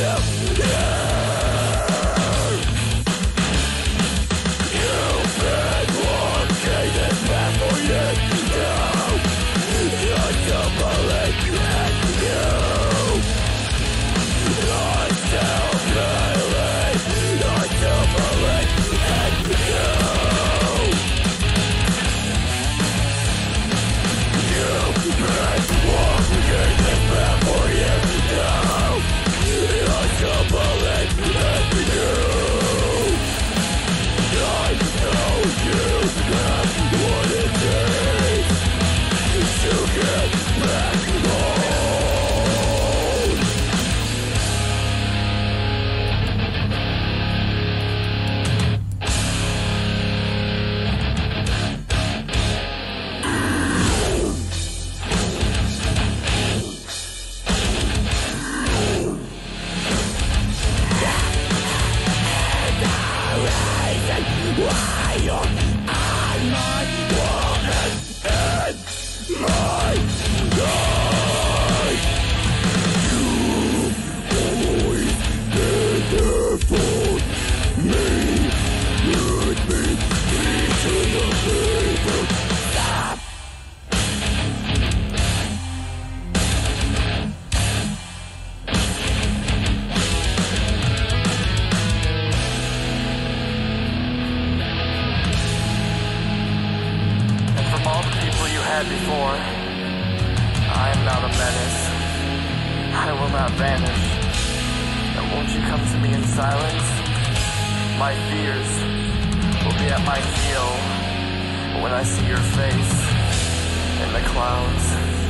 Before, I am not a menace. I will not vanish. And won't you come to me in silence? My fears will be at my heel when I see your face in the clouds.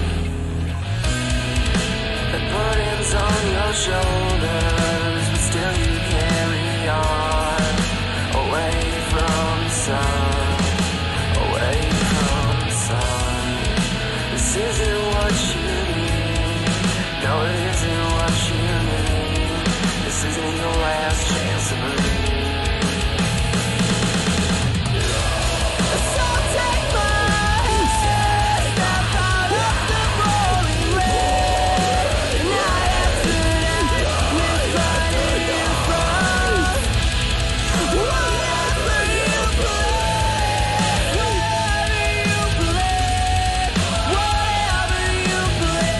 The burden's on your shoulders, but still you carry on. Away from the sun, away from the sun. This isn't what you need. No, it isn't what you need. This isn't your last chance to believe. So take my hand, step out of the rolling rain. Night after night, we're fighting in front. Whatever you play, whatever you play, whatever you play.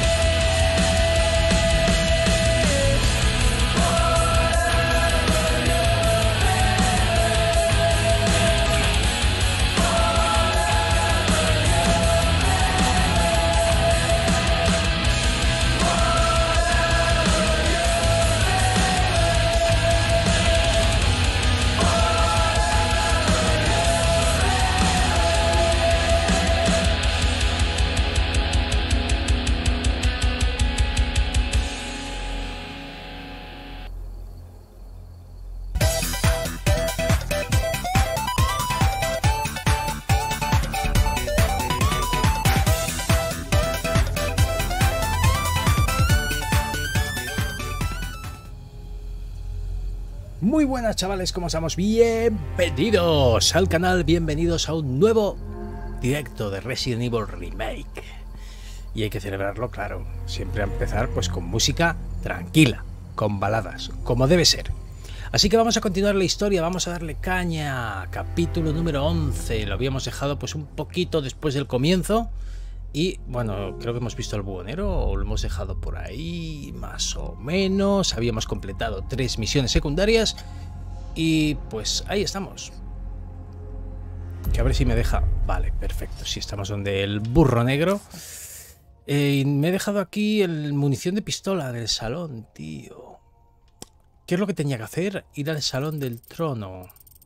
Muy buenas chavales, ¿cómo estamos? Bienvenidos al canal, bienvenidos a un nuevo directo de Resident Evil Remake. Y hay que celebrarlo, claro, siempre a empezar pues con música tranquila, con baladas, como debe ser. Así que vamos a continuar la historia, vamos a darle caña. Capítulo número 11, lo habíamos dejado pues un poquito después del comienzo. Y bueno, creo que hemos visto al buhonero, o lo hemos dejado por ahí, más o menos. Habíamos completado 3 misiones secundarias. Y pues ahí estamos. Que a ver si me deja. Vale, perfecto. Si estamos donde el burro negro. Me he dejado aquí el munición de pistola del salón, tío. ¿Qué es lo que tenía que hacer? Ir al salón del trono.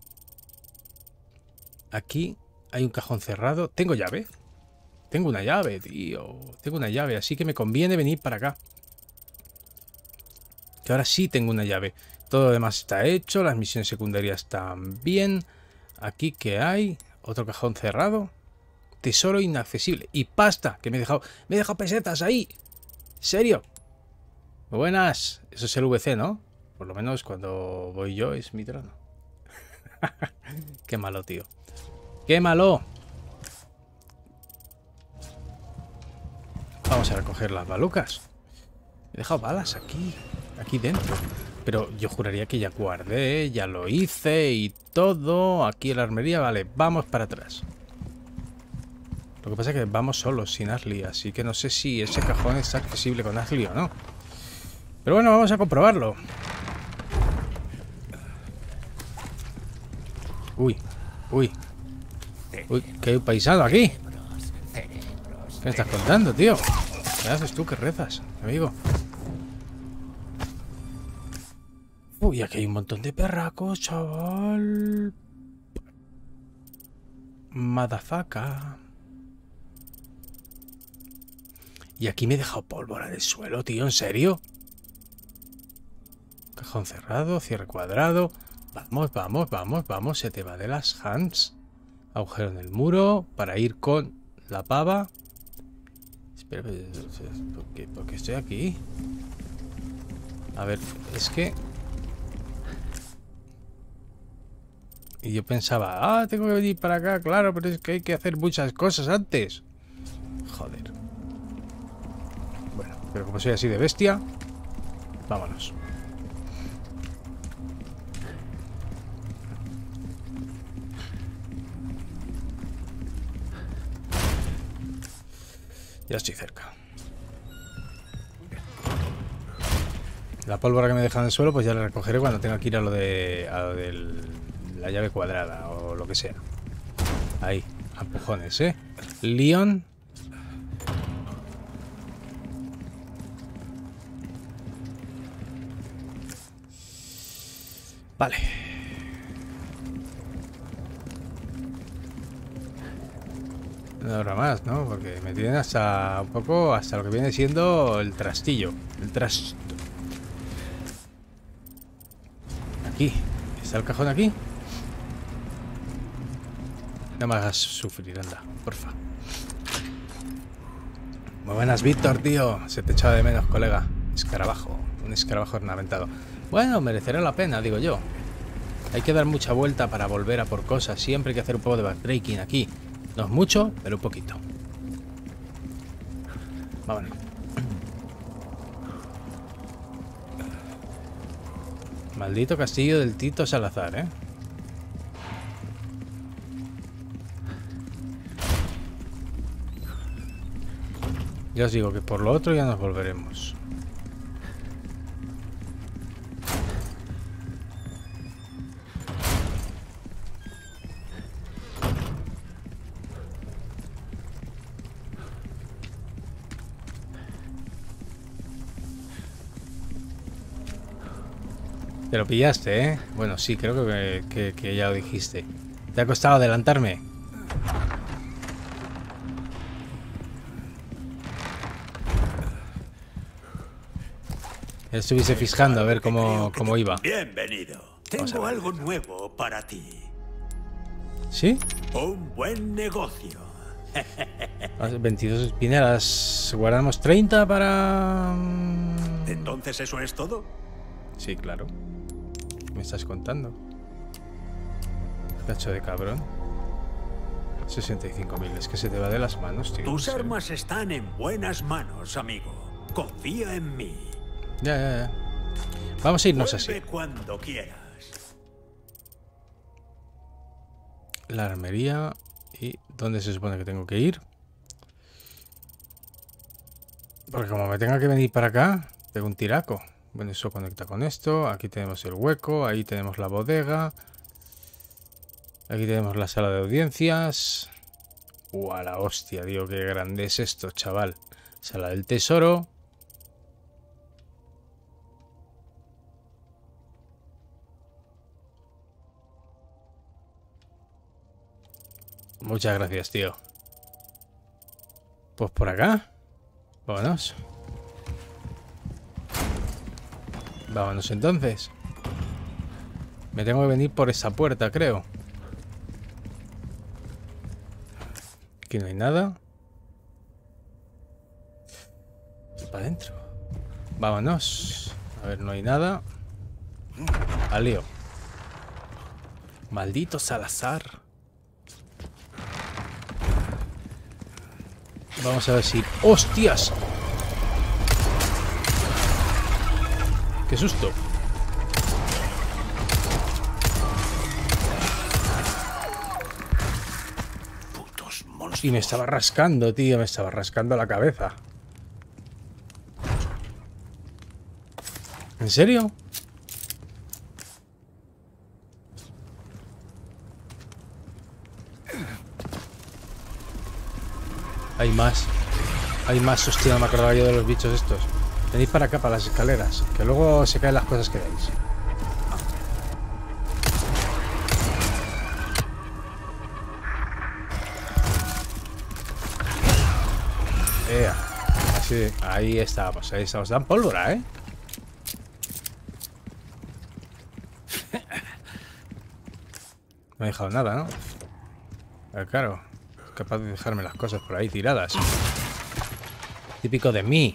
Aquí hay un cajón cerrado. ¿Tengo llave? Tengo una llave, tío. Tengo una llave, así que me conviene venir para acá. Que ahora sí tengo una llave. Todo lo demás está hecho. Las misiones secundarias también. Aquí, ¿qué hay? Otro cajón cerrado. Tesoro inaccesible. Y pasta, que me he dejado pesetas ahí. ¿En serio? Muy buenas. Eso es el VC, ¿no? Por lo menos cuando voy yo es mi trono. Qué malo, tío. Qué malo. Vamos a recoger las balucas. He dejado balas aquí. aquí dentro. Pero yo juraría que ya guardé, ya lo hice y todo. Aquí en la armería, vale, vamos para atrás. Lo que pasa es que vamos solos, sin Ashley, así que no sé si ese cajón es accesible con Ashley o no. Pero bueno, vamos a comprobarlo. Uy, uy. Uy, que hay un paisano aquí. ¿Qué me estás contando, tío? ¿Qué haces tú? ¿Qué rezas, amigo? Uy, aquí hay un montón de perracos, chaval. Madafaka. Y aquí me he dejado pólvora del suelo, tío, ¿en serio? Cajón cerrado, cierre cuadrado. Vamos, vamos, vamos, vamos. Se te va de las hands. Agujero en el muro para ir con la pava. Espera, ¿por qué estoy aquí? A ver, es que... Y yo pensaba, tengo que venir para acá, claro, pero es que hay que hacer muchas cosas antes. Joder. Bueno, pero como soy así de bestia, vámonos. Ya estoy cerca. La pólvora que me deja en el suelo, pues ya la recogeré cuando tenga que ir a lo de la llave cuadrada o lo que sea. Ahí, a empujones, ¿eh? Leon. Vale. No habrá más, ¿no? Porque me tienen hasta un poco, hasta lo que viene siendo el trastillo. El trasto. Aquí. ¿Está el cajón aquí? No me hagas sufrir, anda, porfa. Muy buenas, Víctor, tío. Se te echaba de menos, colega. Escarabajo. Un escarabajo ornamentado. Bueno, merecerá la pena, digo yo. Hay que dar mucha vuelta para volver a por cosas. Siempre hay que hacer un poco de backbreaking aquí. No es mucho, pero un poquito. Vámonos. Maldito castillo del Tito Salazar, ¿eh? Ya os digo que por lo otro ya nos volveremos. Te lo pillaste, ¿eh? Bueno, sí, creo que ya lo dijiste. ¿Te ha costado adelantarme? Ya estuviese fijando a ver cómo iba. Bienvenido. Tengo algo nuevo para ti. ¿Sí? Un buen negocio. 22 espinelas. Guardamos 30 para... ¿Entonces eso es todo? Sí, claro. ¿Qué me estás contando? Cacho de cabrón. 65.000. Es que se te va de las manos, tío. Tus armas están en buenas manos, amigo. Confía en mí. Ya. Vamos a irnos así. Vuelve cuando quieras. La armería. ¿Y dónde se supone que tengo que ir? Porque como me tenga que venir para acá, pego un tiraco. Bueno, eso conecta con esto. Aquí tenemos el hueco. Ahí tenemos la bodega. Aquí tenemos la sala de audiencias. ¡Uah, la hostia, tío! ¡Qué grande es esto, chaval! Sala del tesoro. Muchas gracias, tío. Pues por acá. Vámonos. Vámonos entonces. Me tengo que venir por esa puerta, creo. Aquí no hay nada. Para adentro. Vámonos. A ver, no hay nada. Al lío. Maldito Salazar. Vamos a ver si... ¡Hostias! ¡Qué susto! Putos monstruos. Y me estaba rascando, tío. Me estaba rascando la cabeza. ¿En serio? Hay más. Hay más. Hostia, no me acordaba yo de los bichos estos. Venid para acá, para las escaleras. Que luego se caen las cosas que veis. Así, ahí estábamos, ahí estamos. Dan pólvora, ¿eh? No me ha dejado nada, ¿no? Pero claro, es capaz de dejarme las cosas por ahí tiradas. Típico de mí.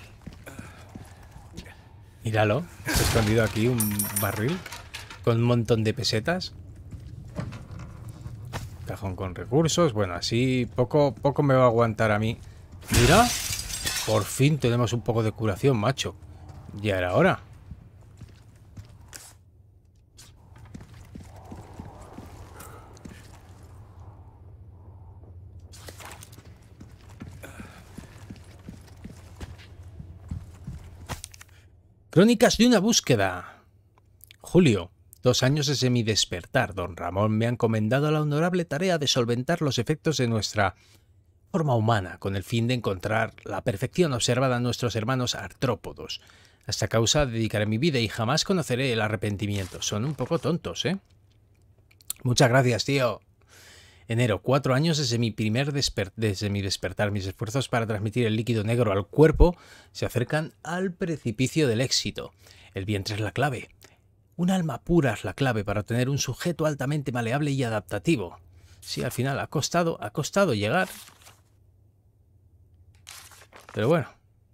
Míralo, está escondido aquí un barril con un montón de pesetas. Cajón con recursos. Bueno, así poco me va a aguantar a mí. Mira, por fin tenemos un poco de curación, macho. Ya era hora. Crónicas de una búsqueda. Julio. 2 años desde mi despertar. Don Ramón me ha encomendado la honorable tarea de solventar los efectos de nuestra forma humana, con el fin de encontrar la perfección observada en nuestros hermanos artrópodos. A esta causa dedicaré mi vida y jamás conoceré el arrepentimiento. Son un poco tontos, ¿eh? Muchas gracias, tío. Enero, 4 años desde mi despertar. Mis esfuerzos para transmitir el líquido negro al cuerpo se acercan al precipicio del éxito. El vientre es la clave. Un alma pura es la clave para tener un sujeto altamente maleable y adaptativo. Sí, al final ha costado llegar. Pero bueno.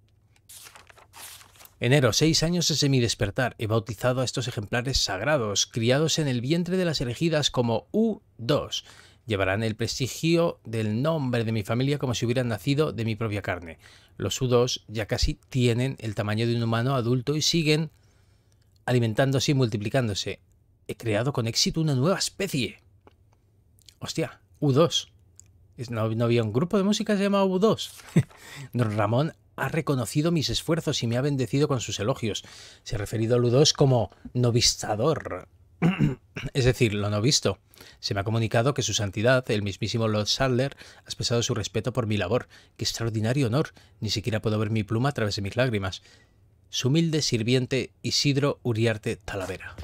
Enero, 6 años desde mi despertar. He bautizado a estos ejemplares sagrados, criados en el vientre de las elegidas como U2. Llevarán el prestigio del nombre de mi familia como si hubieran nacido de mi propia carne. Los U2 ya casi tienen el tamaño de un humano adulto y siguen alimentándose y multiplicándose. He creado con éxito una nueva especie. Hostia, U2. ¿No había un grupo de música que se llamaba U2? Don Ramón ha reconocido mis esfuerzos y me ha bendecido con sus elogios. Se ha referido al U2 como novistador. Es decir, lo no visto. Se me ha comunicado que su santidad, el mismísimo Lord Sadler, ha expresado su respeto por mi labor. ¡Qué extraordinario honor! Ni siquiera puedo ver mi pluma a través de mis lágrimas. Su humilde sirviente Isidro Uriarte Talavera.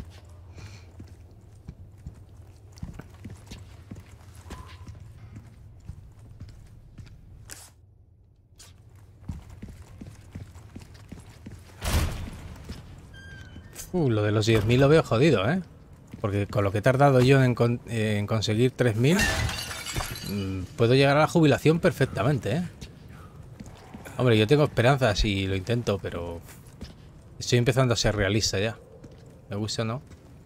Lo de los 10.000 lo veo jodido, ¿eh? Porque con lo que he tardado yo en conseguir 3.000, puedo llegar a la jubilación perfectamente, ¿eh? Hombre, yo tengo esperanzas y lo intento, pero estoy empezando a ser realista ya. ¿Me gusta o no?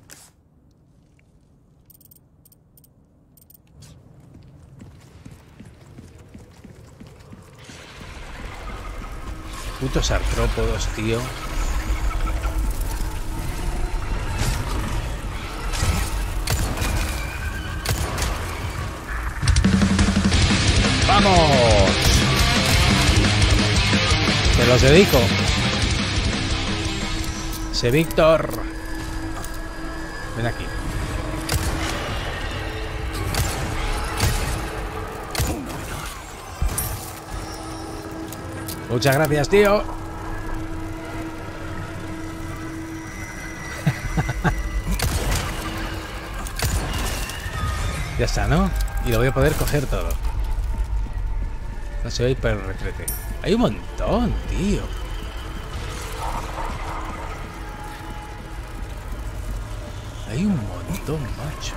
Putos artrópodos, tío. ¡Vamos! Te los dedico. Sé Víctor. Ven aquí. Muchas gracias, tío. Ya está, ¿no? Y lo voy a poder coger todo. No se va a ir para el retrete. Hay un montón, tío. Hay un montón, macho.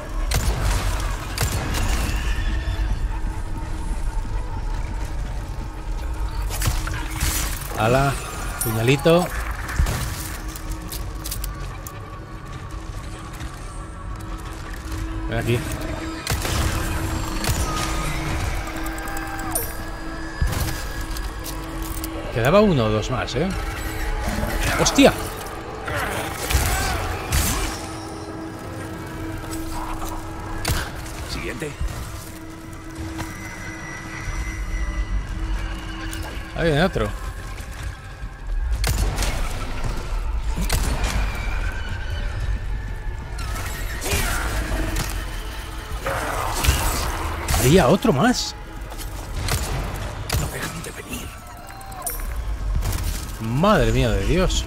Ala, puñalito. Ven aquí. Quedaba uno o dos más, ¿eh? ¡Hostia! suficiente? Ahí viene otro. Había otro más. No dejan de venir. Madre mía de Dios.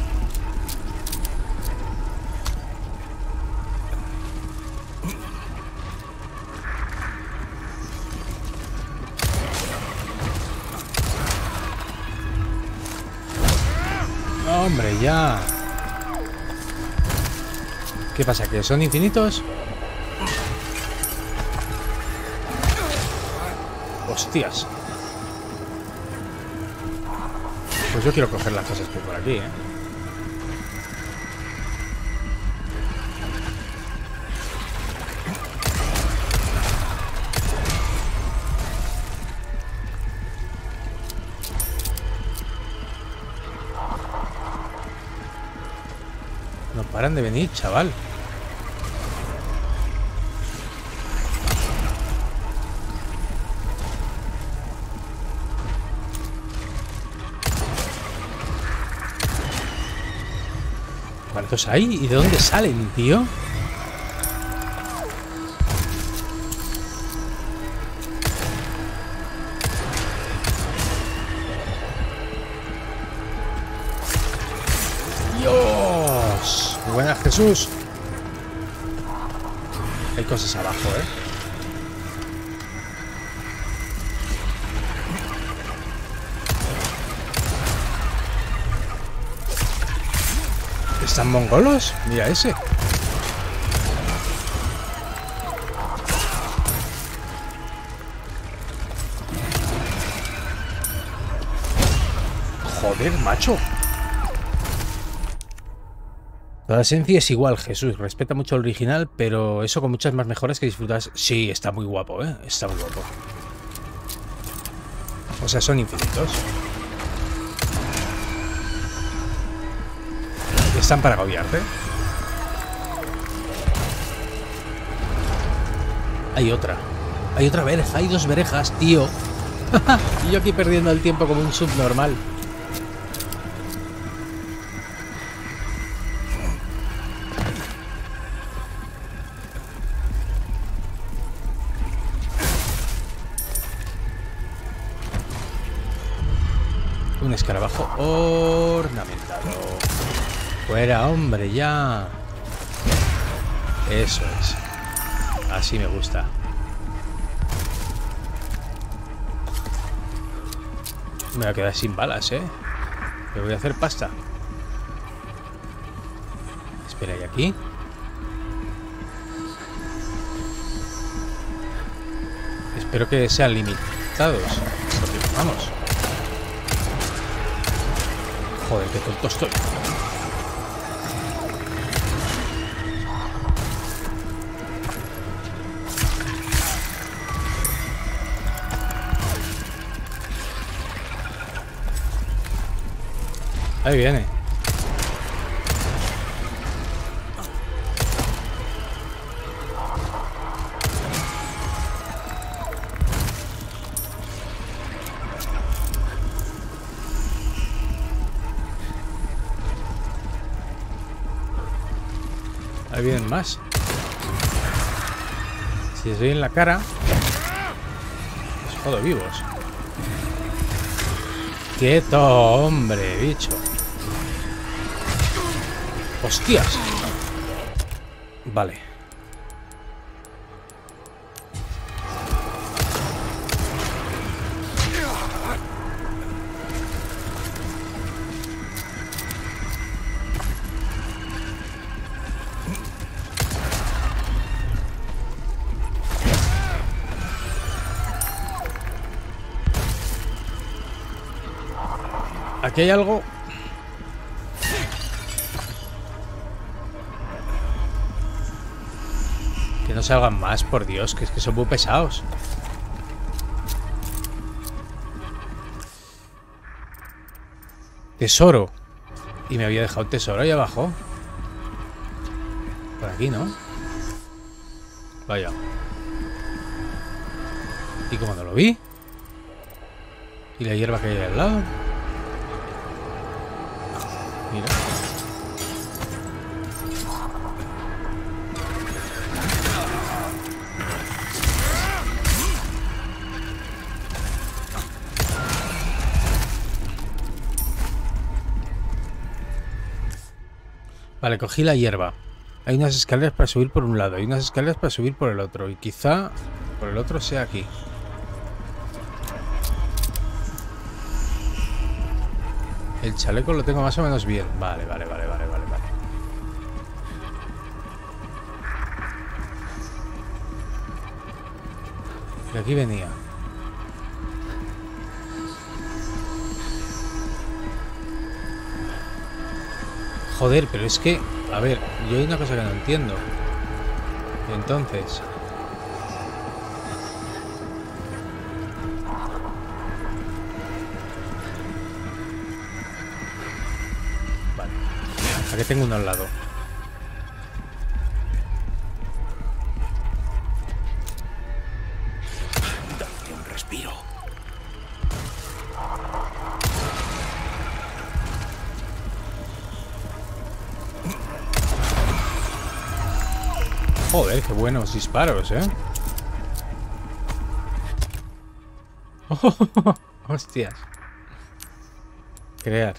Hombre, ya. ¿Qué pasa? ¿Que son infinitos? Hostias. Pues yo quiero coger las cosas que hay por aquí, ¿eh? No paran de venir, chaval. ¿Cuántos hay? ¿Y de dónde salen, tío? ¡Dios! Muy buenas, Jesús. Hay cosas abajo, ¿eh? ¿Están mongolos? Mira ese. Joder, macho. Toda esencia es igual, Jesús. Respeta mucho el original, pero eso con muchas más mejoras que disfrutas. Sí, está muy guapo, ¿eh? Está muy guapo. O sea, son infinitos. Están para agobiarte. Hay otra. Hay otra verja. Hay dos verjas, tío. Y yo aquí perdiendo el tiempo como un subnormal. Un escarabajo ornamentado. Fuera, hombre, ya. Eso es. Así me gusta. Me voy a quedar sin balas, ¿eh? Me voy a hacer pasta. Espera, ¿y aquí? Espero que sean limitados. Porque vamos. Joder, qué tonto estoy. Ahí viene. Ahí vienen más. Si les doy en la cara, los jodo vivos. ¡Quieto, hombre, bicho! ¡Hostias! Vale. Aquí hay algo. Que no salgan más, por Dios, que es que son muy pesados. Tesoro. Y me había dejado un tesoro ahí abajo. Por aquí, ¿no? Vaya. ¿Y cómo no lo vi? ¿Y la hierba que hay al lado? Mira. Vale, cogí la hierba. Hay unas escaleras para subir por un lado, hay unas escaleras para subir por el otro. Y quizá por el otro sea aquí. El chaleco lo tengo más o menos bien. Vale. De aquí venía. Joder, pero es que... A ver, yo hay una cosa que no entiendo. Entonces... Vale. Aquí tengo uno al lado. Date un respiro. Joder, qué buenos disparos, ¿eh? Hostias. Crear.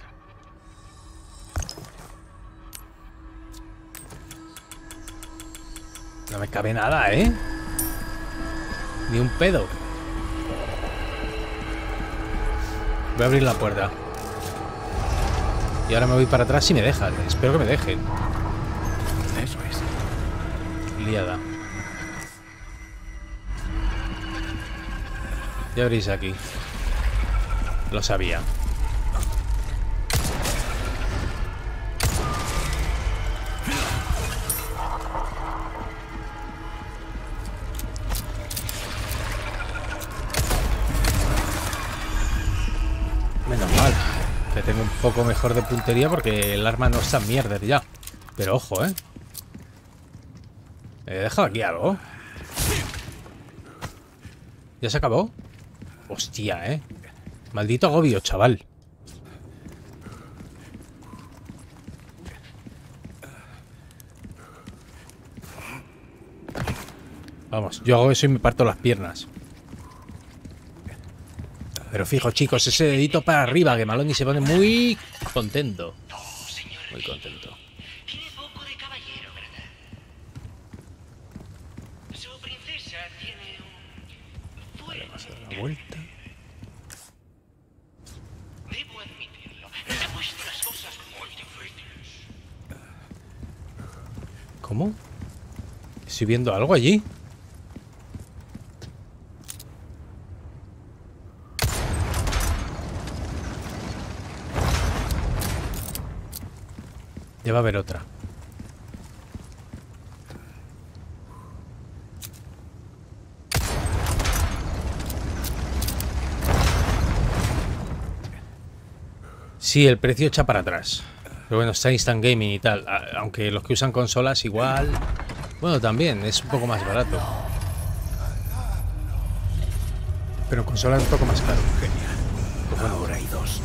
No me cabe nada, ¿eh? Ni un pedo. Voy a abrir la puerta. Y ahora me voy para atrás y me dejan. Espero que me dejen. Eso es. Liada. Ya abrís aquí. Lo sabía. Menos mal que tengo un poco mejor de puntería porque el arma no está mierda ya. Pero ojo, ¿eh? ¿He dejado aquí algo? ¿Ya se acabó? Hostia, ¿eh? Maldito agobio, chaval. Vamos, yo hago eso y me parto las piernas. Pero fijo, chicos, ese dedito para arriba, que Maloney se pone muy contento. Muy contento. Tiene poco de caballero, ¿verdad? Su princesa tiene un Vale, vamos a dar la vuelta. Debo admitirlo. Le ha puesto las cosas muy difíciles. ¿Cómo? ¿Estoy viendo algo allí? Ya va a haber otra. Sí, el precio echa para atrás. Pero bueno, está Instant Gaming y tal. Aunque los que usan consolas igual... Bueno, también es un poco más barato. Pero en consola es un poco más caro. Genial. Pues bueno, ahora hay dos.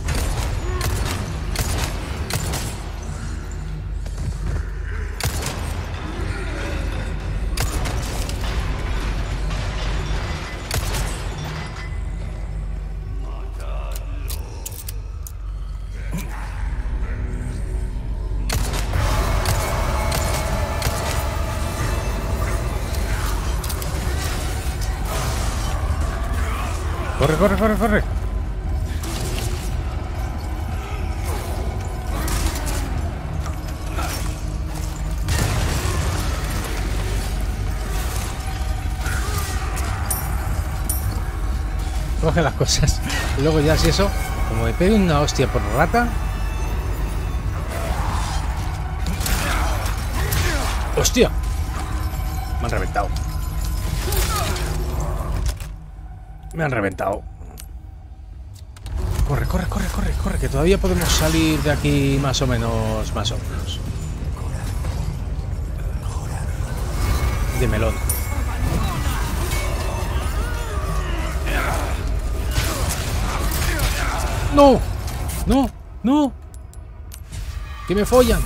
¡Corre, corre, corre, corre! Coge las cosas. Y luego ya si eso, como me pegue una hostia por rata... ¡Hostia! Me han reventado. Me han reventado. Corre, corre, corre, corre, corre, que todavía podemos salir de aquí más o menos, De melón. ¡No! ¡No! ¡No! ¡Que me follan!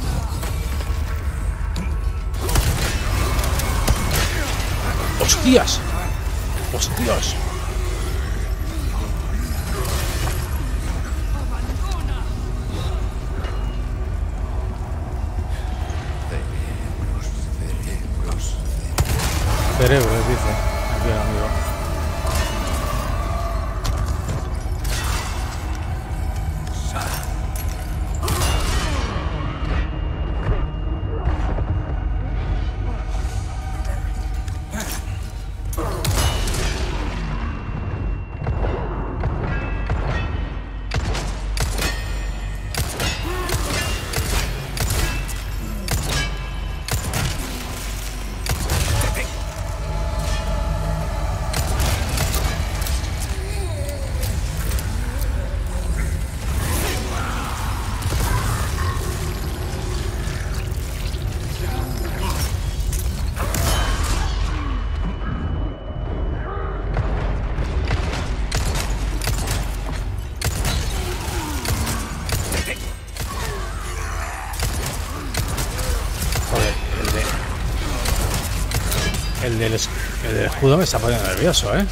¡Hostias! ¡Hostias! Cerebros, dice aquí el amigo. El del escudo me está poniendo nervioso, ¿eh?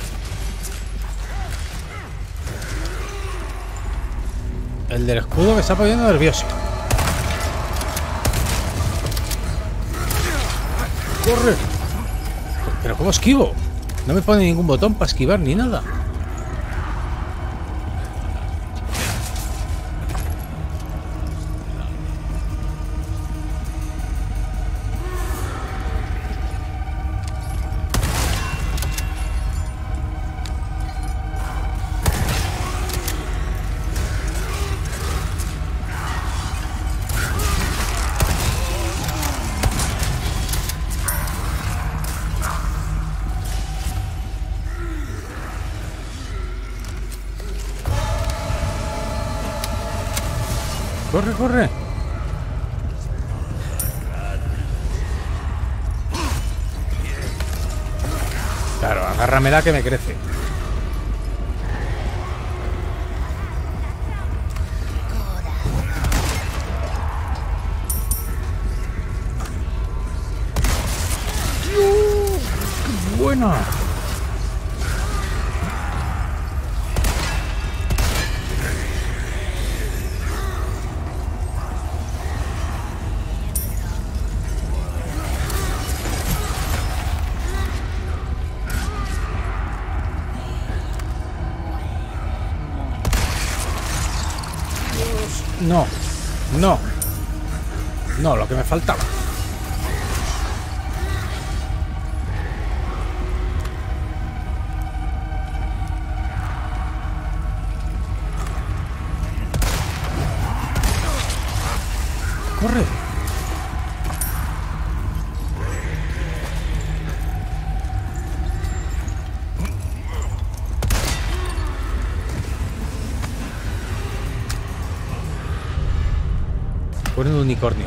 El del escudo me está poniendo nervioso. ¡Corre! ¿Pero cómo esquivo? No me pone ningún botón para esquivar ni nada. ¡Corre, corre! Claro, agárramela que me crece. ¡Qué buena! No, no, no, lo que me faltaba. Corre. Por un unicornio.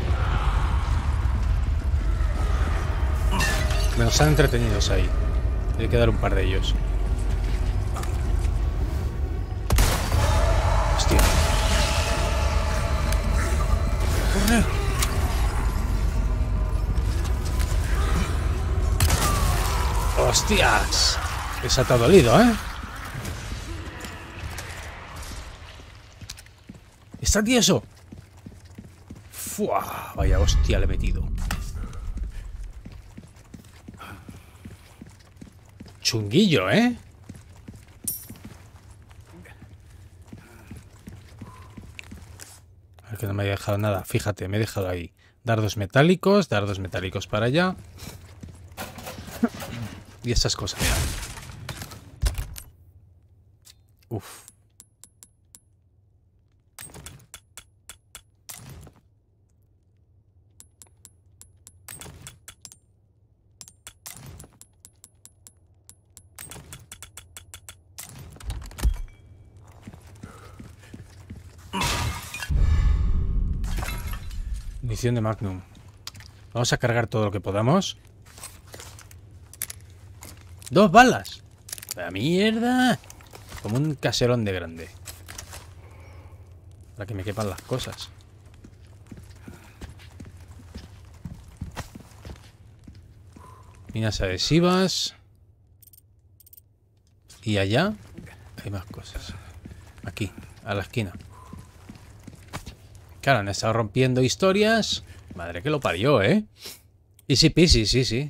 Me los han entretenidos ahí. Hay que dar un par de ellos. Hostia. ¡Corre! ¡Hostias! Esa te ha dolido, ¿eh? ¡Está tieso! ¡Fua! Vaya hostia le he metido. Chunguillo, ¿eh? A ver que no me haya dejado nada. Fíjate, me he dejado ahí dardos metálicos para allá. Y estas cosas. Uf. Munición de Magnum. Vamos a cargar todo lo que podamos. 2 balas. La mierda. Como un caserón de grande. Para que me quepan las cosas. Minas adhesivas. Y allá hay más cosas. Aquí, a la esquina. Claro, han estado rompiendo historias. Madre que lo parió, ¿eh? Easy peasy, sí, sí.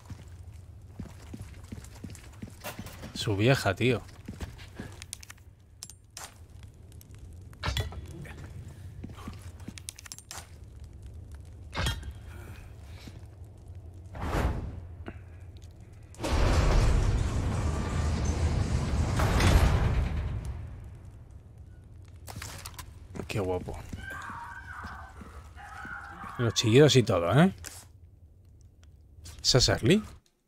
Su vieja, tío. Qué guapo. Los chillidos y todo, ¿eh? ¿Esa es Ashley?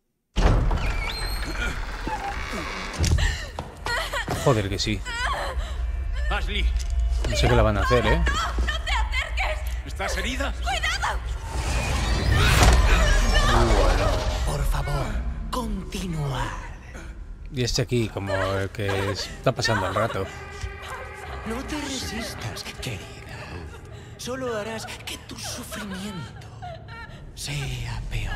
Joder que sí. Ashley, No sé qué la van a hacer, ¿eh? ¡No te acerques! ¿estás herida? ¡Cuidado! Por favor, continúa. Y este aquí, como el que está pasando el rato. No te resistas, querida. Solo harás que tu sufrimiento sea peor.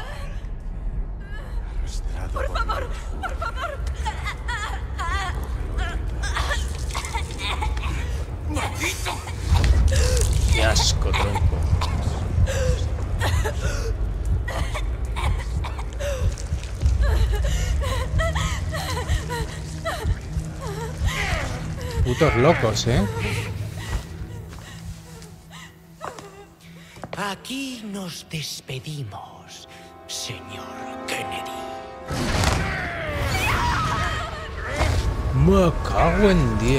Por favor, por favor. Qué asco, tronco. Putos locos, ¿eh? Aquí nos despedimos, señor Kennedy. Me cago en 10.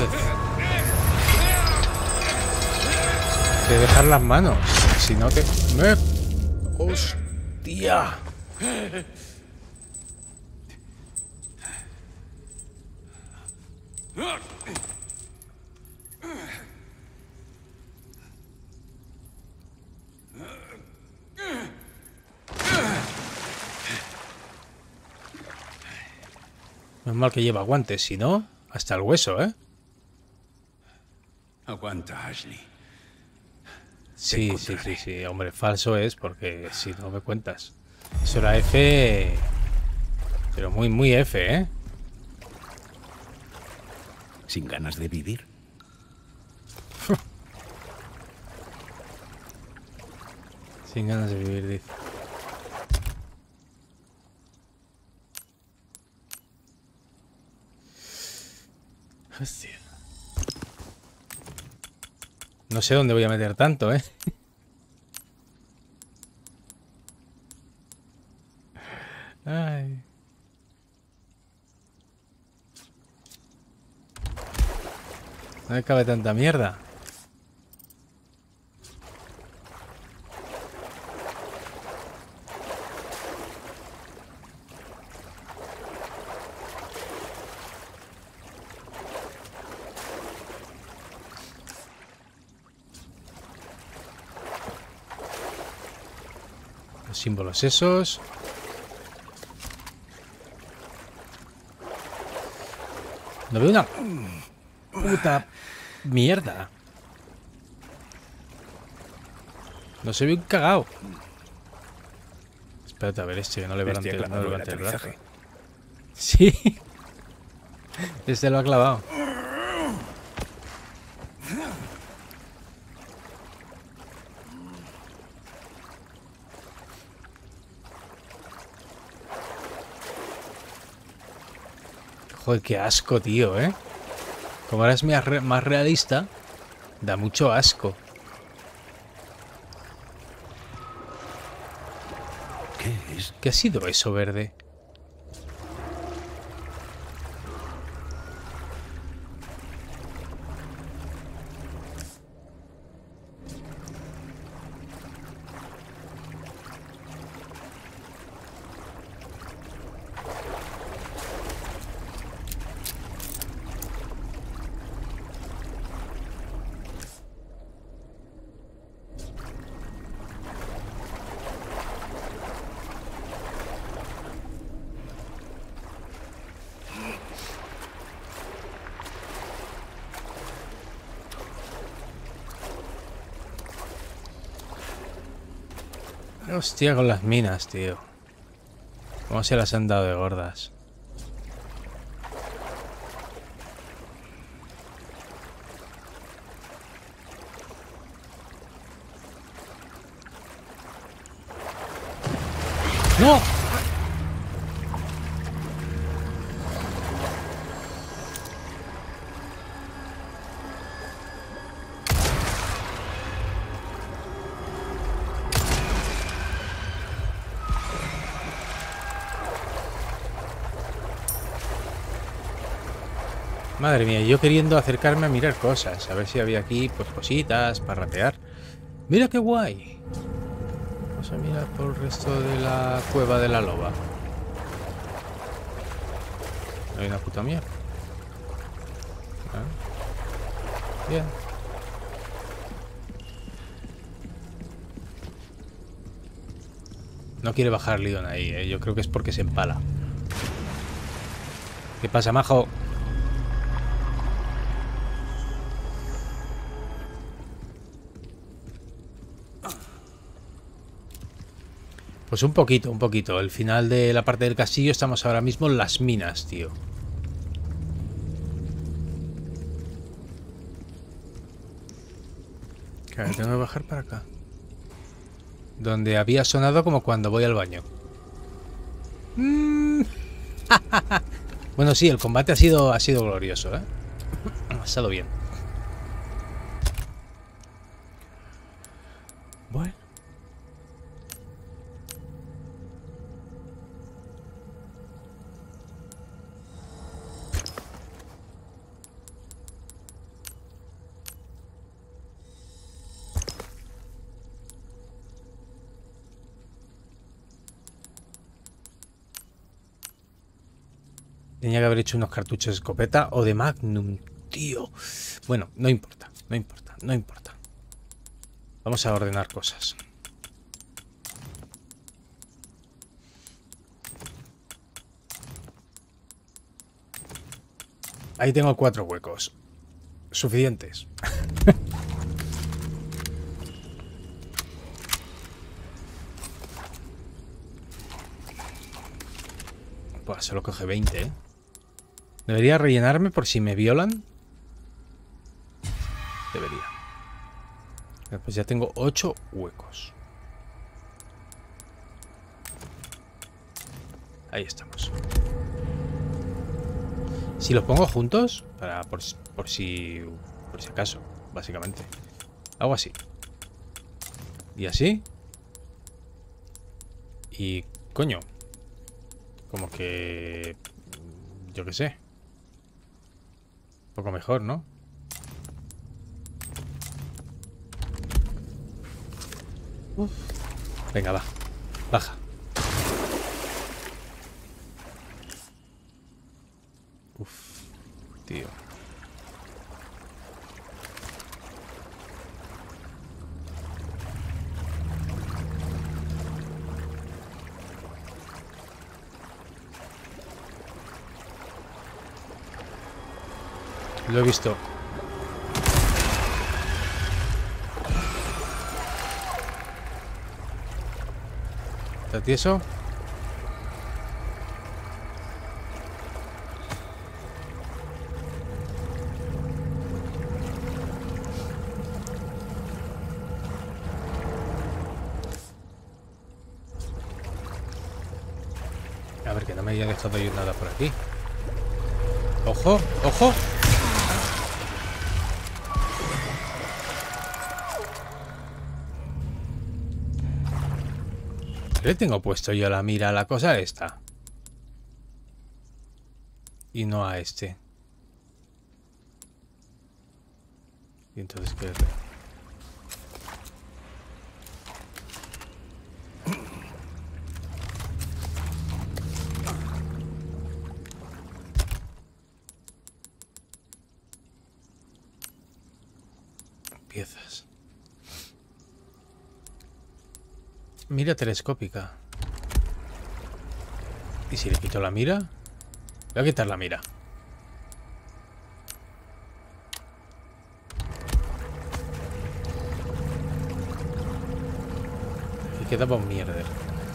Te dejar las manos. Si no te... ¡Me! ¡Hostia! Menos mal que lleva guantes, si no, hasta el hueso, ¿eh? Aguanta, Ashley. Sí, sí, sí, sí. Hombre, falso es porque si no me cuentas. Eso era F... Pero muy, muy F, ¿eh? ¿Sin ganas de vivir? Sin ganas de vivir, dice. Hostia. No sé dónde voy a meter tanto, ¿eh? Ay. No me cabe tanta mierda. Los símbolos esos. No veo una puta mierda. No se ve un cagao. Espérate a ver este, que no levante, no levante el brazo. Sí. Este lo ha clavado. Joder, qué asco, tío, ¿eh? Como ahora es más realista, da mucho asco. ¿Qué es? ¿Qué ha sido eso, verde? Hostia, con las minas, tío. ¿Cómo se las han dado de gordas? ¡No! Madre mía, yo queriendo acercarme a mirar cosas, a ver si había aquí pues cositas para ratear. Mira qué guay. Vamos a mirar por el resto de la cueva de la loba. No hay una puta mierda. Ah. Bien. No quiere bajar Leon ahí, ¿eh? Yo creo que es porque se empala. ¿Qué pasa, majo? Pues un poquito, un poquito. El final de la parte del castillo estamos ahora mismo en las minas, tío. Claro, tengo que bajar para acá. Donde había sonado como cuando voy al baño. Bueno, sí, el combate ha sido glorioso, ¿eh? Ha estado bien. Bueno. Tenía que haber hecho unos cartuchos de escopeta o de Magnum, tío. Bueno, no importa, no importa, no importa. Vamos a ordenar cosas. Ahí tengo 4 huecos. Suficientes. Pues solo coge 20, ¿eh? ¿Debería rellenarme por si me violan? Debería. Pues ya tengo 8 huecos. Ahí estamos. Si los pongo juntos, por si acaso, básicamente. Hago así. Y así. Y coño. Como que... yo qué sé. Un poco mejor, ¿no? Uf. Venga, va. Baja. Uf, tío. Lo he visto. ¿Está tieso? A ver, que no me haya dejado yo nada por aquí. ¡Ojo! ¡Ojo! ¿Qué le tengo puesto yo la mira a la cosa esta? Y no a este. Y entonces, ¿qué? Piezas. Mira telescópica. ¿Y si le quito la mira? Voy a quitar la mira. quedaba un mierder.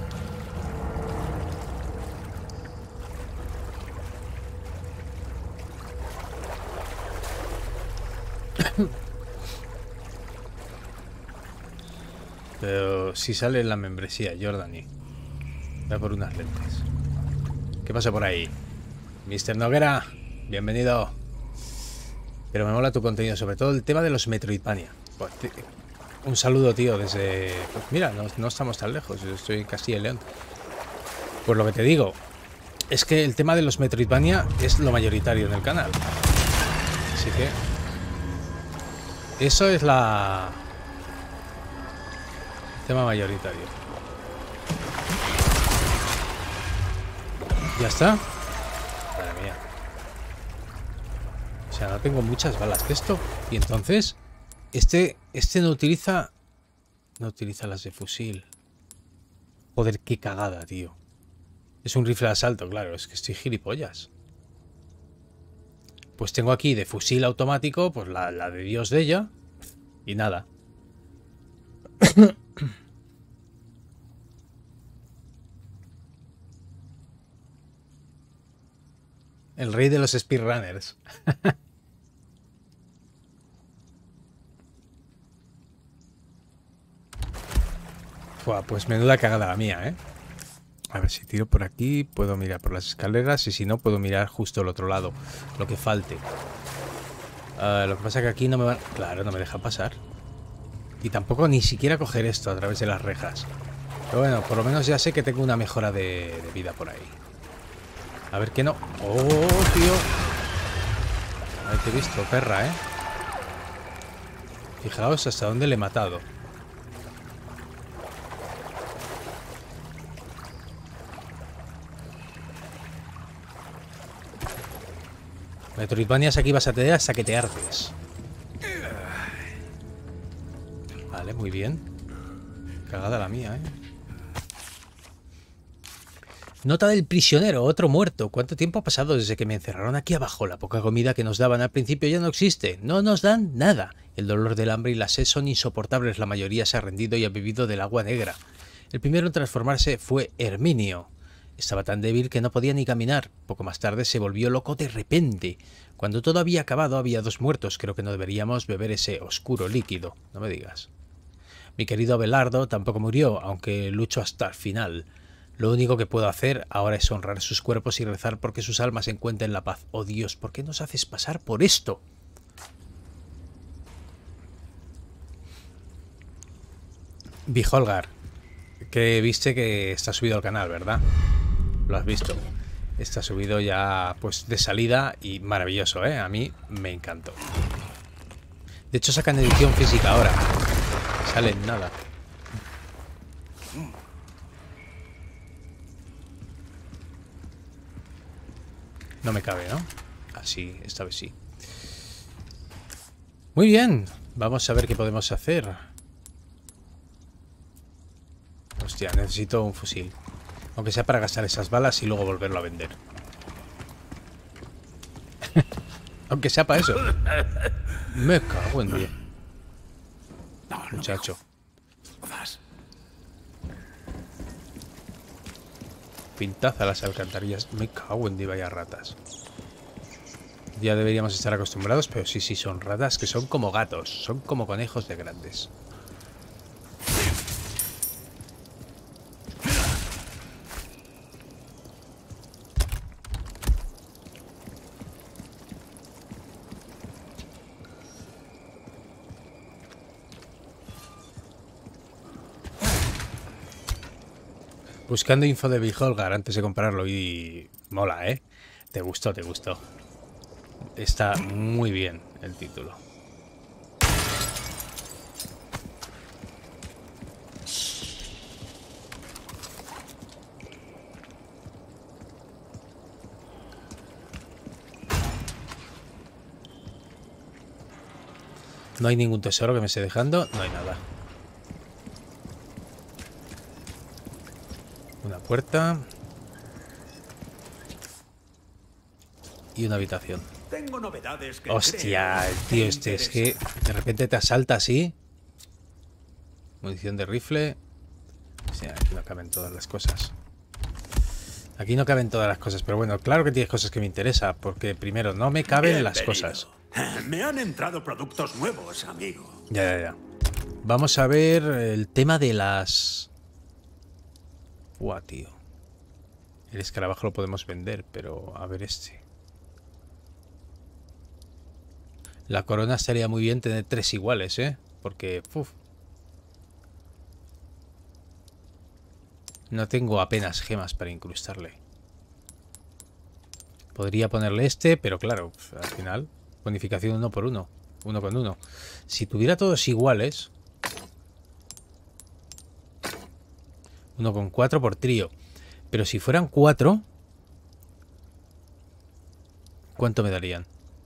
Pero si sale en la membresía, Jordani. Voy a por unas lentes. ¿Qué pasa por ahí? Mr. Noguera, bienvenido. Pero me mola tu contenido, sobre todo el tema de los Metroidvania. Pues, un saludo, tío, desde... Pues mira, no estamos tan lejos, yo estoy en Castilla y León. Pues lo que te digo, es que el tema de los Metroidvania es lo mayoritario en el canal. Así que... eso es la... el tema mayoritario. ¿Ya está? Madre mía. O sea, no tengo muchas balas de esto. Y entonces... Este no utiliza... no utiliza las de fusil. Joder, qué cagada, tío. Es un rifle de asalto, claro. Es que estoy gilipollas. Pues tengo aquí de fusil automático, pues la de Dios de ella. Y nada. El rey de los speedrunners. Pues menuda cagada la mía, ¿eh? A ver, si tiro por aquí, puedo mirar por las escaleras. Y si no, puedo mirar justo al otro lado. Lo que falte. Lo que pasa es que aquí no me van... Claro, no me deja pasar. Y tampoco ni siquiera coger esto a través de las rejas. Pero bueno, por lo menos ya sé que tengo una mejora de vida por ahí. A ver que no. ¡Oh, tío! Ahí te he visto, perra, ¿eh? Fijaos hasta dónde le he matado. Metroidvanias aquí vas a tener hasta que te ardes. Vale, muy bien. Cagada la mía, ¿eh? Nota del prisionero, otro muerto. ¿Cuánto tiempo ha pasado desde que me encerraron aquí abajo? La poca comida que nos daban al principio ya no existe. No nos dan nada. El dolor del hambre y la sed son insoportables. La mayoría se ha rendido y ha bebido del agua negra. El primero en transformarse fue Herminio. Estaba tan débil que no podía ni caminar. Poco más tarde se volvió loco de repente. Cuando todo había acabado había 2 muertos. Creo que no deberíamos beber ese oscuro líquido. No me digas. Mi querido Abelardo tampoco murió, aunque lucho hasta el final. Lo único que puedo hacer ahora es honrar sus cuerpos y rezar porque sus almas encuentren la paz. Oh Dios, ¿por qué nos haces pasar por esto? Bijolgar, que viste que está subido al canal, ¿verdad? Lo has visto. Está subido ya pues de salida y maravilloso, ¿eh? A mí me encantó. De hecho sacan edición física ahora. Sale en nada. No me cabe, ¿no? Así, esta vez sí. Muy bien. Vamos a ver qué podemos hacer. Hostia, necesito un fusil. Aunque sea para gastar esas balas y luego volverlo a vender. Aunque sea para eso. Me cago en Dios. Muchacho. Pintaza las alcantarillas. Me cago en Dios, vaya ratas. Ya deberíamos estar acostumbrados, pero sí, son ratas que son como gatos. Son como conejos de grandes. Buscando info de Bijolgar antes de comprarlo y... mola, ¿eh? Te gustó, te gustó. Está muy bien el título. No hay ningún tesoro que me esté dejando, no hay nada. Una puerta. Y una habitación. Tengo novedades que Hostia, el tío este es que de repente te asalta así. Munición de rifle. caben todas las cosas. Aquí no caben todas las cosas, pero bueno, claro que tienes cosas que me interesan, porque primero no me caben las cosas. Me han entrado productos nuevos, amigo. Ya. Vamos a ver el tema de las... Buah, tío. El escarabajo lo podemos vender, pero a ver este. La corona estaría muy bien tener 3 iguales, ¿eh? Porque... uf. No tengo apenas gemas para incrustarle. Podría ponerle este, pero claro, al final, bonificación 1 por 1. 1 con 1. Si tuviera todos iguales... 1 con 4 por trío. Pero si fueran 4... ¿cuánto me darían?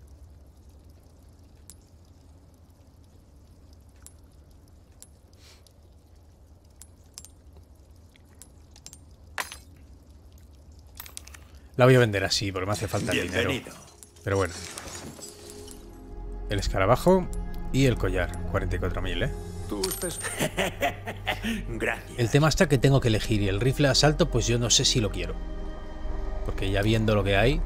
La voy a vender así, porque me hace falta el dinero. Pero bueno. El escarabajo y el collar. 44.000, ¿eh? Gracias. El tema está que tengo que elegir. Y el rifle de asalto, pues yo no sé si lo quiero. Porque ya viendo lo que hay...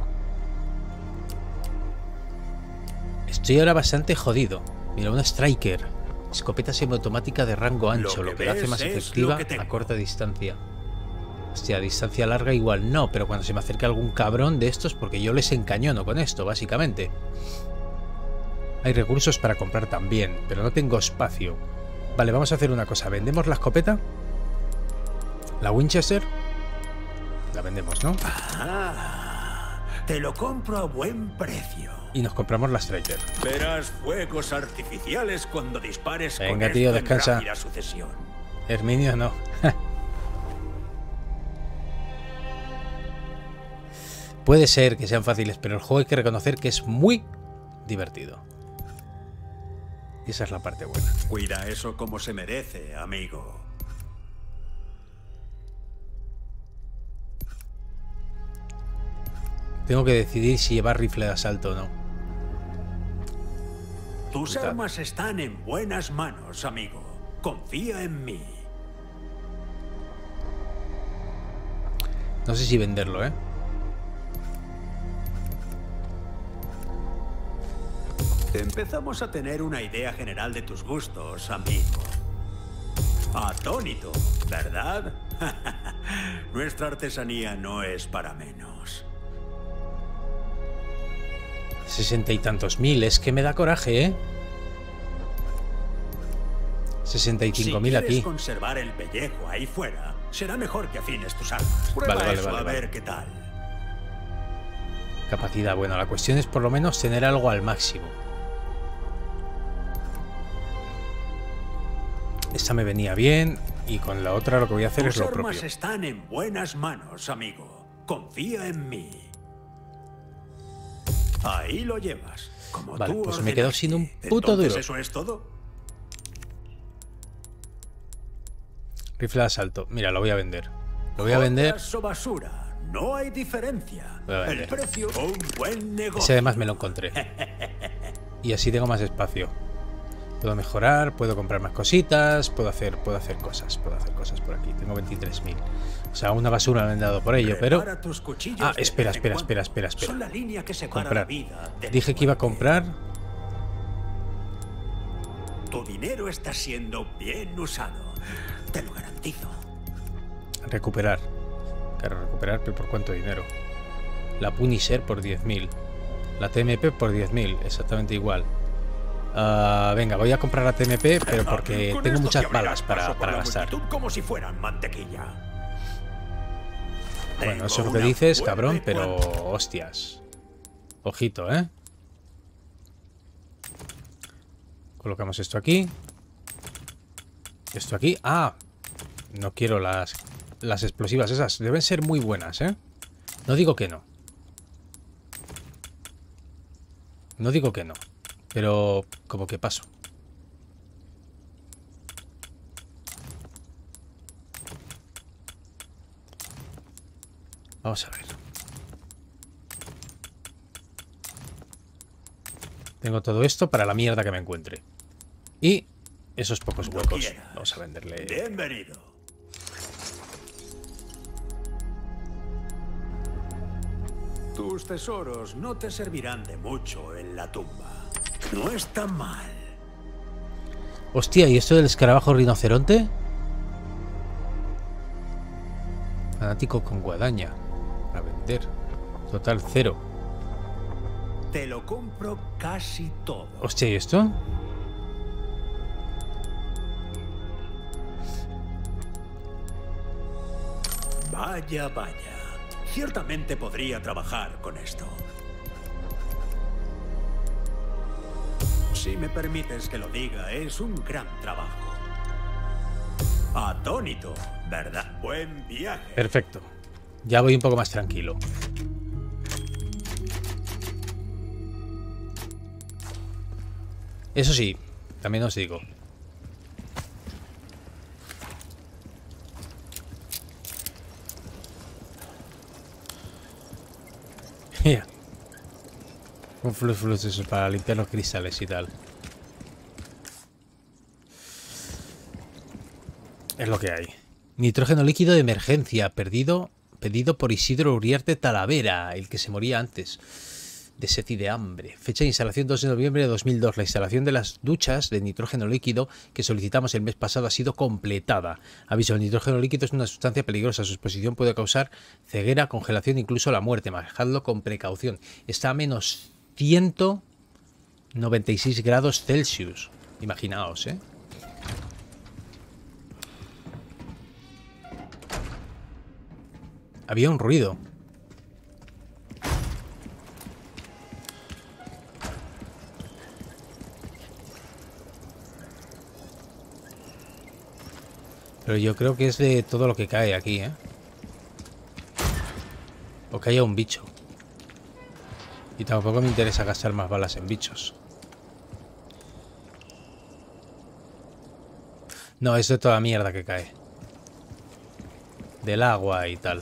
Estoy ahora bastante jodido. Mira, una Striker. Escopeta semiautomática de rango ancho, lo que la hace más efectiva a corta distancia. Hostia, a distancia larga igual no, pero cuando se me acerca algún cabrón de estos, porque yo les encañono con esto, básicamente. Hay recursos para comprar también, pero no tengo espacio. Vale, vamos a hacer una cosa. ¿Vendemos la escopeta? ¿La Winchester? La vendemos, ¿no? Ah, te lo compro a buen precio. Y nos compramos la Striker. Verás fuegos artificiales cuando dispares. Venga, con tío, esto en descansa. rápida sucesión. Herminio no. Puede ser que sean fáciles, pero el juego hay que reconocer que es muy divertido. Y esa es la parte buena. Cuida eso como se merece, amigo. Tengo que decidir si llevar rifle de asalto o no. Tus Puta. armas están en buenas manos, amigo. Confía en mí. No sé si venderlo, ¿eh? Empezamos a tener una idea general de tus gustos, amigo. Atónito, ¿verdad? Nuestra artesanía no es para menos. 60 y tantos mil, es que me da coraje, ¿eh? 65.000 Si quieres aquí. conservar el pellejo ahí fuera, será mejor que afines tus armas. Prueba Vale, eso a vale. ver qué tal. Capacidad, bueno, la cuestión es por lo menos tener algo al máximo. Esta me venía bien y con la otra lo que voy a hacer Tus es lo armas propio. están en buenas manos, amigo. Confía en mí. Ahí lo llevas. Como Vale, tú pues me quedo ordenaste. sin un puto Entonces, duro. ¿eso es todo? Rifle de asalto. Mira, lo voy a vender. Lo voy a vender. Joyas o basura. No hay diferencia. Voy a El vender. precio, un buen negocio. Ese además me lo encontré. Y así tengo más espacio. Puedo mejorar, puedo comprar más cositas, puedo hacer cosas por aquí. Tengo 23.000. O sea, una basura me han dado por ello, pero... Prepara tus cuchillos Ah, de espera. vez en cuando. Son la Comprar. línea que separa la vida de la Dije que iba a muerte. comprar... Tu dinero está siendo bien usado. Te lo garantizo. Recuperar. Claro, recuperar, pero ¿por cuánto dinero? La Punisher por 10.000. La TMP por 10.000, exactamente igual. Venga, voy a comprar la TMP, pero porque Con tengo esto muchas te abrirás balas paso por para la gastar. multitud como si fueran mantequilla. Bueno, Tengo eso es lo que una dices, buena cabrón, y pero... cuanta. Hostias. Ojito, ¿eh? Colocamos esto aquí. Esto aquí. Ah, no quiero las explosivas esas. Deben ser muy buenas, ¿eh? No digo que no. No digo que no. Pero como que paso. Vamos a ver. Tengo todo esto para la mierda que me encuentre. Y esos pocos Cuando huecos. quieras. Vamos a venderle. Bienvenido. Tus tesoros no te servirán de mucho en la tumba. No está mal. Hostia, ¿y esto del escarabajo rinoceronte? Fanático con guadaña. A vender. Total 0. Te lo compro casi todo. Hostia, ¿y esto? Vaya, vaya. Ciertamente podría trabajar con esto. Si me permites que lo diga, es un gran trabajo. Atónito, ¿verdad? Buen viaje. Perfecto. Ya voy un poco más tranquilo. Eso sí, también os digo. Mira. Un flux eso para limpiar los cristales y tal. Es lo que hay. Nitrógeno líquido de emergencia. Pedido por Isidro Uriarte Talavera, el que se moría antes de sed y de hambre. Fecha de instalación 2 de noviembre de 2002. La instalación de las duchas de nitrógeno líquido que solicitamos el mes pasado ha sido completada. Aviso, el nitrógeno líquido es una sustancia peligrosa. Su exposición puede causar ceguera, congelación e incluso la muerte. Manejadlo con precaución. Está a menos 196 grados Celsius. Imaginaos, ¿eh? Había un ruido. Pero yo creo que es de todo lo que cae aquí, ¿eh? O que haya un bicho. Y tampoco me interesa gastar más balas en bichos. No, es de toda mierda que cae. Del agua y tal.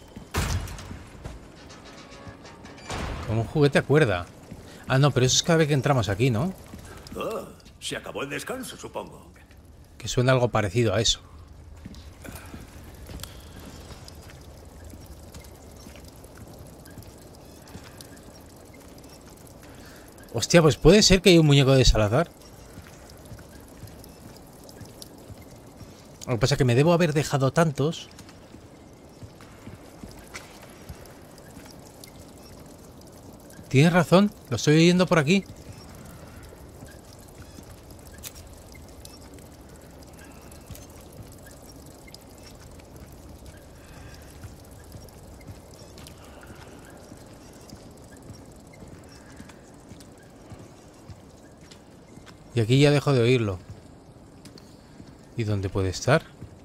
Como un juguete a cuerda. Ah, no, pero eso es cada vez que entramos aquí, ¿no? Oh, se acabó el descanso, supongo. Que suena algo parecido a eso. Hostia, pues puede ser que haya un muñeco de Salazar. Lo que pasa es que me debo haber dejado tantos. Tienes razón, lo estoy oyendo por aquí. Y aquí ya dejo de oírlo. ¿Y dónde puede estar?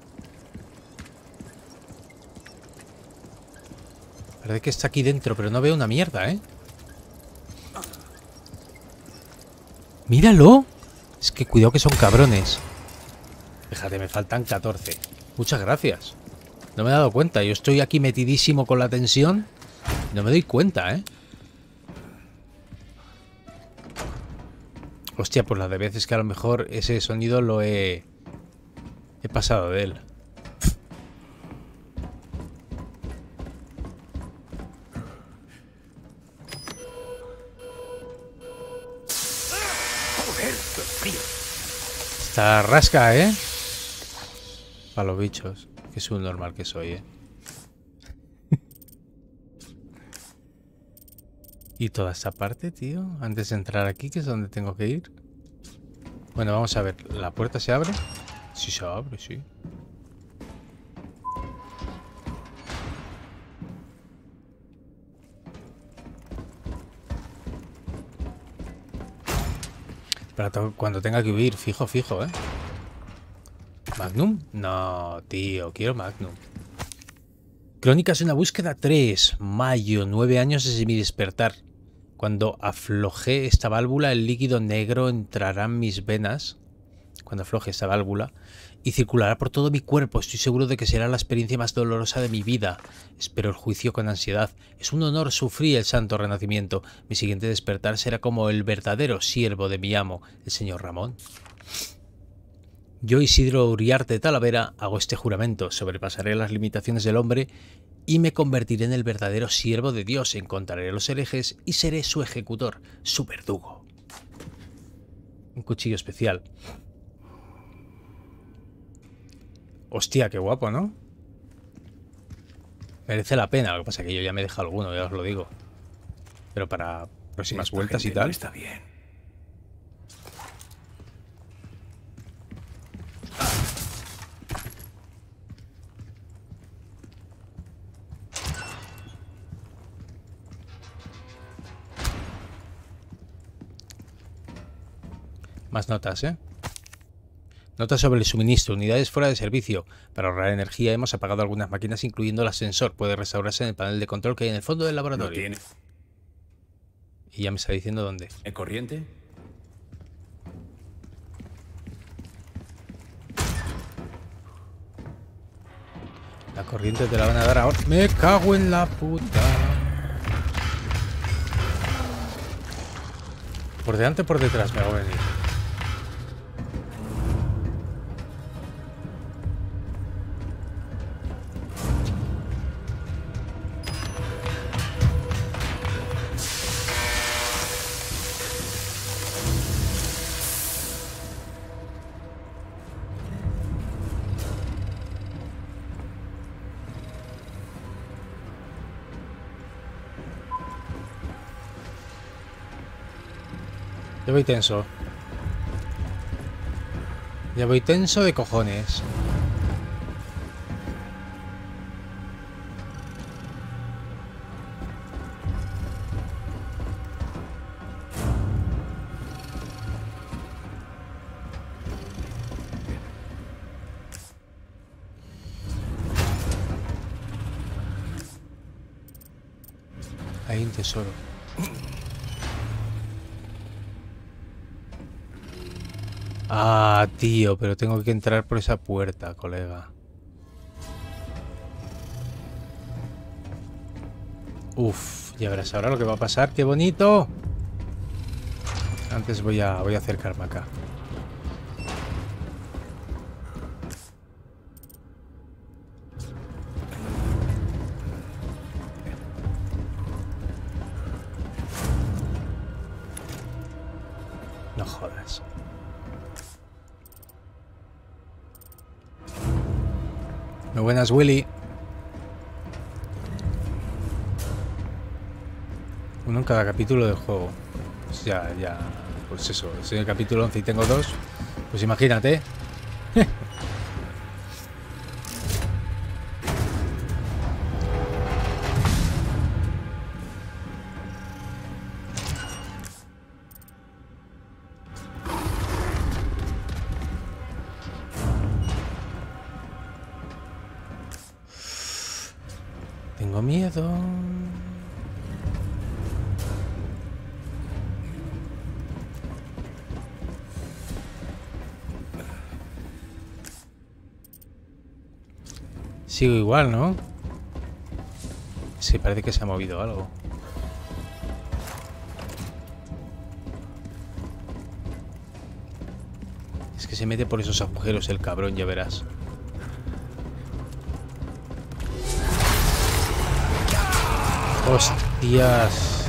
Parece que está aquí dentro, pero no veo una mierda, ¿eh? ¡Míralo! Es que cuidado que son cabrones. Fíjate, me faltan 14. Muchas gracias. No me he dado cuenta. Yo estoy aquí metidísimo con la tensión. No me doy cuenta, ¿eh? Hostia, pues la de veces que a lo mejor ese sonido lo he pasado de él. Está rasca, ¿eh? Para los bichos. Que es un normal que soy, ¿eh? Y toda esta parte, tío, antes de entrar aquí, que es donde tengo que ir. Bueno, vamos a ver. ¿La puerta se abre? Sí se abre, sí. Para cuando tenga que huir, fijo, fijo, ¿eh? ¿Magnum? No, tío, quiero Magnum. Crónicas de una búsqueda 3. Mayo, 9 años desde mi despertar. Cuando aflojé esta válvula, el líquido negro entrará en mis venas. Cuando afloje esta válvula. Y circulará por todo mi cuerpo. Estoy seguro de que será la experiencia más dolorosa de mi vida. Espero el juicio con ansiedad. Es un honor sufrir el santo renacimiento. Mi siguiente despertar será como el verdadero siervo de mi amo, el señor Ramón. Yo, Isidro Uriarte Talavera, hago este juramento. Sobrepasaré las limitaciones del hombre y me convertiré en el verdadero siervo de Dios. Encontraré a los herejes y seré su ejecutor, su verdugo. Un cuchillo especial. Hostia, qué guapo, ¿no? Merece la pena. Lo que pasa es que yo ya me he dejado alguno, ya os lo digo. Pero para próximas vueltas y Gente, tal. no está bien. Más notas, ¿eh? Notas sobre el suministro. Unidades fuera de servicio. Para ahorrar energía hemos apagado algunas máquinas, incluyendo el ascensor. Puede restaurarse en el panel de control que hay en el fondo del ¿No laboratorio. tiene Y ya me está diciendo dónde. corriente? La corriente te la van a dar ahora. Me cago en la puta. Por delante o por detrás me va a venir. Ya voy tenso. Ya voy tenso de cojones. Hay un tesoro. Ah, tío, pero tengo que entrar por esa puerta, colega. Uf, ya verás ahora lo que va a pasar. ¡Qué bonito! Antes voy a acercarme acá. No jodas. Muy buenas, Willy. Uno en cada capítulo del juego. Pues ya, pues eso. Estoy en el capítulo 11 y tengo 2. Pues imagínate. Tengo miedo. Sigo igual, ¿no? Sí, parece que se ha movido algo. Es que se mete por esos agujeros el cabrón, ya verás. Hostias.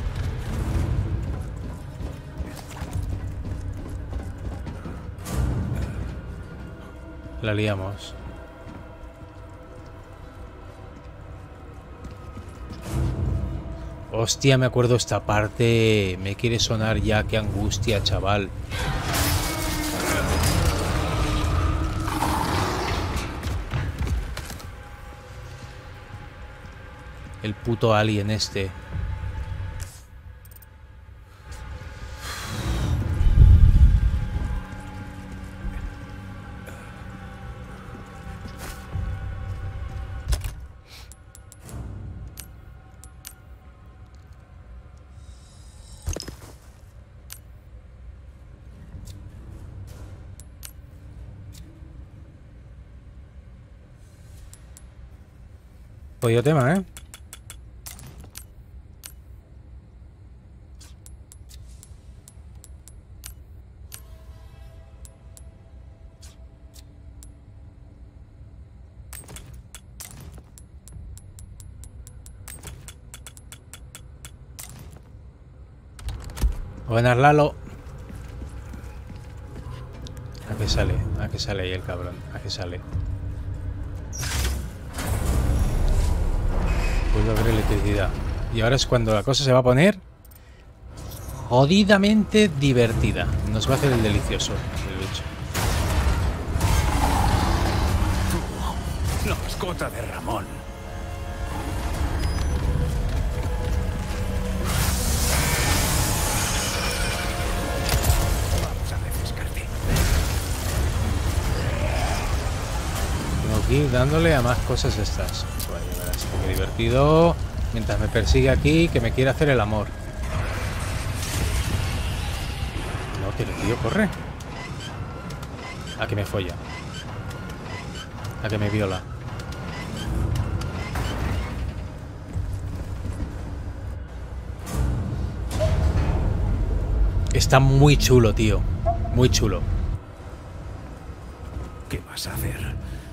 La liamos. Hostia, me acuerdo esta parte. Me quiere sonar ya. Qué angustia, chaval. El puto alien este. Jodido tema, ¿eh? Buenas, Lalo. ¿A qué sale? ¿A qué sale ahí el cabrón? ¿A qué sale? Puedo ver electricidad. Y ahora es cuando la cosa se va a poner jodidamente divertida. Nos va a hacer el delicioso el bicho. La mascota de Ramón. Vamos a refrescarte. Tengo que ir dándole a más cosas estas. Vale, verás, qué divertido. Mientras me persigue aquí, que me quiere hacer el amor. No, pero tío, corre. A que me folla. A que me viola. Está muy chulo, tío. Muy chulo. ¿Qué vas a hacer?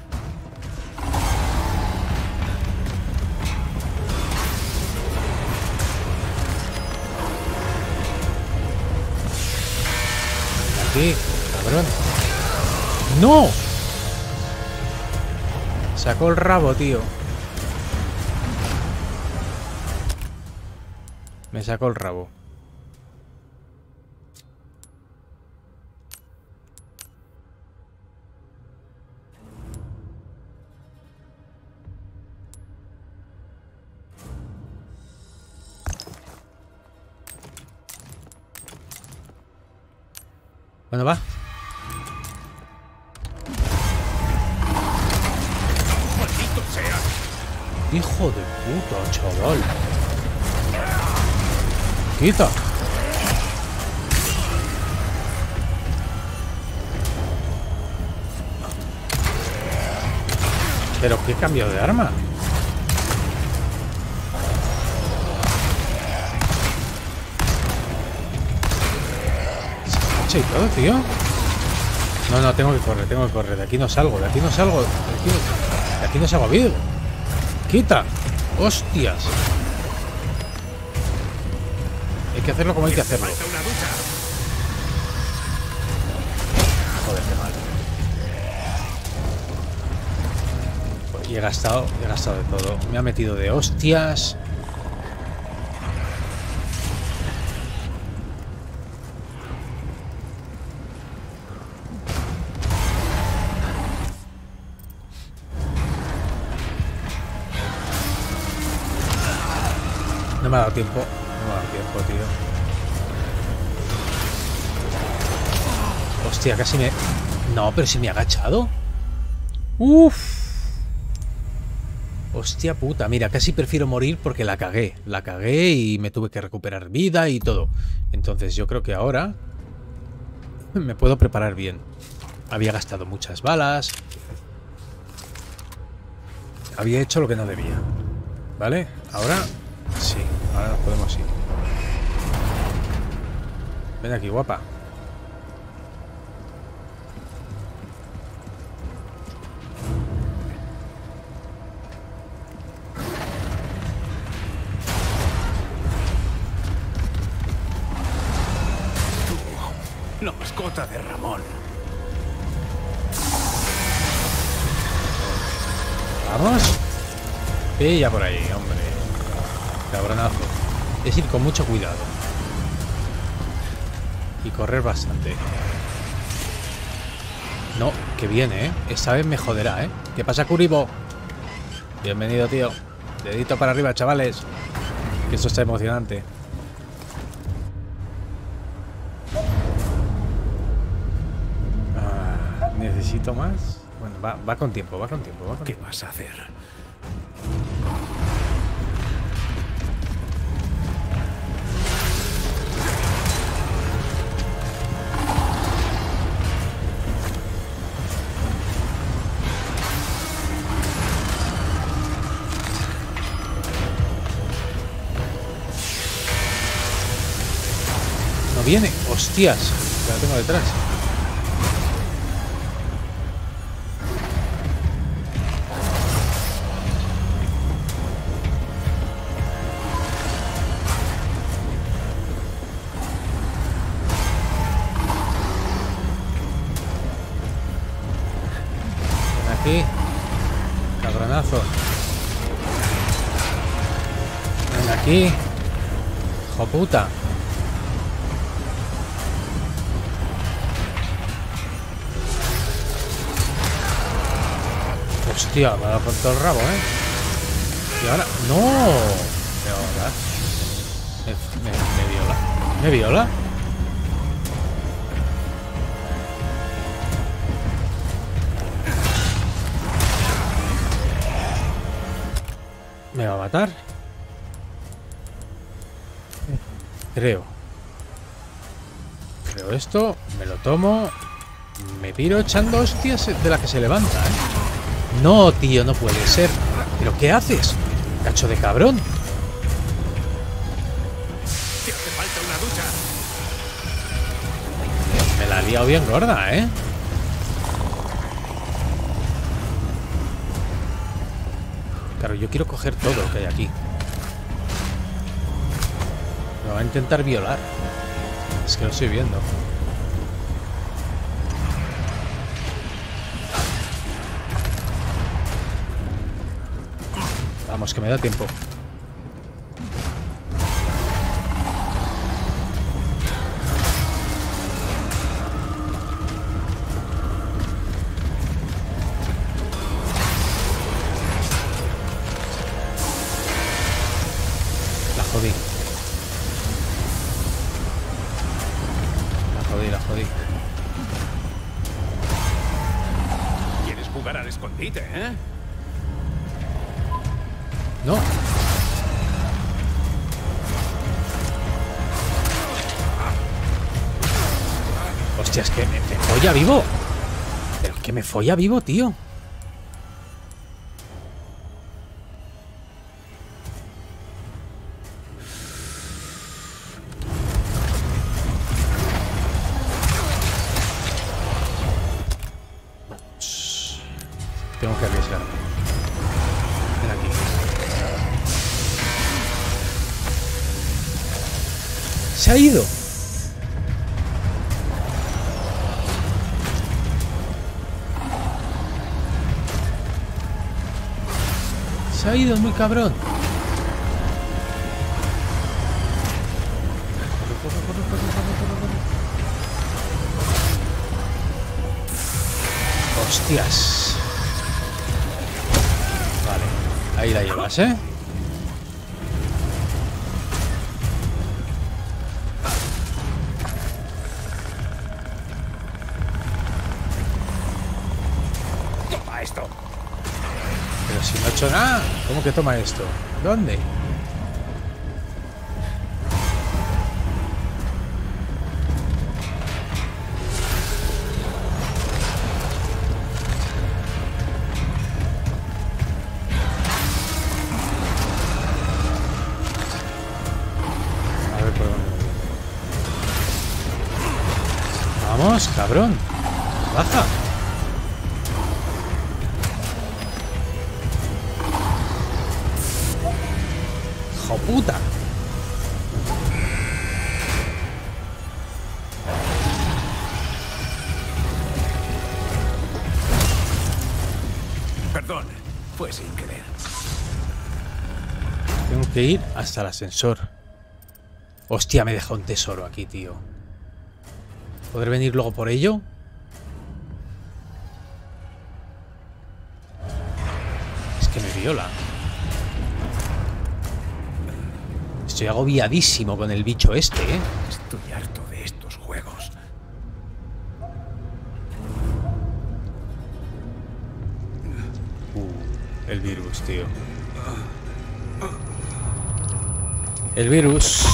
Aquí, cabrón. ¡No! Sacó el rabo, tío. Me sacó el rabo. Bueno, va. ¡Maldito sea! Hijo de puta, chaval. Quita. Pero qué cambio de arma. Se marcha y todo, tío. No, no, tengo que correr, tengo que correr. De aquí no salgo, de aquí no salgo. De aquí no salgo vivo. ¡Quita! ¡Hostias! Hay que hacerlo como hay que hacerlo. ¡Falta una ducha! Joder, qué mal. Y he gastado de todo. Me ha metido de hostias. No me ha dado tiempo. No me ha dado tiempo, tío. Hostia, casi me... No, pero si me he agachado. Uff. Hostia puta, mira, casi prefiero morir porque la cagué. La cagué y me tuve que recuperar vida y todo. Entonces yo creo que ahora me puedo preparar bien. Había gastado muchas balas. Había hecho lo que no debía. ¿Vale? Ahora sí, ahora nos podemos ir. Ven aquí, guapa. La mascota de Ramón. Vamos. Pilla por ahí, hombre. Cabronazo. Es ir con mucho cuidado. Y correr bastante. No, que viene, ¿eh? Esta vez me joderá, ¿eh? ¿Qué pasa, Kuribo? Bienvenido, tío. Dedito para arriba, chavales. Que esto está emocionante. ¿Necesito más? Bueno, va con tiempo, va con tiempo, va con ¿Qué tiempo. vas a hacer? No viene, hostias. La tengo detrás. aquí. ¡Hijo puta! Hostia, me ha dado con todo el rabo, ¿eh? Y ahora... ¡No! ¿Qué ahora? Me viola. ¿Me viola? ¿Me va a matar? Creo. Pero esto me lo tomo. Me piro echando hostias de la que se levanta, ¿eh? No, tío, no puede ser. ¿Pero qué haces? Cacho de cabrón. ¡Te hace falta una ducha! Me la ha liado bien gorda, ¿eh? Claro, yo quiero coger todo lo que hay aquí. Me va a intentar violar. Es que lo estoy viendo. Vamos, que me da tiempo. La jodí. La jodí. ¿Quieres jugar al escondite, eh? No. Hostia, es que me folla vivo. Pero es que me folla vivo, tío. Tengo que arriesgarme. Ven aquí. Se ha ido. Se ha ido, es muy cabrón. Hostias. Vale, ahí la llevas, ¿eh? Toma esto. Pero si no he hecho nada. ¿Cómo que toma esto? ¿Dónde? A ver por dónde. Vamos, cabrón. Baja. ¡Hijo puta! Perdón, fue sin querer. Tengo que ir hasta el ascensor. Hostia, me deja un tesoro aquí, tío. ¿Podré venir luego por ello? Es que me viola. Estoy agobiadísimo con el bicho este, ¿eh? Estoy harto de estos juegos. El virus, tío. El virus.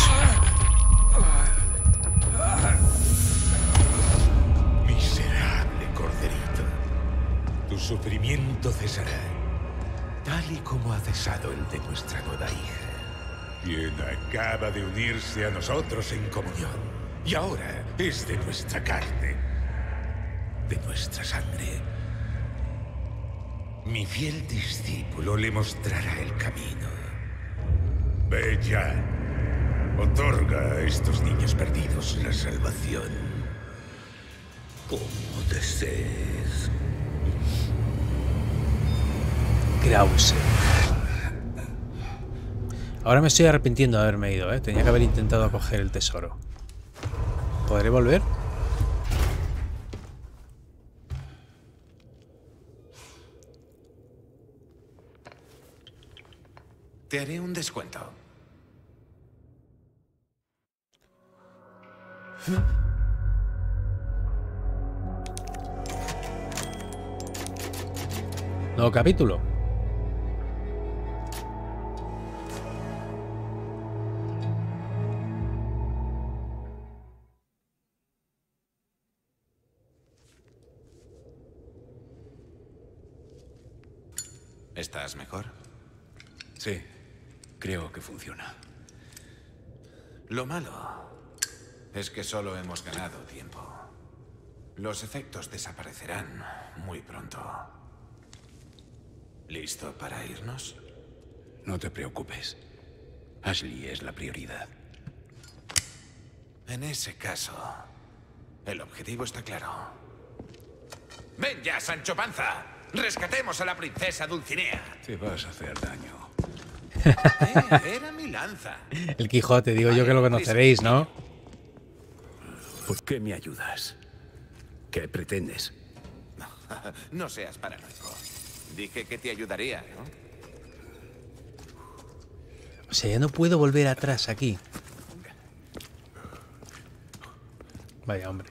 Miserable corderito. Tu sufrimiento cesará, tal y como ha cesado el de nuestra nueva hija, quien acaba de unirse a nosotros en comunión. Y ahora es de nuestra carne, de nuestra sangre. Mi fiel discípulo le mostrará el camino. Ve ya. Otorga a estos niños perdidos la salvación. Como desees. Krause. Ahora me estoy arrepintiendo de haberme ido, ¿eh? Tenía que haber intentado coger el tesoro. ¿Podré volver? Te haré un descuento. Nuevo capítulo. ¿Estás mejor? Sí, creo que funciona. Lo malo es que solo hemos ganado tiempo. Los efectos desaparecerán muy pronto. ¿Listo para irnos? No te preocupes. Ashley es la prioridad. En ese caso, el objetivo está claro. ¡Ven ya, Sancho Panza! ¡Rescatemos a la princesa Dulcinea! Te vas a hacer daño. Era mi lanza. El Quijote, digo yo que lo conoceréis, ¿no? ¿Por qué me ayudas? ¿Qué pretendes? No seas paranoico. Dije que te ayudaría, ¿no? O sea, ya no puedo volver atrás aquí. Vaya, hombre.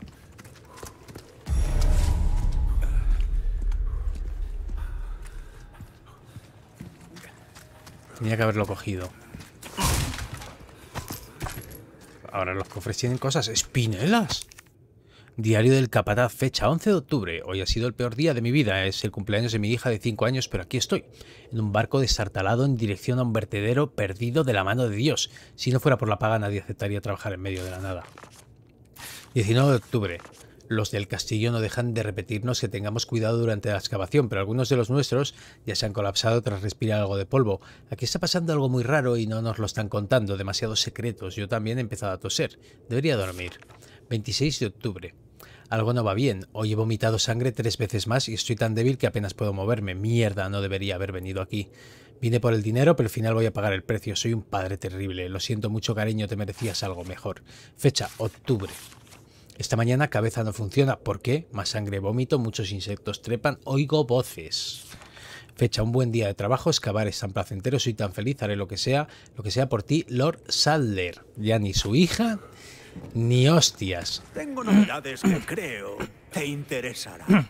Tenía que haberlo cogido. Ahora los cofres tienen cosas. ¡Espinelas! Diario del capataz, fecha 11 de octubre. Hoy ha sido el peor día de mi vida. Es el cumpleaños de mi hija de 5 años, pero aquí estoy, en un barco destartalado en dirección a un vertedero perdido de la mano de Dios. Si no fuera por la paga, nadie aceptaría trabajar en medio de la nada. 19 de octubre. Los del castillo no dejan de repetirnos que tengamos cuidado durante la excavación, pero algunos de los nuestros ya se han colapsado tras respirar algo de polvo. Aquí está pasando algo muy raro y no nos lo están contando. Demasiados secretos. Yo también he empezado a toser. Debería dormir. 26 de octubre. Algo no va bien. Hoy he vomitado sangre 3 veces más y estoy tan débil que apenas puedo moverme. Mierda, no debería haber venido aquí. Vine por el dinero, pero al final voy a pagar el precio. Soy un padre terrible. Lo siento mucho, cariño, te merecías algo mejor. Fecha, octubre. Esta mañana cabeza no funciona. ¿Por qué? Más sangre, vómito, muchos insectos trepan, oigo voces. Fecha, un buen día de trabajo, excavar es tan placentero, soy tan feliz, haré lo que sea por ti, Lord Sadler. Ya ni su hija, ni hostias. Tengo novedades que creo te interesarán.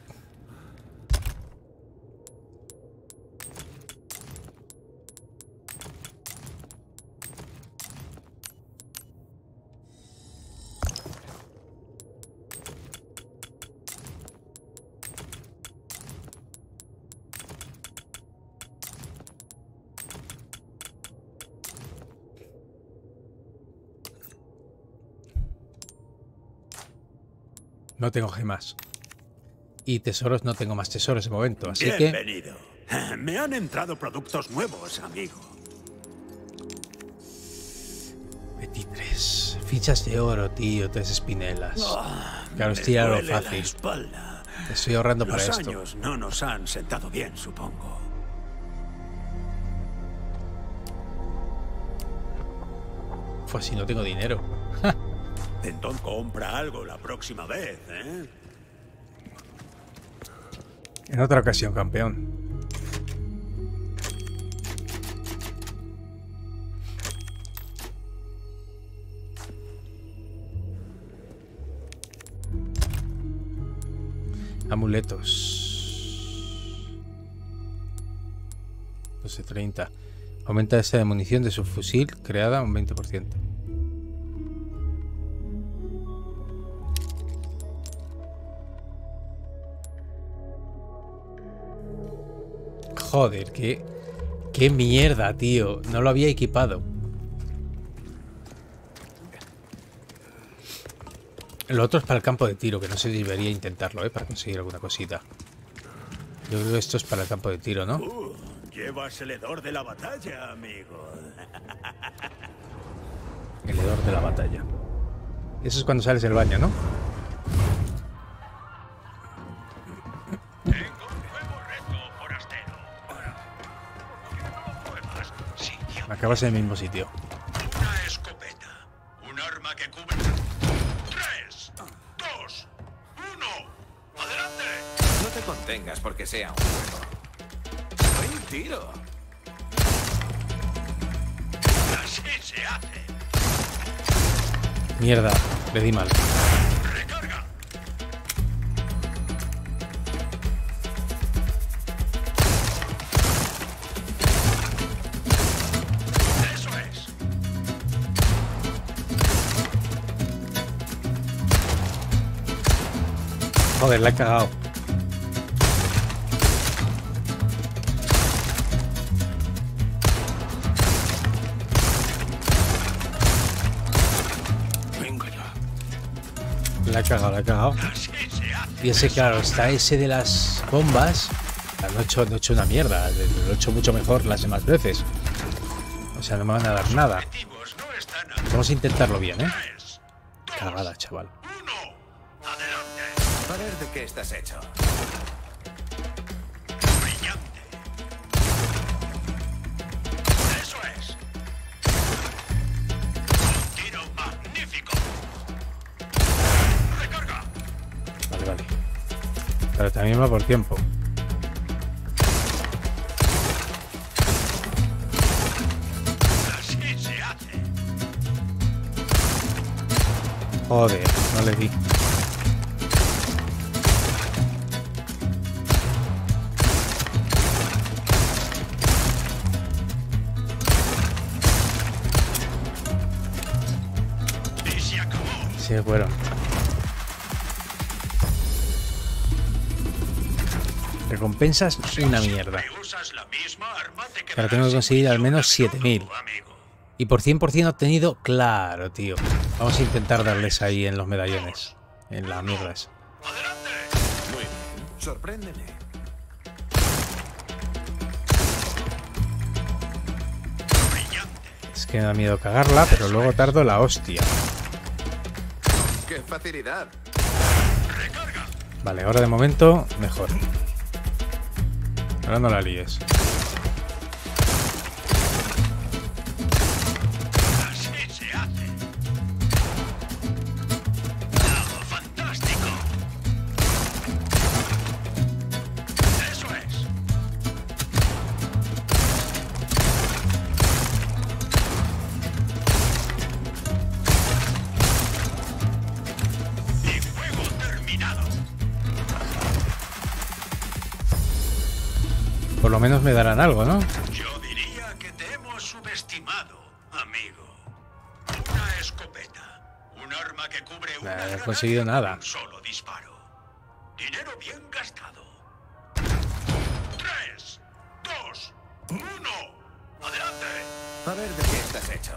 No tengo gemas. Y tesoros, no tengo más tesoros de momento, así que... Bienvenido. Me han entrado productos nuevos, amigo. 23. Fichas de oro, tío, 3 espinelas. Claro, es tirar lo fácil. Te estoy ahorrando para esto. Los años no nos han sentado bien, supongo. Pues si no tengo dinero. Entonces compra algo la próxima vez, ¿eh? En otra ocasión, campeón. Amuletos. 12.30. Aumenta esa de munición de su fusil creada un 20%. Joder, qué mierda, tío. No lo había equipado. Lo otro es para el campo de tiro, que no sé si debería intentarlo, para conseguir alguna cosita. Yo creo que esto es para el campo de tiro, ¿no? Llevas el hedor de la batalla, amigo. El hedor de la batalla. Eso es cuando sales del baño, ¿no? Acabas en el mismo sitio. Una escopeta. Un arma que cubre... 3, 2, 1. ¡Adelante! No te contengas porque sea un juego. ¡Buen tiro! Así se hace. Mierda, le di mal. Recarga. Eso es. Joder, la he cagado. Venga ya. La he cagado, la he cagado. Así se hace. Y ese, claro, está ese de las bombas. No he hecho una mierda. Lo he hecho mucho mejor las demás veces. O sea, no me van a dar nada. Objetivos no están a... Vamos a intentarlo bien, ¿eh? 3, 2, Cagada, chaval. 1. Adelante. A ver de qué estás hecho. Brillante. Eso es. Un tiro magnífico. Recarga. Vale, vale. Pero también va por tiempo. Así se hace. Joder, no le di. Y se acabó. Sí, bueno. Recompensas una mierda. Si usas la misma arma, te Pero tengo que quedarás conseguir sin al menos munición de 7000. todo, amigo. Y por 100% obtenido, claro, tío. Vamos a intentar darles ahí en los medallones. En las mierdas. Adelante. Muy bien. Sorpréndeme. Brillante. Es que me da miedo cagarla, pero luego tardo la hostia. ¡Qué facilidad! Recarga. Vale, ahora de momento, mejor. Ahora no la líes. Así se hace. ¡Oh, fantástico! Eso es. Y juego terminado. Por lo menos me darán algo, ¿no? Yo diría que te hemos subestimado, amigo. Una escopeta. Un arma que cubre una No he granada conseguido con nada. un solo disparo. Dinero bien gastado. 3, 2, 1. Adelante. A ver de qué estás hecho.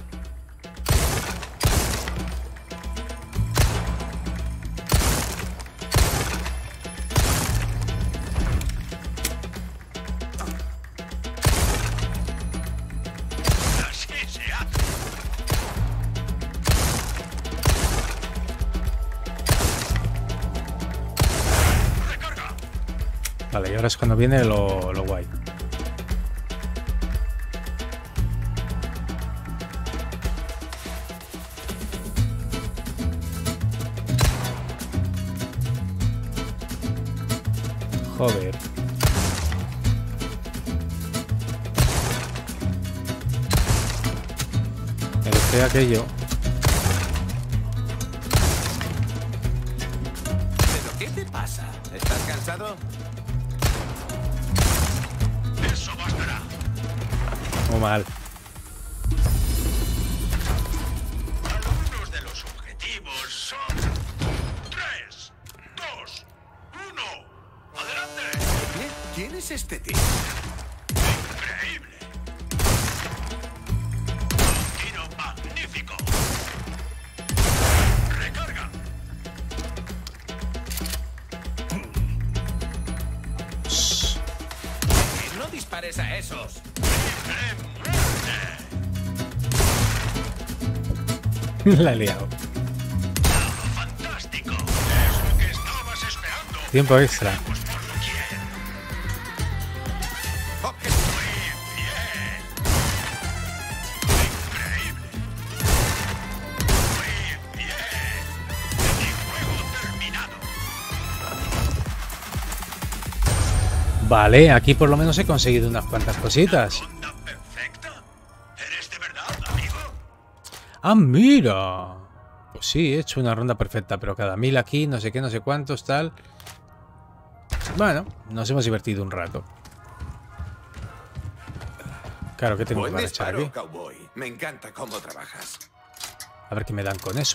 Así se hace. Recarga. Vale, y ahora es cuando viene lo guay. Joder. Me dejé aquello. ¿Pero qué te pasa? ¿Estás cansado? Eso bastará. Muy mal. Algunos de los objetivos son 3, 2, 1. Adelante. ¿Quién es este tío? Increíble. Un tiro magnífico. Recarga. No dispares a esos. La he liado. Fantástico. Es lo que estabas esperando. Tiempo extra. Pues por doquier. Ok. Muy bien. Vale, aquí por lo menos he conseguido unas cuantas cositas. ¿Ronda perfecta? ¿Eres de verdad, amigo? ¡Ah, mira! Pues sí, he hecho una ronda perfecta, pero cada 1000 aquí, no sé qué, no sé cuántos, tal. Bueno, nos hemos divertido un rato. Claro, ¿qué tengo que Buen echar disparo, aquí? cowboy. Me encanta cómo trabajas. A ver qué me dan con eso.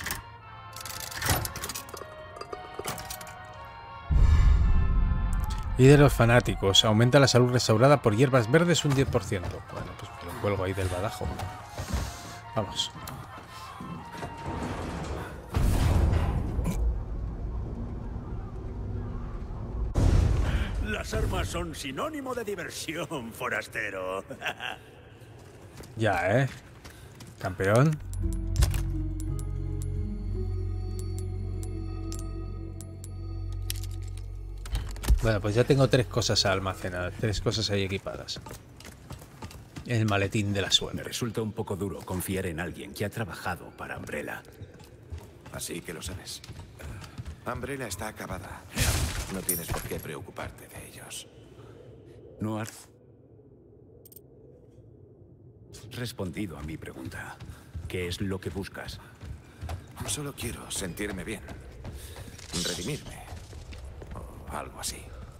Líder de los fanáticos. Aumenta la salud restaurada por hierbas verdes un 10%. Bueno, pues me lo cuelgo ahí del badajo. Vamos. Las armas son sinónimo de diversión, forastero. Ya, ¿eh? Campeón. Bueno, pues ya tengo 3 cosas almacenadas, 3 cosas ahí equipadas. El maletín de la Me suerte. resulta un poco duro confiar en alguien que ha trabajado para Umbrella. Así que lo sabes. Umbrella está acabada. No tienes por qué preocuparte de ellos. No has respondido a mi pregunta. ¿Qué es lo que buscas? Solo quiero sentirme bien. Redimirme. O algo así.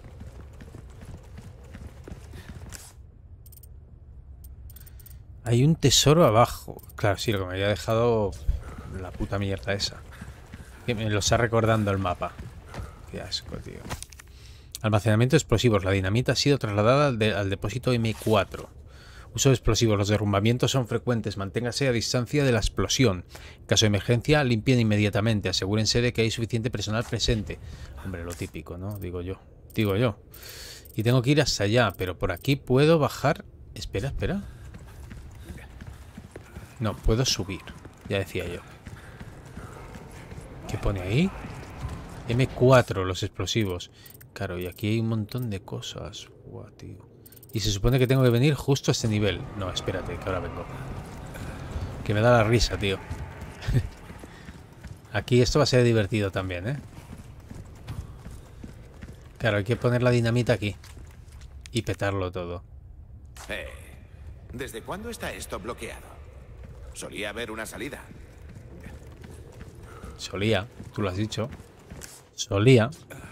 Hay un tesoro abajo. Claro, sí, lo que me había dejado la puta mierda esa. Que me lo está recordando el mapa. Qué asco, tío. Almacenamiento de explosivos. La dinamita ha sido trasladada al depósito M4. Uso de explosivos. Los derrumbamientos son frecuentes. Manténgase a distancia de la explosión. En caso de emergencia, limpien inmediatamente. Asegúrense de que hay suficiente personal presente. Hombre, lo típico, ¿no? Digo yo. Y tengo que ir hasta allá. Pero por aquí puedo bajar. Espera. No, puedo subir. Ya decía yo. ¿Qué pone ahí? M4, los explosivos. Claro, y aquí hay un montón de cosas. Buah, tío. Y se supone que tengo que venir justo a este nivel. No, espérate, que ahora vengo. Que me da la risa, tío. Aquí esto va a ser divertido también, ¿eh? Claro, hay que poner la dinamita aquí. Y petarlo todo. ¿Desde cuándo está esto bloqueado? Solía haber una salida. Solía, tú lo has dicho. Solía.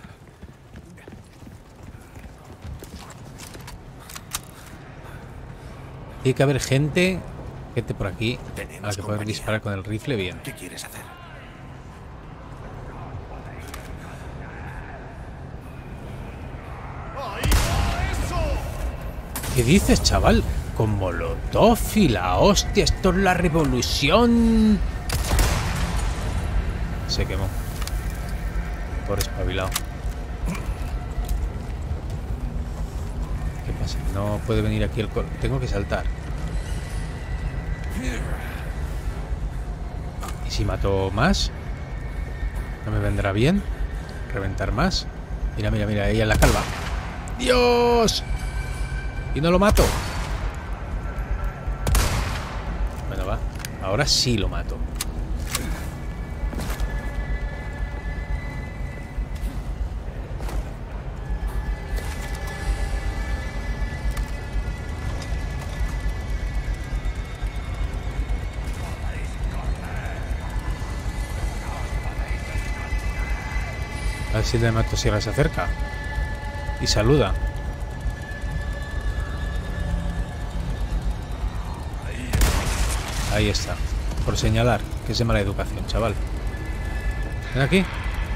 Tiene que haber gente por aquí a la que poder disparar con el rifle bien. ¿Qué quieres hacer? ¿Qué dices, chaval? Con Molotov y la hostia, esto es la revolución. Se quemó. Por espabilado. ¿Qué pasa? No puede venir aquí el col. Tengo que saltar. ¿Y si mato más? ¿No me vendrá bien? ¿Reventar más? Mira, ella en la calva. ¡Dios! Y no lo mato. Bueno, va. Ahora sí lo mato. A ver si el de motosierra se acerca. Y saluda. Ahí está. Por señalar, que es de mala educación, chaval. Ven aquí.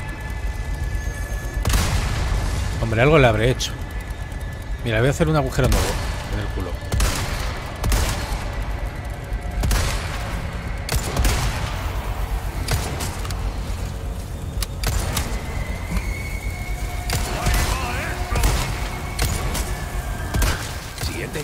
Hombre, algo le habré hecho. Mira, voy a hacer un agujero nuevo en el culo. Siguiente.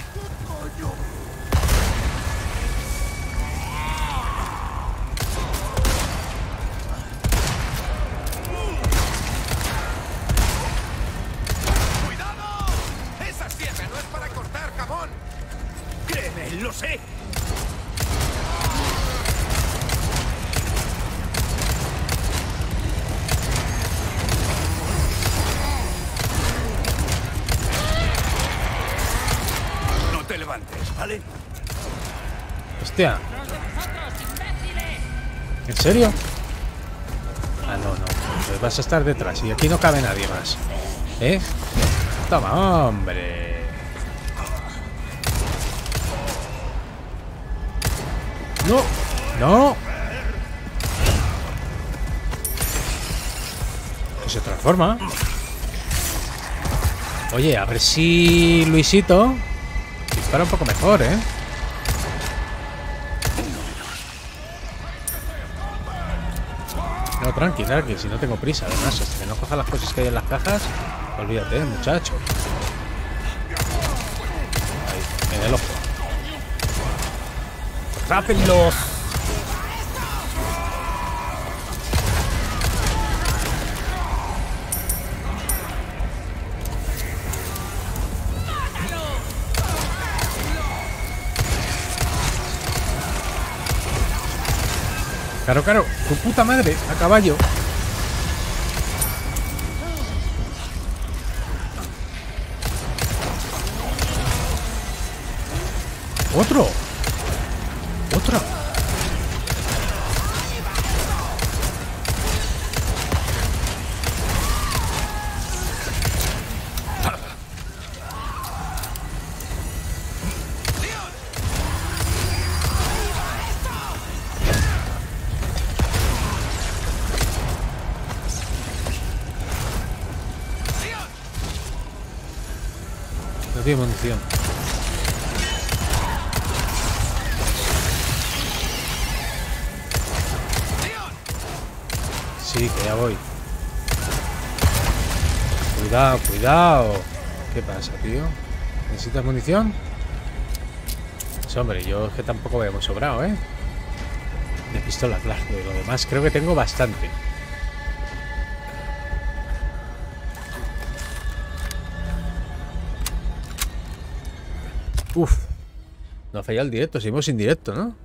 ¡Lo sé! Hostia. ¿En serio? Ah, no, no. Pues vas a estar detrás y aquí no cabe nadie más. ¿Eh? Toma, hombre. No. No. Se transforma. Oye, a ver si Luisito dispara un poco mejor, ¿eh? No, tranqui, tranqui, si no tengo prisa. Además, hasta que no coja las cosas que hay en las cajas, olvídate, muchacho. Ahí, en el ojo. ¡Rápenlos! Claro, claro, tu puta madre, a caballo. ¡Otro! ¡Otra! No tiene munición. Sí, que ya voy. Cuidado, cuidado. ¿Qué pasa, tío? ¿Necesitas munición? Pues hombre, yo es que tampoco voy muy sobrado, ¿eh? De pistola, claro. De lo demás creo que tengo bastante. Uf. No ha fallado el directo, seguimos sin directo, ¿no?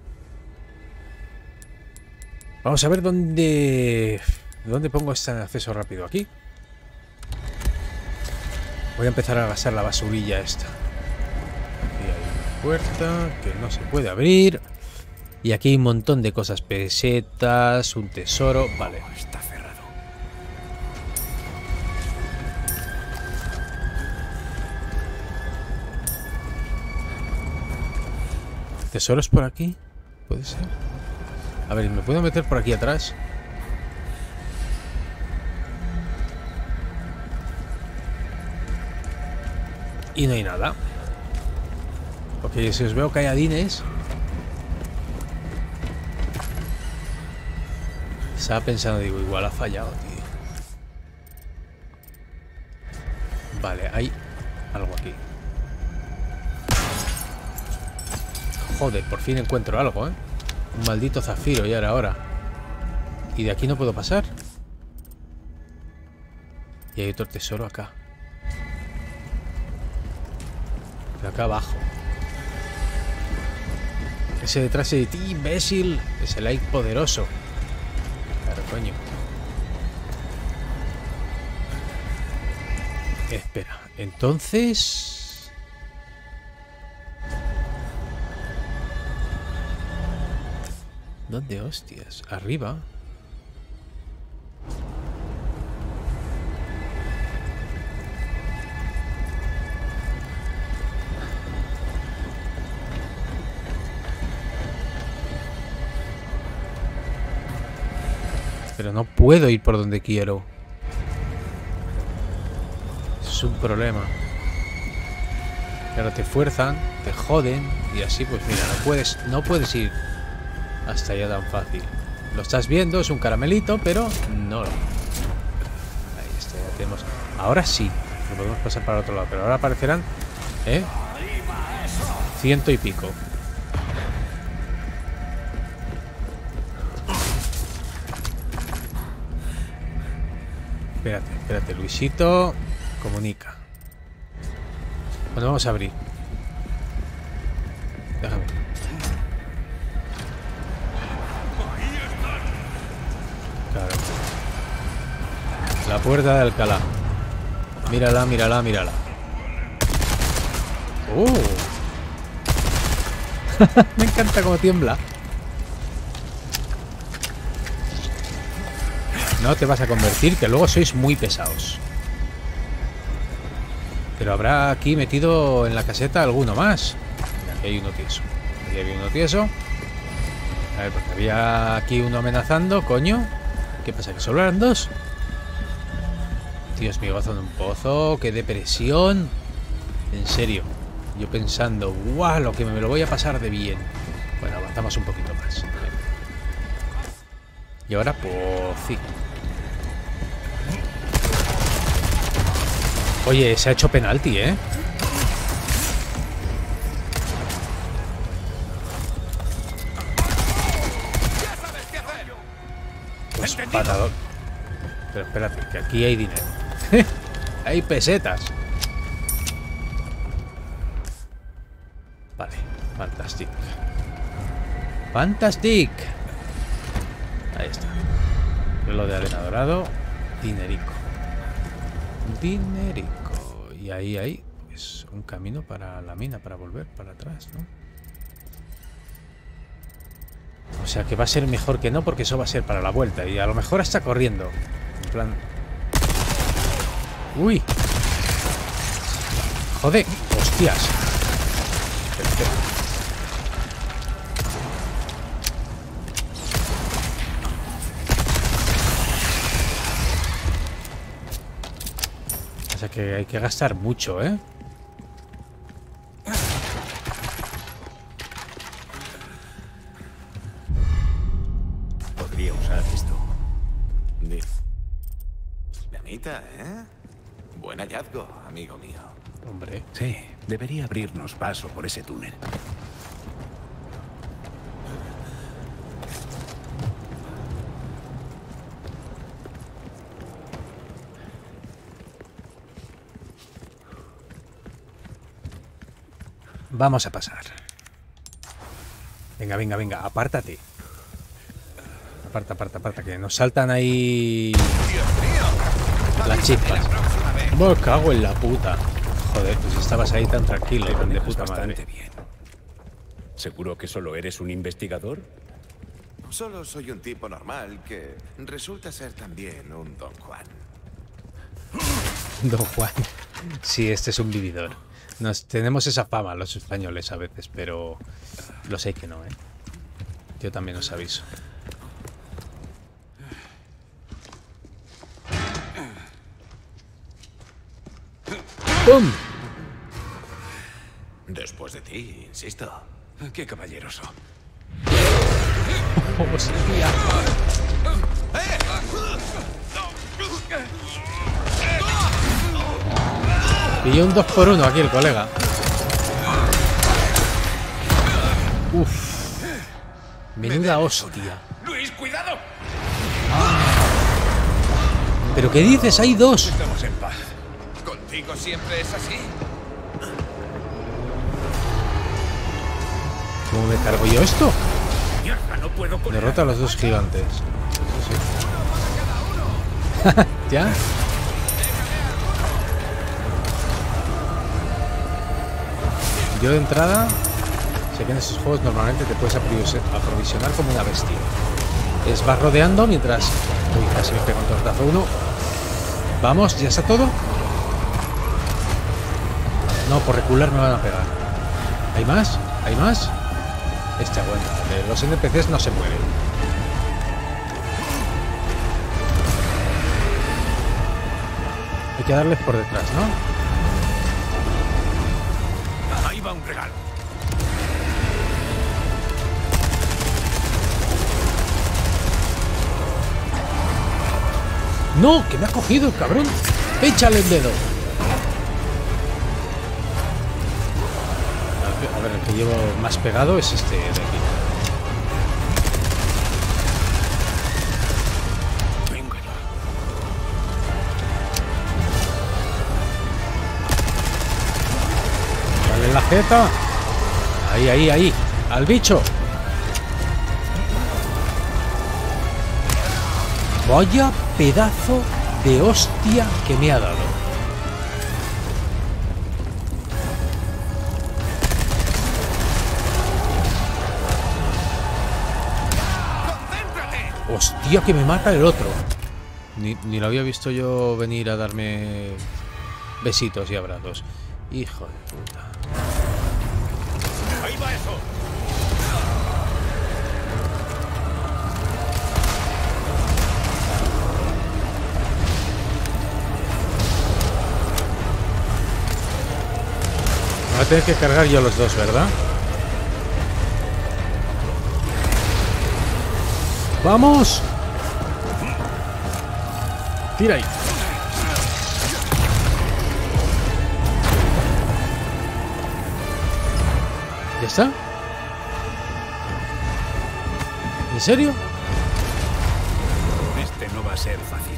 Vamos a ver dónde pongo este acceso rápido. Aquí. Voy a empezar a gastar la basurilla esta. Aquí hay una puerta que no se puede abrir. Y aquí hay un montón de cosas. Pesetas, un tesoro. Vale. Está cerrado. ¿Tesoros por aquí? ¿Puede ser? A ver, ¿me puedo meter por aquí atrás? Y no hay nada. Ok, si os veo calladines. Estaba pensando, digo, igual ha fallado, tío. Vale, hay algo aquí. Joder, por fin encuentro algo, ¿eh? Un maldito zafiro ya era hora. Y de aquí no puedo pasar. Y hay otro tesoro acá. De acá abajo. Ese detrás de ti, imbécil. Es el like poderoso. Claro, coño. Espera, entonces... ¿Dónde hostias? ¿Arriba? Pero no puedo ir por donde quiero. Es un problema. Claro, te fuerzan, te joden y así pues mira, no puedes ir hasta allá tan fácil. Lo estás viendo, es un caramelito, pero no. Ahí está, ya tenemos. Ahora sí, lo podemos pasar para el otro lado, pero ahora aparecerán, 100 y pico. Espérate, espérate, Luisito comunica. Bueno, vamos a abrir. Déjame. Claro. La puerta de Alcalá. Mírala, mírala, mírala. Me encanta cómo tiembla. No te vas a convertir, que luego sois muy pesados. Pero habrá aquí metido en la caseta alguno más. Aquí hay uno tieso. Aquí había uno tieso. A ver, porque había aquí uno amenazando, coño. ¿Qué pasa? ¿Que solo eran dos? Dios mío, gozo en un pozo. ¡Qué depresión! En serio. Yo pensando, ¡guau! Lo que me lo voy a pasar de bien. Bueno, avanzamos un poquito más. Y ahora, pues sí. Oye, se ha hecho penalti, ¿eh? Pues patador. Pero espérate, que aquí hay dinero. Hay pesetas. Vale, fantastic. Fantastic. Ahí está. Reloj de arena dorado. Dinerico. Dinerico. Y ahí hay pues, un camino para la mina, para volver para atrás, ¿no? O sea que va a ser mejor que no, porque eso va a ser para la vuelta. Y a lo mejor hasta corriendo. En plan... ¡Uy! ¡Joder! ¡Hostias! Perfecto. O sea que hay que gastar mucho, ¿eh? Podría usar esto. Bonita, ¿eh? Buen hallazgo, amigo mío. Hombre. Sí, debería abrirnos paso por ese túnel. Vamos a pasar. Venga, venga, venga, apártate. Aparta, aparta, aparta, que nos saltan ahí las chispas. Me cago en la puta. Joder, pues estabas ahí tan tranquilo y tan de puta madre. Bastante bien. ¿Seguro que solo eres un investigador? Solo soy un tipo normal que resulta ser también un Don Juan. Don Juan. Sí, este es un vividor. Tenemos esa fama los españoles a veces, pero lo sé que no, ¿eh? Yo también os aviso. ¡Pum! Después de ti, insisto. Qué caballeroso. ¡Hostia! Pilló un 2x1 aquí el colega. Uf. Menuda hostia. ¡Luis, cuidado! ¿Pero qué dices? Hay dos. Estamos en paz. ¿Contigo siempre es así? ¿Cómo me cargo yo esto? Mierda, no puedo con... Derrota a los dos gigantes. Sí, sí. ¿Ya? Yo de entrada sé que en estos juegos normalmente te puedes aprovisionar como una bestia. Vas rodeando mientras... Uy, casi me pego un tortazo uno. Vamos, ¿ya está todo? No, por recular me van a pegar. ¿Hay más? ¿Hay más? Este aguanta. Los NPCs no se mueven. Hay que darles por detrás, ¿no? Ahí va un regalo. ¡No! ¡Que me ha cogido el cabrón! ¡Échale el dedo! A ver, el que llevo más pegado es este de aquí. Venga ya. Dale en la jeta. Ahí, ahí, ahí. ¡Al bicho! Vaya pedazo de hostia que me ha dado. Hostia, que me mata el otro. Ni lo había visto yo venir a darme besitos y abrazos. Hijo de puta. ¡Ahí va eso! Me voy a tener que cargar yo los dos, ¿verdad? ¡Vamos! Tira ahí. ¿Ya está? ¿En serio? Este no va a ser fácil.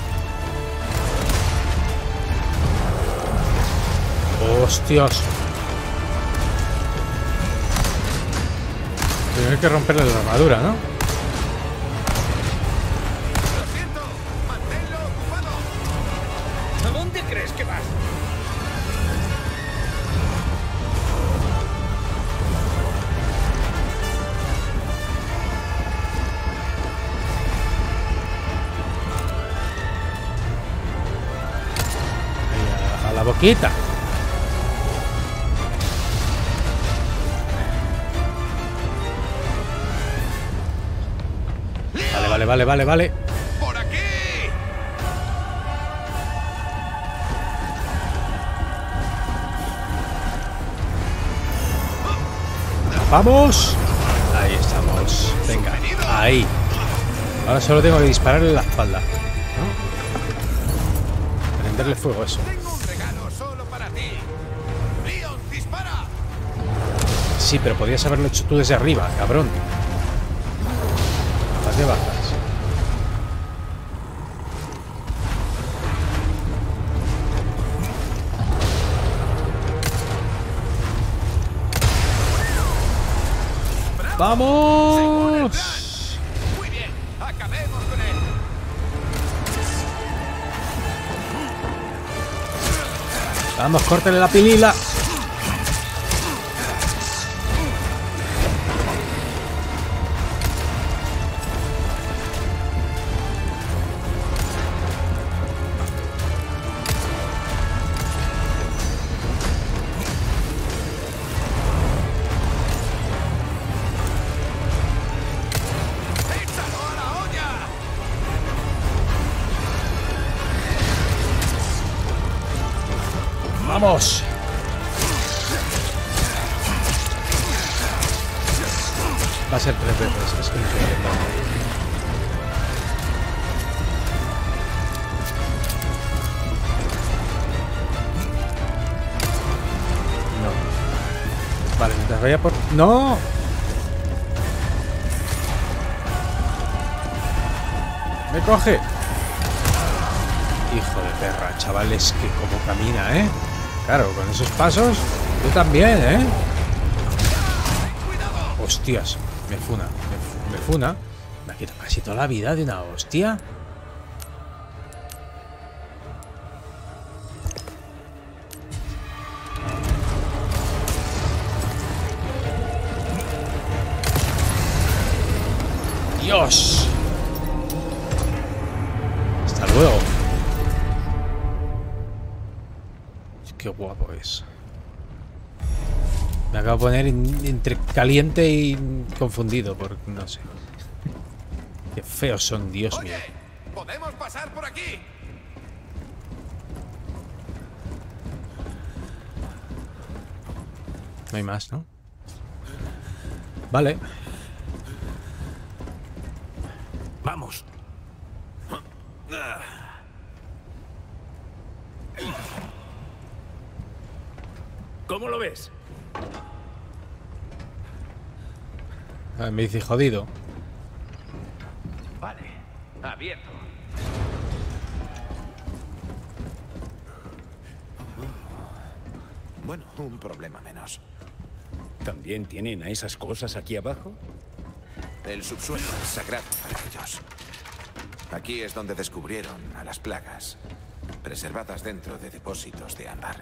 ¡Hostias! Tengo que romperle la armadura, ¿no? Lo siento. Manténlo ocupado. ¿A dónde crees que vas? A la boquita. Vale. ¡Por aquí! ¡Vamos! Ahí estamos. Venga, ahí. Ahora solo tengo que dispararle en la espalda, ¿no? Prenderle fuego, eso. Tengo un regalo solo para ti. Leon, dispara. Sí, pero podrías haberlo hecho tú desde arriba, cabrón. Vas de bajas. ¡Vamos! Muy bien, acabemos con él. Vamos, córtale la pilila. ¡Échalo a la olla! ¡Vamos! Va a ser 3 veces, es que increíble. No. Vale, mientras vaya por... ¡No! ¡Me coge! Hijo de perra, chavales, que como camina, ¿eh? Claro, con esos pasos, tú también, ¿eh? Hostias, me funa. Me ha quitado casi toda la vida de una hostia. Dios. Hasta luego. Qué guapo es. Me acabo de poner entre caliente y confundido, por no sé. Qué feos son, Dios mío. Oye, ¿podemos pasar por aquí? No hay más, ¿no? Vale. Vamos. ¿Cómo lo ves? Me dice jodido. Vale, abierto. Bueno, un problema menos. ¿También tienen a esas cosas aquí abajo? El subsuelo es sagrado para ellos. Aquí es donde descubrieron a las plagas, preservadas dentro de depósitos de ámbar.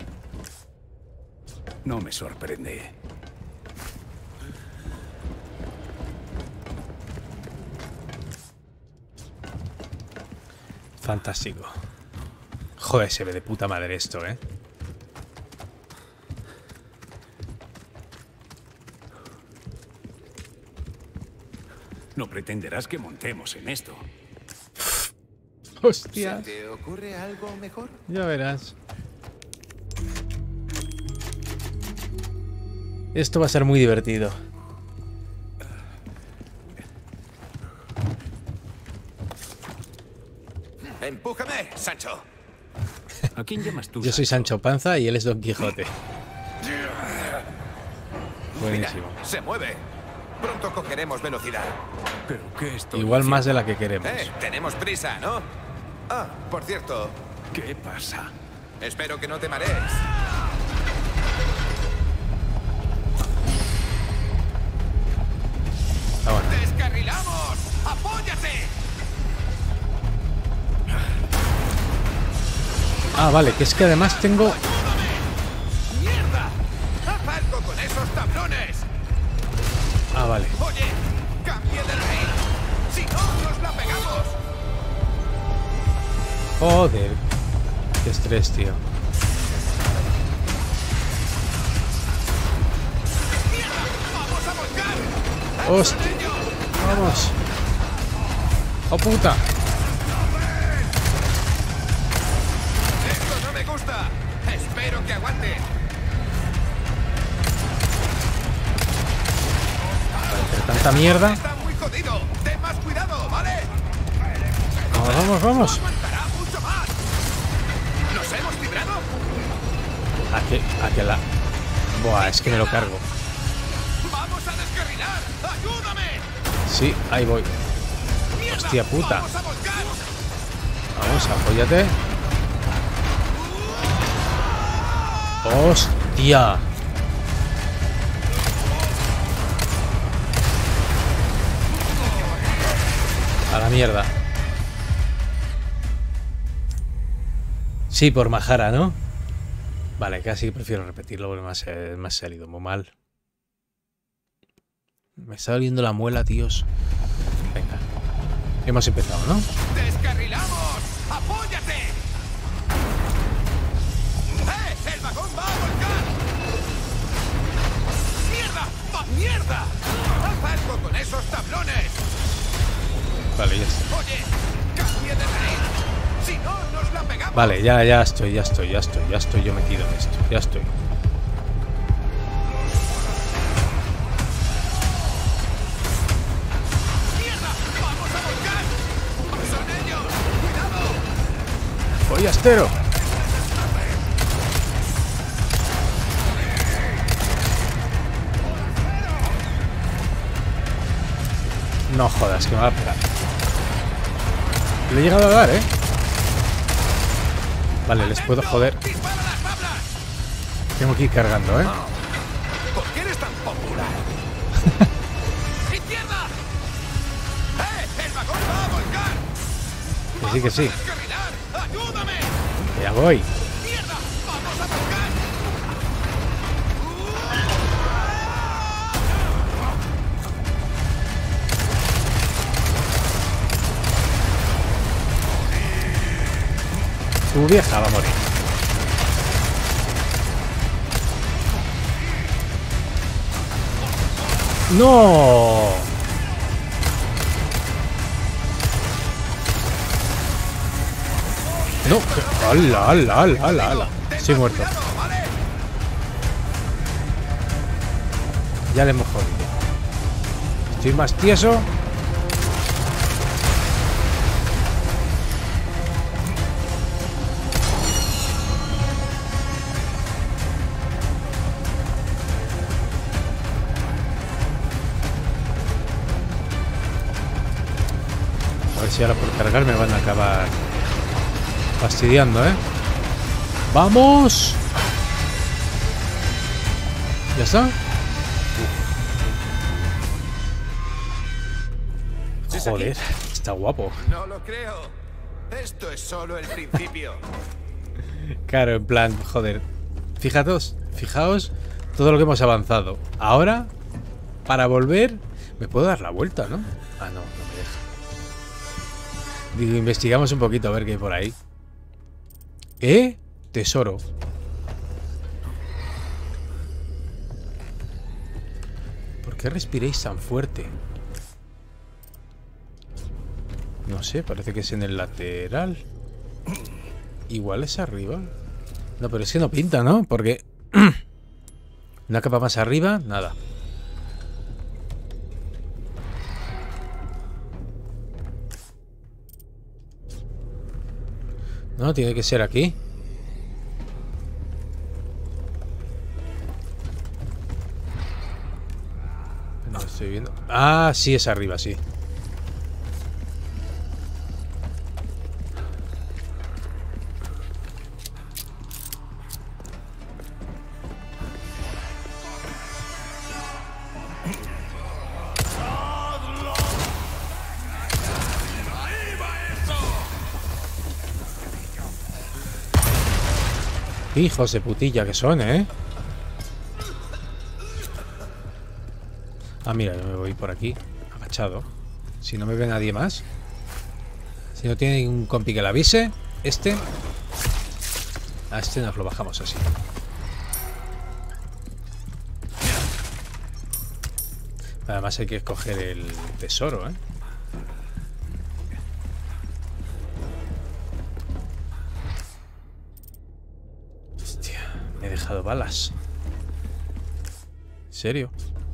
No me sorprende. Fantástico. Joder, se ve de puta madre esto, ¿eh? No pretenderás que montemos en esto. Hostia. ¿Se te ocurre algo mejor? Ya verás. Esto va a ser muy divertido. ¡Empújame, Sancho! ¿A quién llamas tú? Yo soy Sancho Panza y él es Don Quijote. Buenísimo. Mira, se mueve. Pronto cogeremos velocidad. ¿Pero qué estoy Igual más de haciendo? la que queremos. Tenemos prisa, ¿no? Ah, por cierto, ¿Qué pasa? espero que no te marees. Ah, bueno. ¡Descarrilamos! ¡Apóyate! Ah, vale, que es que además tengo... ¡Mierda! ¡Haz algo con esos tablones! Ah, vale. Oye, cambie de raíz. Si no, nos la pegamos. Joder. Qué estrés, tío. ¡Mierda! ¡Vamos a volcar! ¡Hostia! ¡Vamos! ¡Oh, puta! Esto no me gusta. Espero que aguante. Entre tanta mierda. Está muy jodido. Ten más cuidado, ¿vale? Vamos, vamos, vamos. Aguantará mucho más. ¿Nos hemos librado? A que la... Buah, es que me lo cargo. ¡Vamos a descarrilar! ¡Ayúdame! Sí, ahí voy. ¡Mierda! Hostia puta. ¡Vamos a volcar! Vamos, apóyate. ¡Hostia! A la mierda. Sí, por Majara, ¿no? Vale, casi prefiero repetirlo porque me ha salido muy mal. Me está doliendo la muela, tíos. Venga. Hemos empezado, ¿no? ¡Descarrilamos! ¡Apóyate! ¡El vagón va a volcar! ¡Mierda! ¡Va mierda! ¡Haz algo con esos tablones! Vale, ya está. Oye, cambie de raíz. Si no, nos la pegamos. Vale, ya estoy yo metido en esto. Ya estoy. ¡Mierda! ¡Vamos a volcar! ¡Son ellos! ¡Cuidado! ¡Oye, Astero! No jodas, que me va a pegar. Le he llegado a dar, ¿eh? Vale, les puedo joder. ¡Dispara las tablas! Tengo que ir cargando, ¿eh? ¿Por qué eres tan popular? ¡Izquierda! ¡El vagón va a volcar! Que sí. ¡Descarrilar! ¡Ayúdame! Ya voy. ¡Mierda! ¡Vamos a volcar! Tu vieja va a morir. ¡No! No, ¡hala, hala, hala, hala, hala! Estoy muerto. Ya le hemos jodido. Estoy más tieso. A ver si ahora por cargar me van a acabar fastidiando, ¿eh? ¡Vamos! ¿Ya está? Joder, está guapo. No lo creo. Esto es solo el principio. Claro, en plan, joder. Fijaos todo lo que hemos avanzado. Ahora, para volver, me puedo dar la vuelta, ¿no? Ah, no me deja. Digo, investigamos un poquito a ver qué hay por ahí. Tesoro. ¿Por qué respiréis tan fuerte? No sé, parece que es en el lateral. Igual es arriba. No, pero es que no pinta, ¿no? Porque una capa más arriba, nada. No, tiene que ser aquí. No estoy viendo. Ah, sí, es arriba, sí. Hijos de putilla que son, ¿eh? Ah, mira, yo me voy por aquí, agachado. Si no me ve nadie más. Si no tiene un compi que le avise. A este nos lo bajamos así. Además hay que escoger el tesoro, ¿eh? Me he dejado balas. ¿En serio?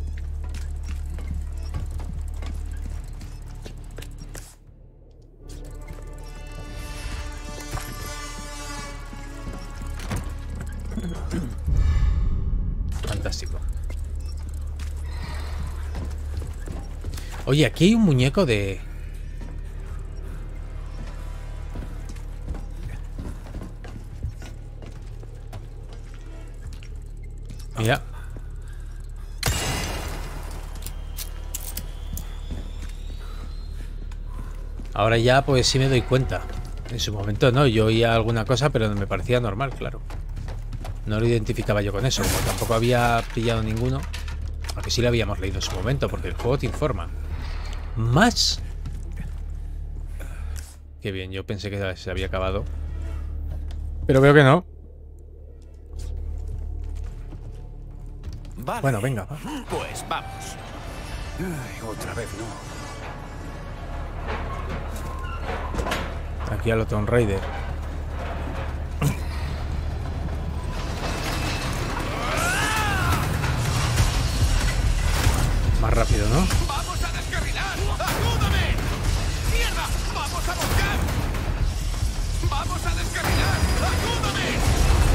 Fantástico. Oye, aquí hay un muñeco de... Mira. Ahora ya pues sí me doy cuenta. En su momento no, yo oía alguna cosa, pero me parecía normal, claro. No lo identificaba yo con eso, como tampoco había pillado ninguno. Aunque sí lo habíamos leído en su momento, porque el juego te informa. Más. Qué bien, yo pensé que se había acabado. Pero veo que no. Vale. Bueno, venga, va. Pues vamos. Ay, otra vez no. Aquí a lo Tomb Raider. Más rápido, ¿no? ¡Vamos a descarrilar! ¡Ayúdame! ¡Mierda! ¡Vamos a buscar! ¡Vamos a descarrilar! ¡Ayúdame!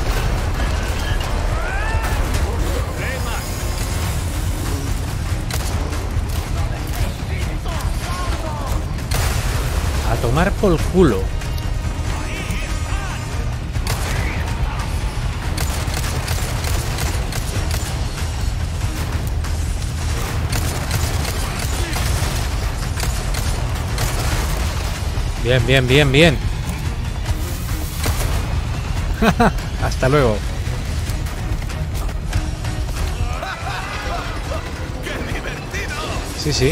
A tomar por culo. Bien, bien, bien, bien. Hasta luego. ¡Qué divertido! Sí, sí.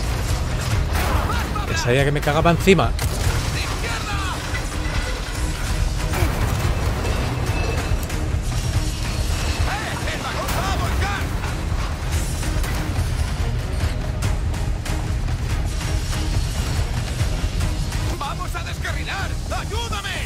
Sabía que me cagaba encima. ¡Vamos a descarrilar! ¡Ayúdame!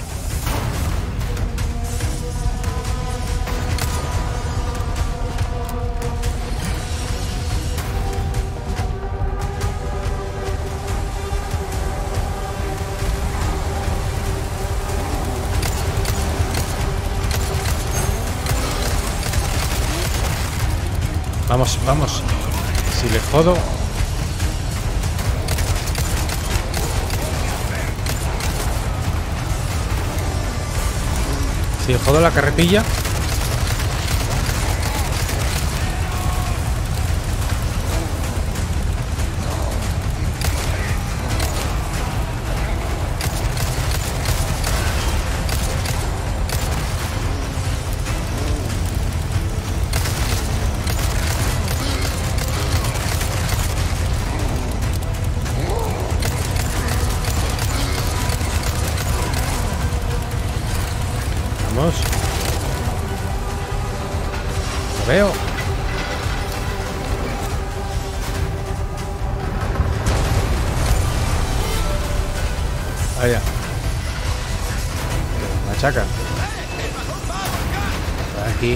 Vamos, vamos. Si le jodo. Si le jodo la carretilla. Vamos. Lo veo. Allá. Machaca. Aquí.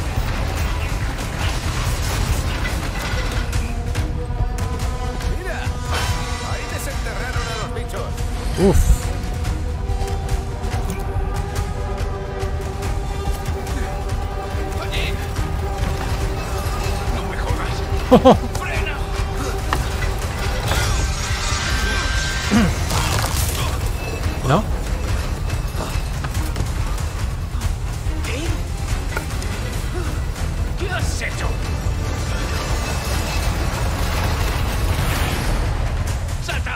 ¡Mira! Ahí desenterraron a los bichos. Uf. Oye, no me jodas. ¡Frena! ¿No? ¿Qué has hecho? ¡Salta!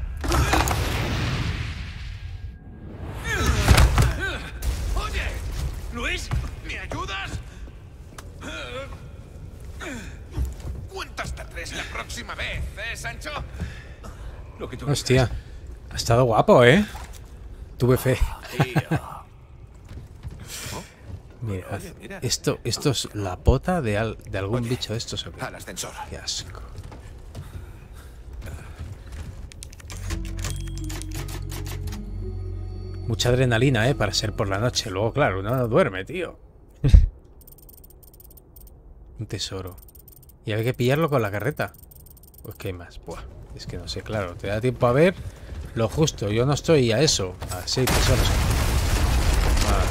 Oye, Luis, ¿me ayudas? Cuenta hasta 3 la próxima vez, Sancho? Lo que tú Hostia. Ha estado guapo, ¿eh? Tuve fe. Mirad. Oye, mira. Esto es la pota de algún bicho de estos, ¿o qué? Al ascensor. Qué asco. Mucha adrenalina, para ser por la noche. Luego, claro, uno no duerme, tío. Un tesoro. Y hay que pillarlo con la carreta. Pues qué más. Buah, es que no sé, claro. Te da tiempo a ver lo justo. Yo no estoy a eso. A 6 tesoros. Ah,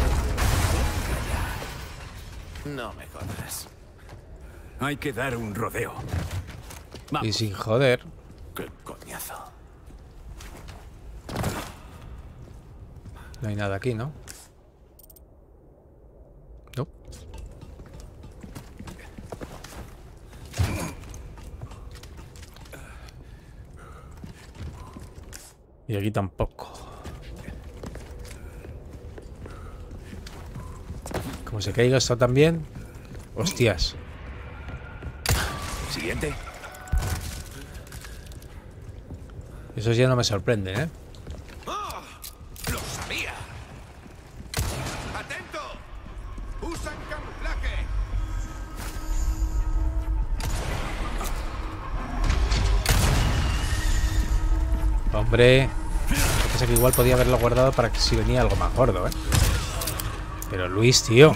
No me jodas. Hay que dar un rodeo. y sin joder. ¡Qué coñazo! No hay nada aquí, ¿no? No. Y aquí tampoco. Como se caiga esto también. Hostias. Siguiente. Eso ya no me sorprende, ¿eh? ¡Oh! ¡Lo sabía! ¡Atento! ¡Usan camuflaje! Hombre. Lo que pasa es que igual podía haberlo guardado para que si venía algo más gordo, ¿eh? Pero Luis, tío.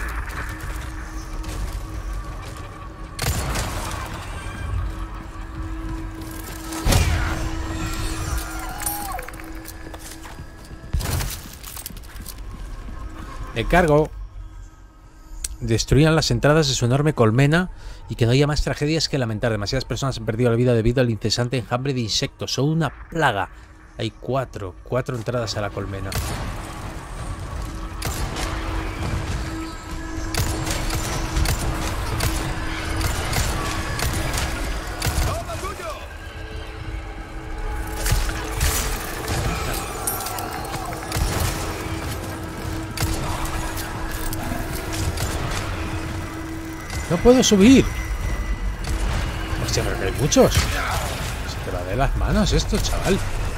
Le cargo. Destruían las entradas de su enorme colmena y que no haya más tragedias que lamentar. Demasiadas personas han perdido la vida debido al incesante enjambre de insectos. Son una plaga. Hay cuatro entradas a la colmena. No puedo subir. Hostia, pero que hay muchos. Se te va de las manos esto, chaval.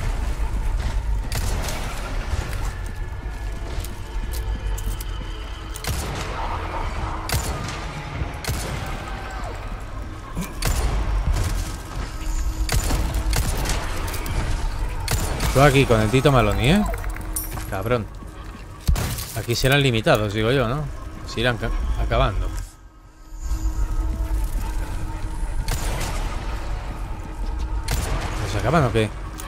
Tú aquí con el Tito Maloney, ¿eh? Cabrón. Aquí serán limitados, digo yo, ¿no? Se irán acabando. ¿Se acaban o qué?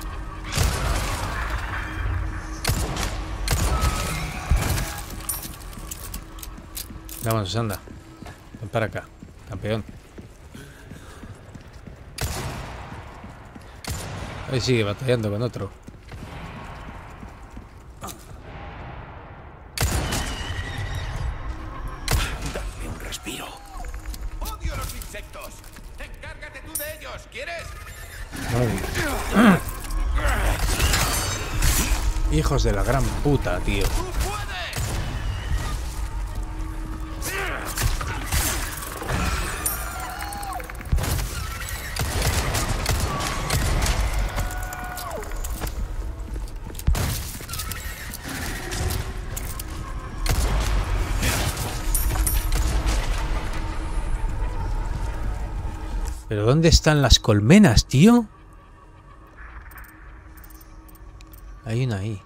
Vámonos, anda. Ven para acá, campeón. Ahí sigue batallando con otro. Dame un respiro. ¡Odio los insectos! ¡Encárgate tú de ellos! ¿Quieres? Hijos de la gran puta, tío. ¡Tú puedes! ¿Pero dónde están las colmenas, tío? Hay una ahí.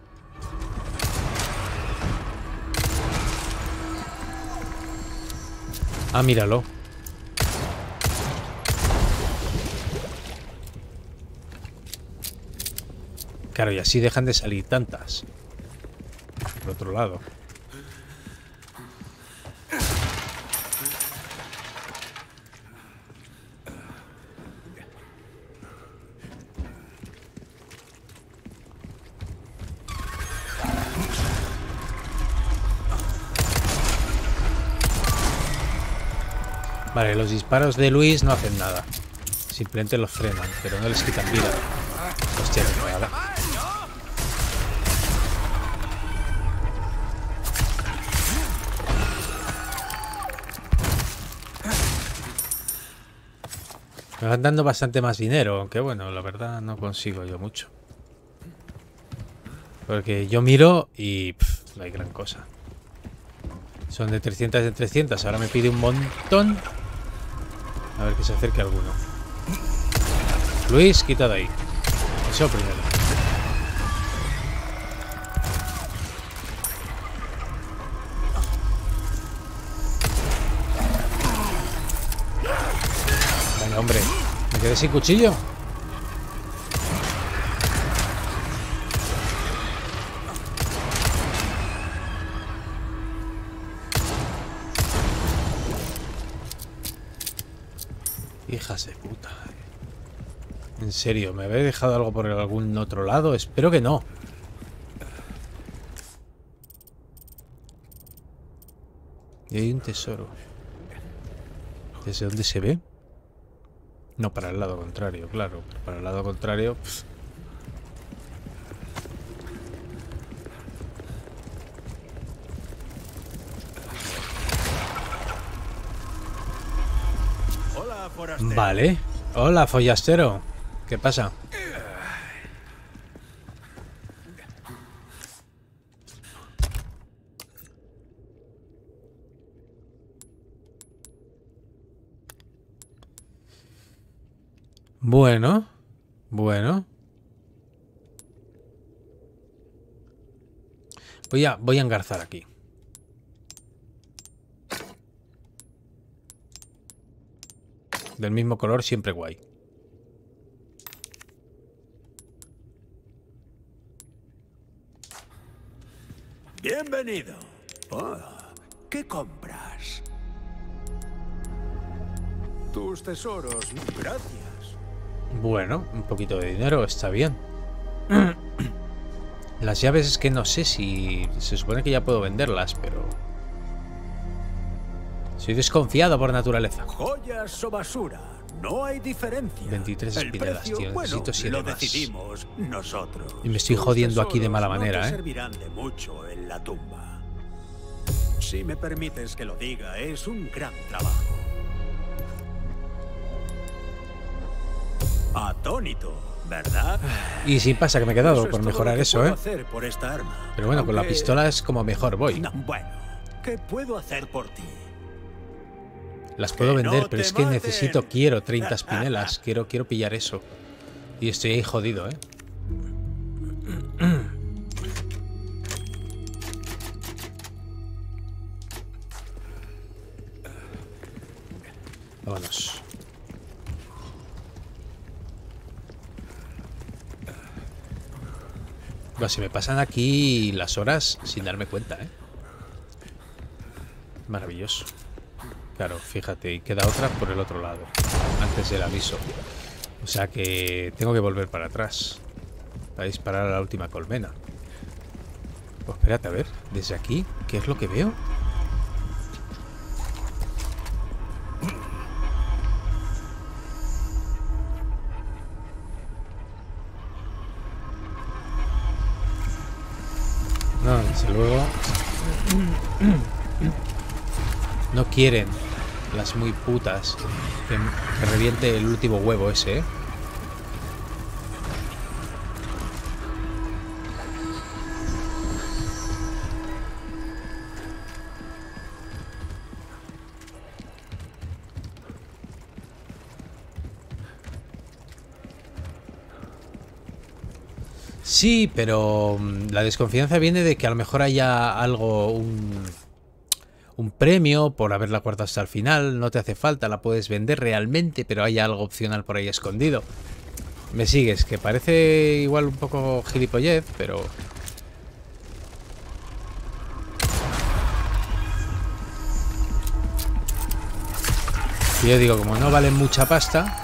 Ah, míralo. Claro, y así dejan de salir tantas. Por otro lado. Vale, los disparos de Luis no hacen nada. Simplemente los frenan, pero no les quitan vida. Hostia, no me da. Me van dando bastante más dinero, aunque bueno, la verdad no consigo yo mucho. Porque yo miro y no hay gran cosa. Son de 300 en 300, ahora me pide un montón. A ver que se acerque alguno. Luis, quita de ahí. Eso primero. Venga, hombre. ¿Me quedé sin cuchillo? Hijas de puta. En serio, ¿me habéis dejado algo por algún otro lado? Espero que no. Y hay un tesoro. ¿Desde dónde se ve? No, para el lado contrario, claro. Para el lado contrario... Vale. Hola, follastero. ¿Qué pasa? Bueno. Bueno. Voy a engarzar aquí. Del mismo color, siempre guay. Bienvenido. Oh, ¿qué compras? Tus tesoros. Gracias. Bueno, un poquito de dinero está bien. Las llaves es que no sé si... Se supone que ya puedo venderlas, pero... Soy desconfiado por naturaleza. Joyas o basura, no hay diferencia. 23 espinelas, tío. Necesito 7 lo más. decidimos nosotros. Y me estoy jodiendo aquí de mala manera, no te servirán de mucho en la tumba. Si me permites que lo diga, es un gran trabajo. Atónito, ¿verdad? Y sin pasa que me he quedado Eso por es todo mejorar lo que eso, puedo ¿eh? hacer por esta arma. Pero bueno, con la Aunque- pistola es como mejor voy. No, bueno, ¿qué puedo hacer por ti? Las puedo Que no vender, pero te es que maten. quiero 30 espinelas. Quiero pillar eso. Y estoy ahí jodido, ¿eh? Vámonos. Bueno, se me pasan aquí las horas sin darme cuenta, ¿eh? Maravilloso. Claro, fíjate, y queda otra por el otro lado, antes del aviso. O sea que tengo que volver para atrás para disparar a la última colmena. Pues espérate, a ver, desde aquí, ¿qué es lo que veo? No, desde luego no quieren las muy putas que reviente el último huevo ese, ¿eh? Sí, pero la desconfianza viene de que a lo mejor haya algo, un premio por haberla guardado hasta el final. No te hace falta, la puedes vender realmente, pero hay algo opcional por ahí escondido. ¿Me sigues? Que parece igual un poco gilipollez, pero... Y yo digo, como no valen mucha pasta...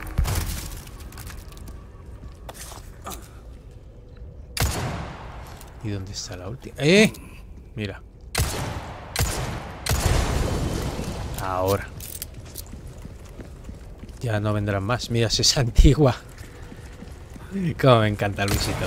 ¿Y dónde está la última? ¡Eh! Mira. Ahora. Ya no vendrán más. Mira, si es antigua. Cómo me encanta Luisito.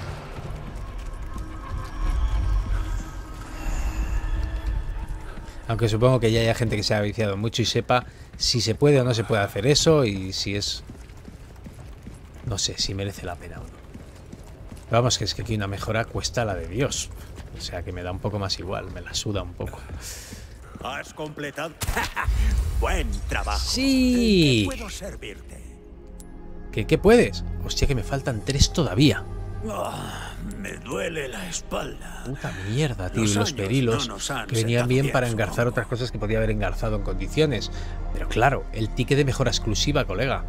Aunque supongo que ya haya gente que se ha viciado mucho y sepa si se puede o no se puede hacer eso y si es... No sé, si merece la pena o no. Vamos, que es que aquí una mejora cuesta la de Dios. O sea que me da un poco más igual, me la suda un poco. ¿Has completado? Buen trabajo. Sí. ¿En qué puedo servirte? ¿Qué puedes? Hostia, que me faltan 3 todavía. Me duele la espalda. Puta mierda, tío. Los Y los años perilos no nos han que venían sentado bien bien, para engarzar supongo. otras cosas que podía haber engarzado en condiciones. Pero claro, el ticket de mejora exclusiva, colega.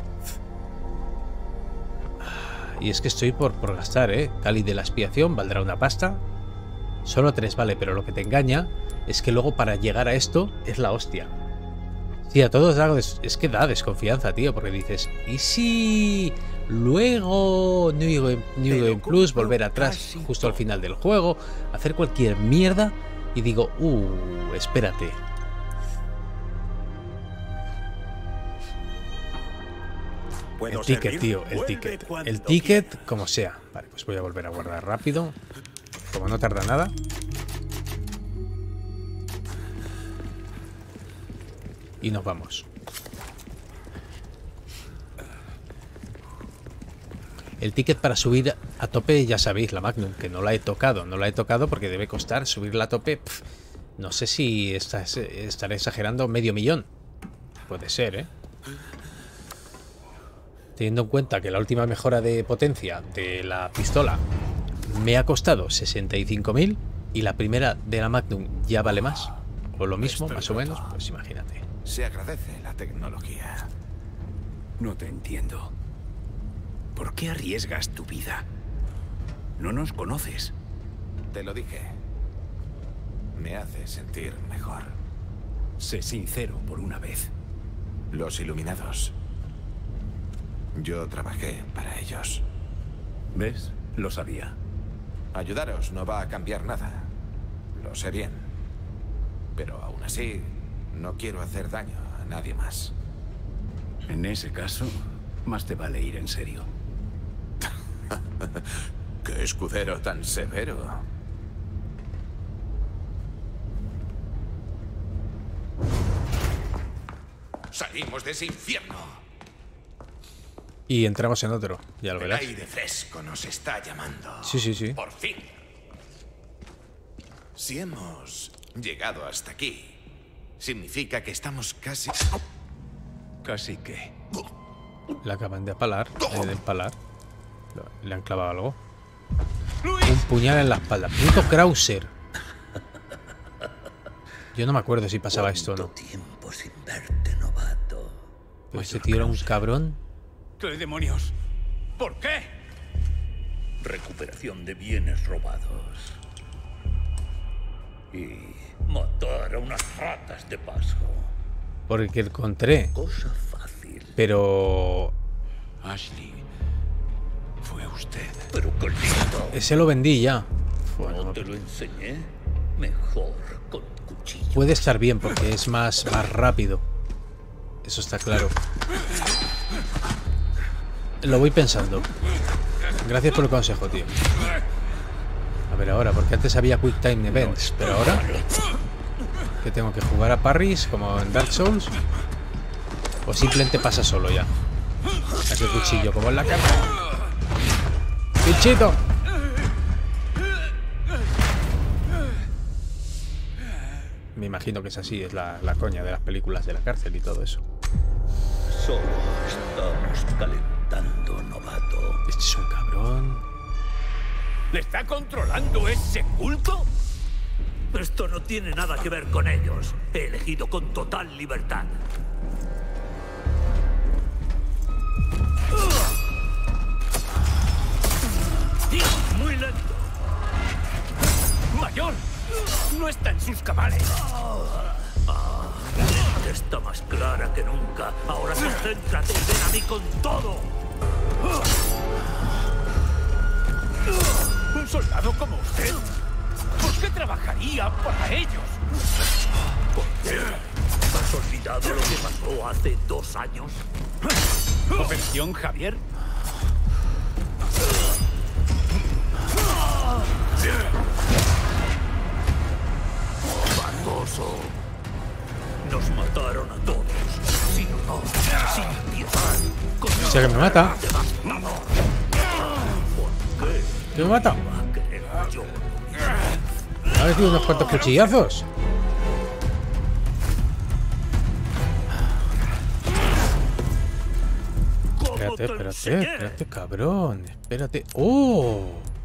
Y es que estoy por gastar, ¿eh? Cáliz de la expiación valdrá una pasta. Solo 3 vale, pero lo que te engaña es que luego para llegar a esto es la hostia. Sí, a todos es que da desconfianza, tío, porque dices, ¿y si luego New Game Plus, volver atrás justo al final del juego, hacer cualquier mierda? Y digo, espérate. El ticket, tío, el ticket. El ticket, como sea. Vale, pues voy a volver a guardar rápido. Como no tarda nada. Y nos vamos. El ticket para subir a tope, ya sabéis, la Magnum, que no la he tocado. No la he tocado porque debe costar subirla a tope. No sé si estaré exagerando, $500,000. Puede ser, ¿eh? Teniendo en cuenta que la última mejora de potencia de la pistola me ha costado 65.000 y la primera de la Magnum ya vale más, o lo mismo, más o menos, pues imagínate. Se agradece la tecnología. No te entiendo. ¿Por qué arriesgas tu vida? No nos conoces. Te lo dije. Me hace sentir mejor. Sé sincero por una vez. Los Iluminados. Yo trabajé para ellos. ¿Ves? Lo sabía. Ayudaros no va a cambiar nada. Lo sé bien. Pero aún así, no quiero hacer daño a nadie más. En ese caso, más te vale ir en serio. ¡Qué escudero tan severo! Salimos de ese infierno. Y entramos en otro, ya lo El verás. aire fresco nos está llamando. Sí, sí, sí. Por fin. Si hemos llegado hasta aquí, significa que estamos casi... Casi que. La acaban de apalar, de empalar. Le han clavado algo. Un puñal en la espalda. Puto Krauser. Yo no me acuerdo si pasaba esto o no. Tiempo sin verte, novato. Pero este tío era un cabrón. ¿Qué demonios? ¿Por qué? Recuperación de bienes robados. Y matar a unas ratas de paso. Porque encontré. Cosa fácil. Pero... Ashley, fue usted. Pero qué listo. ese lo vendí ya. Bueno, ¿No te lo enseñé? Mejor con cuchillo. puede estar bien porque es más rápido. Eso está claro. Lo voy pensando. Gracias por el consejo, tío. A ver ahora, porque antes había Quick Time Events, pero ahora... ¿Qué tengo que jugar a parries como en Dark Souls? ¿O simplemente pasa solo ya? Saque el cuchillo como en la cara. ¡Pinchito! Me imagino que es así, es la coña de las películas de la cárcel y todo eso. Solo estamos calentando, novato. Este es un cabrón. ¿Me está controlando ese culto? Esto no tiene nada que ver con ellos. He elegido con total libertad. Muy lento. ¡Mayor! No está en sus cabales. La mente está más clara que nunca. Ahora concéntrate y ven a mí con todo. ¿Un soldado como usted? ¿Por qué trabajaría para ellos? ¿Por qué? ¿Has olvidado lo que pasó hace 2 años? ¿Operación Javier? Barboso. Nos mataron a todos. Sin honor, sin piedad. O sea que me mata. ¿Qué me mata? Ha recibido unos cuantos cuchillazos. Espérate, cabrón. Espérate. ¡Oh!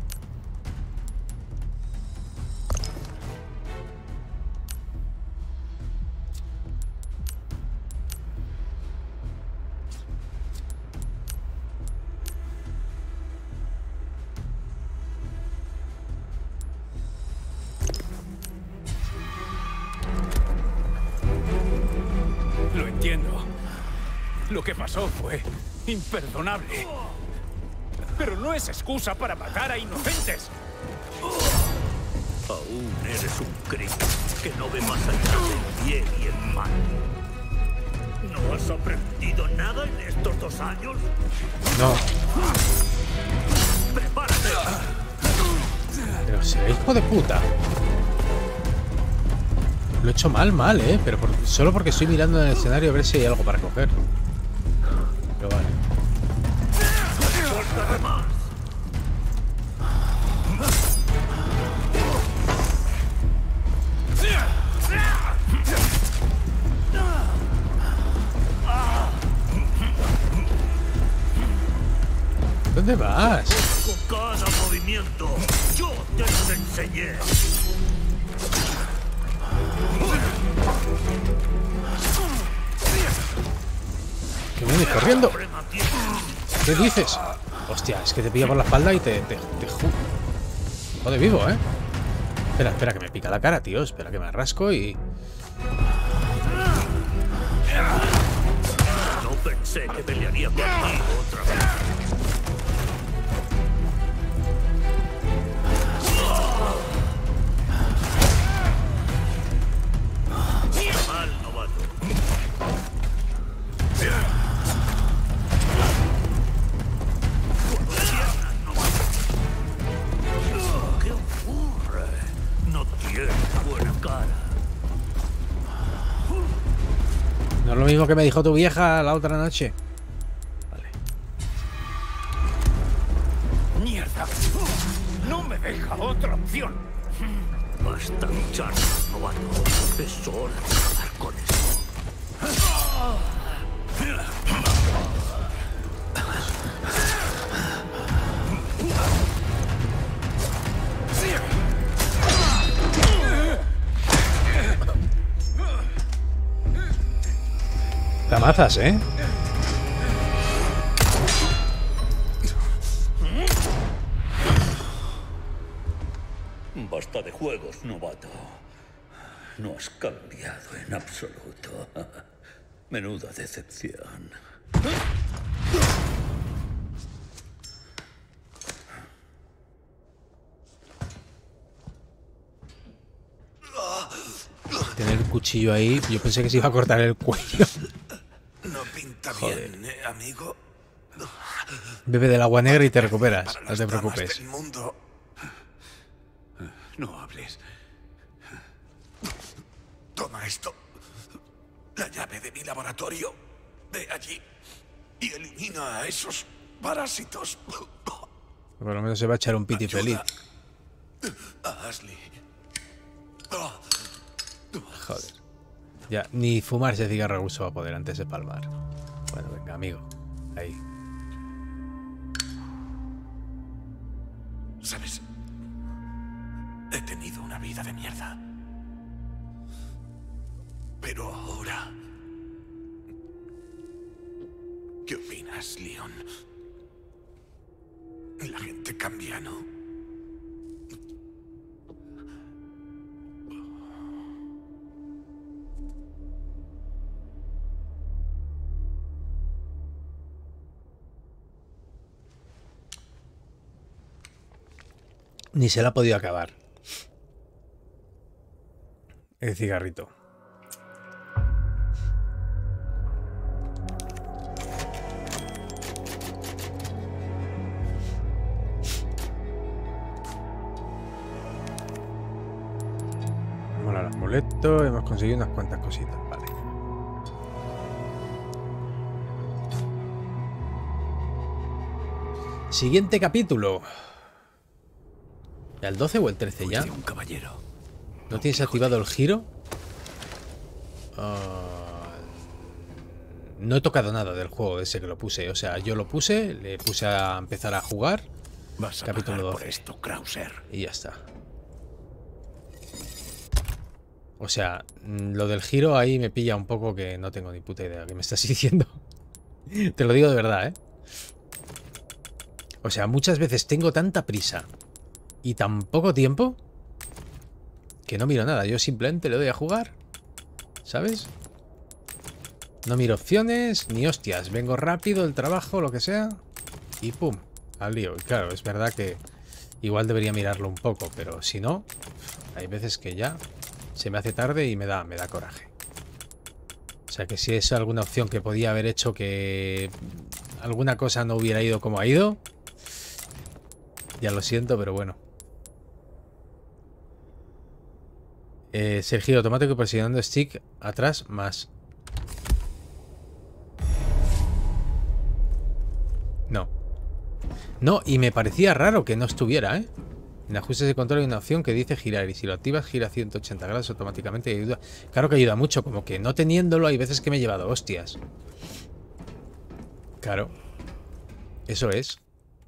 Lo entiendo. Lo que pasó fue imperdonable. Pero no es excusa para matar a inocentes. Aún eres un crimen que no ve más allá del bien y el mal. ¿No has aprendido nada en estos 2 años? No. ¡Prepárate! Pero será hijo de puta. Lo he hecho mal, pero solo porque estoy mirando en el escenario a ver si hay algo para coger. Pero vale. ¡Suéltame más! ¿Dónde vas? Con cada movimiento, yo te lo enseñé. ¿Qué vienes corriendo? ¿Qué dices? Hostia, es que te pilla por la espalda y te jode vivo, ¿eh? Espera, que me pica la cara, tío. Espera que me rasco y... No pensé que pelearía contigo otra vez. Mal, novato. ¿Qué ocurre? No tienes buena cara. No es lo mismo que me dijo tu vieja la otra noche. Vale. ¡Mierda! ¡No me deja otra opción! Basta luchar, novato. Es hora de acabar con eso. Tamazas, ¿eh? Basta de juegos, novato. No has cambiado en absoluto. Menuda decepción. Tener el cuchillo ahí, yo pensé que se iba a cortar el cuello. No pinta Joder. bien, amigo. Bebe del agua negra y te recuperas. No te preocupes. Del mundo. No hables. Toma esto. La llave de mi laboratorio. Ve allí y elimina a esos parásitos. Por lo menos se va a echar un piti feliz. A Ashley. Joder. Ya, ni fumarse ese cigarro a gusto va a poder antes de palmar. Bueno, venga, amigo. Ahí. ¿Sabes? tenido una vida de mierda. Pero ahora... ¿Qué opinas, Leon? La gente cambia, ¿no? Ni se la ha podido acabar el cigarrito. Mola el amuleto. Hemos conseguido unas cuantas cositas. Vale. Siguiente capítulo. ¿El 12 o el 13 ya? Un caballero. ¿No tienes activado el giro? No he tocado nada del juego ese que lo puse. O sea, yo lo puse, le puse a empezar a jugar. Vas a Capítulo pagar 12. por esto, Krauser. Y ya está. O sea, lo del giro ahí me pilla un poco que no tengo ni puta idea que me estás diciendo. Te lo digo de verdad, ¿eh? O sea, muchas veces tengo tanta prisa y tan poco tiempo que no miro nada. Yo simplemente le doy a jugar, ¿sabes? No miro opciones ni hostias. Vengo rápido, el trabajo, lo que sea, y pum, al lío. Y claro, es verdad que igual debería mirarlo un poco, pero si no, hay veces que ya se me hace tarde y me da coraje. O sea que si es alguna opción que podía haber hecho que alguna cosa no hubiera ido como ha ido, ya lo siento, pero bueno. Es el giro automático y presionando stick atrás más. No. No, y me parecía raro que no estuviera, ¿eh? En ajustes de control hay una opción que dice girar y si lo activas gira 180 grados automáticamente y ayuda. Claro que ayuda mucho, como que no teniéndolo hay veces que me he llevado hostias. Claro. Eso es.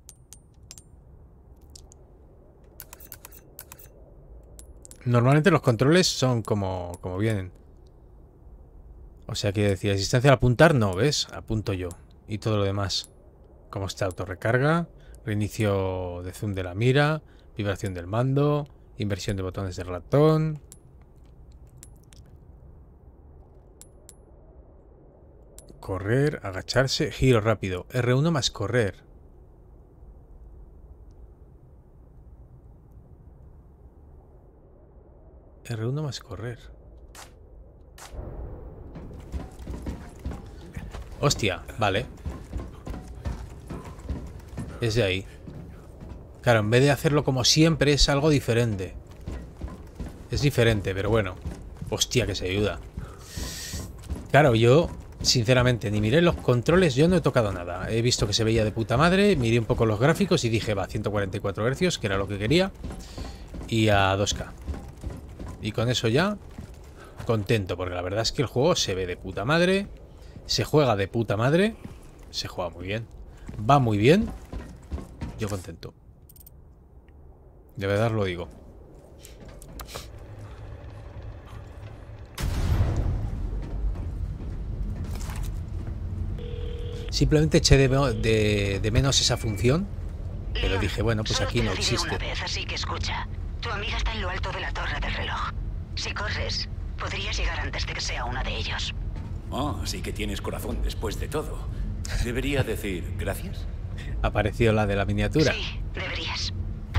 Normalmente los controles son como vienen. O sea, quiero decir, distancia al apuntar, no, ¿ves? Apunto yo. Y todo lo demás. Como está, autorrecarga, reinicio de zoom de la mira, vibración del mando, inversión de botones del ratón. Correr, agacharse, giro rápido. R1 más correr. R1 más correr. Hostia, vale. Es de ahí. Claro, en vez de hacerlo como siempre es algo diferente. Es diferente, pero bueno. Hostia, que se ayuda. Claro, yo, sinceramente, ni miré los controles. Yo no he tocado nada. He visto que se veía de puta madre. Miré un poco los gráficos y dije, va, 144 Hz, que era lo que quería. Y a 2K. Y con eso ya, contento, porque la verdad es que el juego se ve de puta madre, se juega de puta madre, se juega muy bien, va muy bien, yo contento. De verdad lo digo. Simplemente eché de menos esa función, pero dije, bueno, pues aquí no existe. Una vez, así que escucha. Tu amiga está en lo alto de la torre del reloj. Si corres, podrías llegar antes de que sea uno de ellos. Oh, sí que tienes corazón después de todo. ¿Debería decir gracias? Apareció la de la miniatura. Sí, deberías.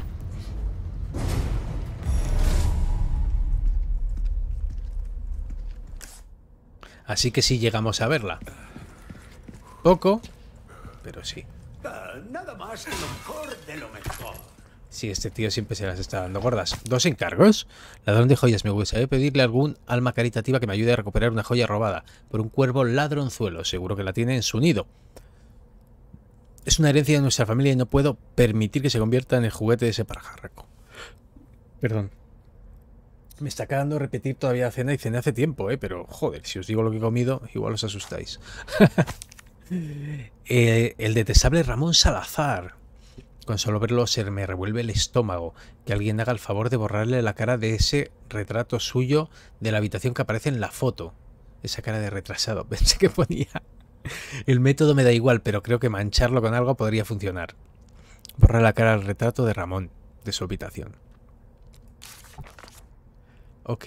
Así que sí llegamos a verla. Poco, pero sí. Nada más que lo mejor de lo mejor. Sí, este tío siempre se las está dando gordas. 2 encargos. Ladrón de joyas. Me gustaría pedirle algún alma caritativa que me ayude a recuperar una joya robada por un cuervo ladronzuelo. Seguro que la tiene en su nido. Es una herencia de nuestra familia y no puedo permitir que se convierta en el juguete de ese pajarraco. Perdón. Me está quedando repetir todavía la cena y cené hace tiempo, pero joder, si os digo lo que he comido, igual os asustáis. El detestable Ramón Salazar. Con solo verlo se me revuelve el estómago. Que alguien haga el favor de borrarle la cara de ese retrato suyo de la habitación que aparece en la foto. Esa cara de retrasado. Pensé que ponía... El método me da igual, pero creo que mancharlo con algo podría funcionar. Borrar la cara al retrato de Ramón, de su habitación. Ok.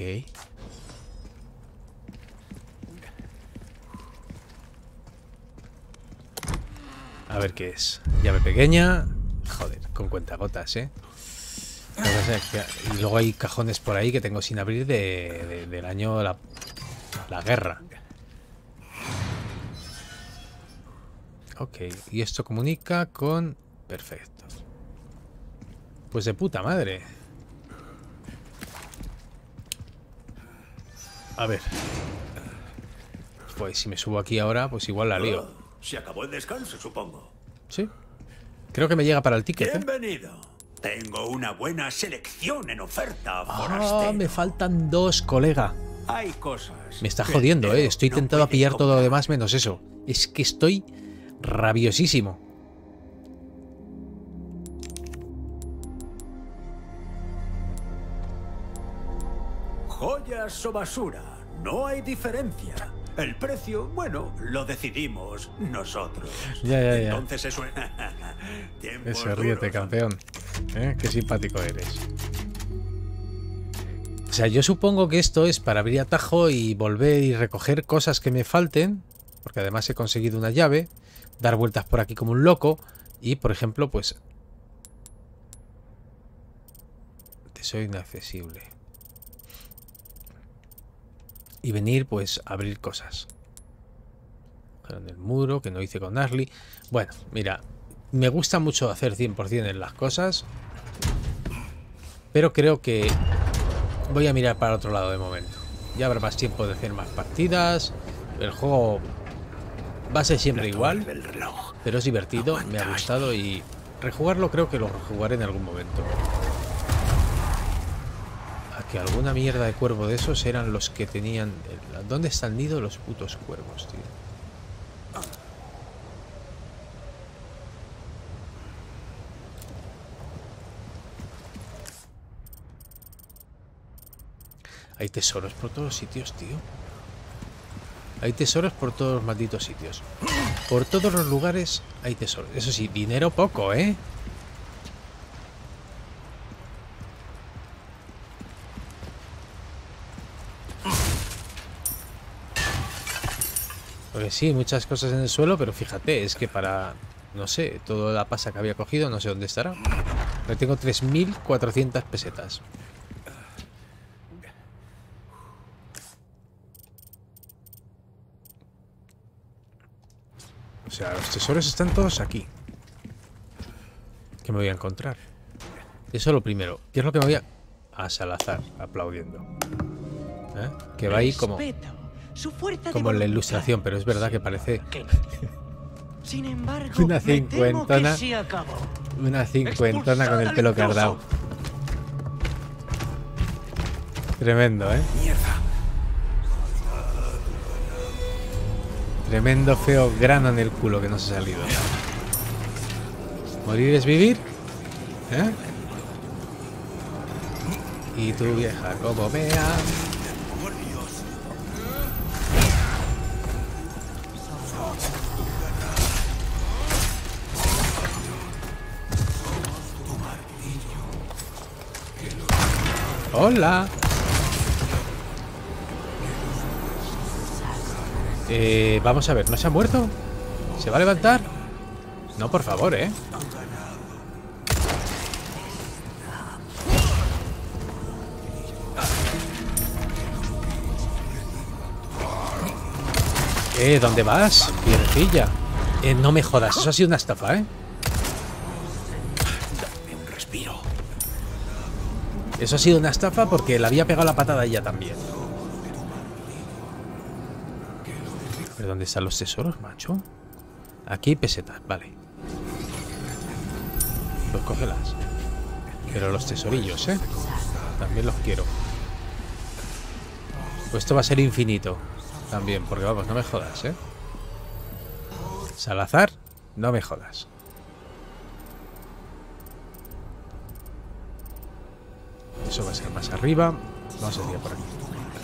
A ver qué es. Llave pequeña. Joder, con cuentagotas, ¿eh? Y luego hay cajones por ahí que tengo sin abrir del año la guerra. Ok, y esto comunica con... Perfecto. Pues de puta madre. A ver. Pues si me subo aquí ahora, pues igual la lío. Se acabó el descanso, supongo. Sí. Creo que me llega para el ticket. Bienvenido. Tengo una buena selección en oferta, Ah, forastero. me faltan 2, colega. Hay cosas. Me está que jodiendo, el Estoy no tentado a puede pillar todo lo comprar. demás menos eso. Es que estoy rabiosísimo. Joyas o basura, no hay diferencia. El precio, bueno, lo decidimos nosotros. Ya. Entonces eso es... Tiempos Eso, ríete, duros. campeón. Qué simpático eres. O sea, yo supongo que esto es para abrir atajo y volver y recoger cosas que me falten. Porque además he conseguido una llave. Dar vueltas por aquí como un loco. Y, por ejemplo, pues... Tesoro inaccesible. Y venir, pues, a abrir cosas. En el muro, que no hice con Ashley. Bueno, mira, me gusta mucho hacer 100% en las cosas. Pero creo que voy a mirar para otro lado de momento. Ya habrá más tiempo de hacer más partidas. El juego va a ser siempre igual. Pero es divertido, me ha gustado y rejugarlo creo que lo rejugaré en algún momento. Que alguna mierda de cuervo de esos eran los que tenían... ¿Dónde está el nido de los putos cuervos, tío? Hay tesoros por todos los sitios, tío. Hay tesoros por todos los malditos sitios. Por todos los lugares hay tesoros. Eso sí, dinero poco, ¿eh? Porque sí, muchas cosas en el suelo, pero fíjate, es que para... No sé, toda la pasa que había cogido, no sé dónde estará. Pero tengo 3.400 pesetas. O sea, los tesoros están todos aquí. ¿Qué me voy a encontrar? Eso es lo primero. ¿Qué es lo que me voy a Salazar aplaudiendo? ¿Eh? Que va ahí como... Como en la ilustración, pero es verdad que parece Sin embargo, una cincuentona. Una cincuentona con el pelo cardado. Tremendo, ¿eh? Tremendo feo grano en el culo que nos ha salido. Morir es vivir, ¿eh? Y tu vieja como vea. Hola. Vamos a ver, ¿no se ha muerto? ¿Se va a levantar? No, por favor, ¿eh? ¿Dónde vas? Viejilla. No me jodas, eso ha sido una estafa, ¿eh? Dame un respiro. Eso ha sido una estafa porque le había pegado la patada a ella también. ¿Pero dónde están los tesoros, macho? Aquí hay pesetas, vale. Pues cógelas. Pero los tesorillos, ¿eh? También los quiero. Pues esto va a ser infinito. También, porque vamos, no me jodas, ¿eh? Salazar, no me jodas. Eso va a ser más arriba. Vamos a ir por aquí.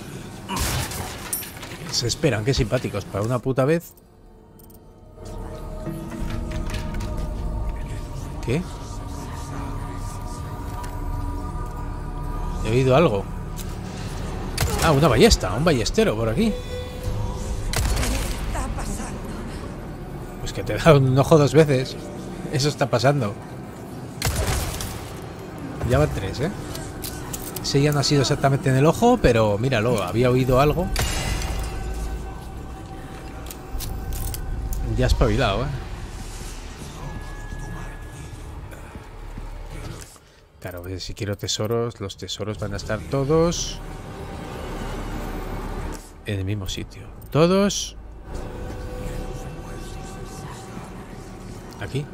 Se esperan, qué simpáticos. Para una puta vez. ¿Qué? He oído algo. Ah, una ballesta, un ballestero por aquí. Pues que te da un ojo 2 veces. Eso está pasando. Ya van 3, ¿eh? Ese ya no ha sido exactamente en el ojo, pero míralo, había oído algo. Ya espabilado, ¿eh? Claro, si quiero tesoros, los tesoros van a estar todos en el mismo sitio. Todos aquí.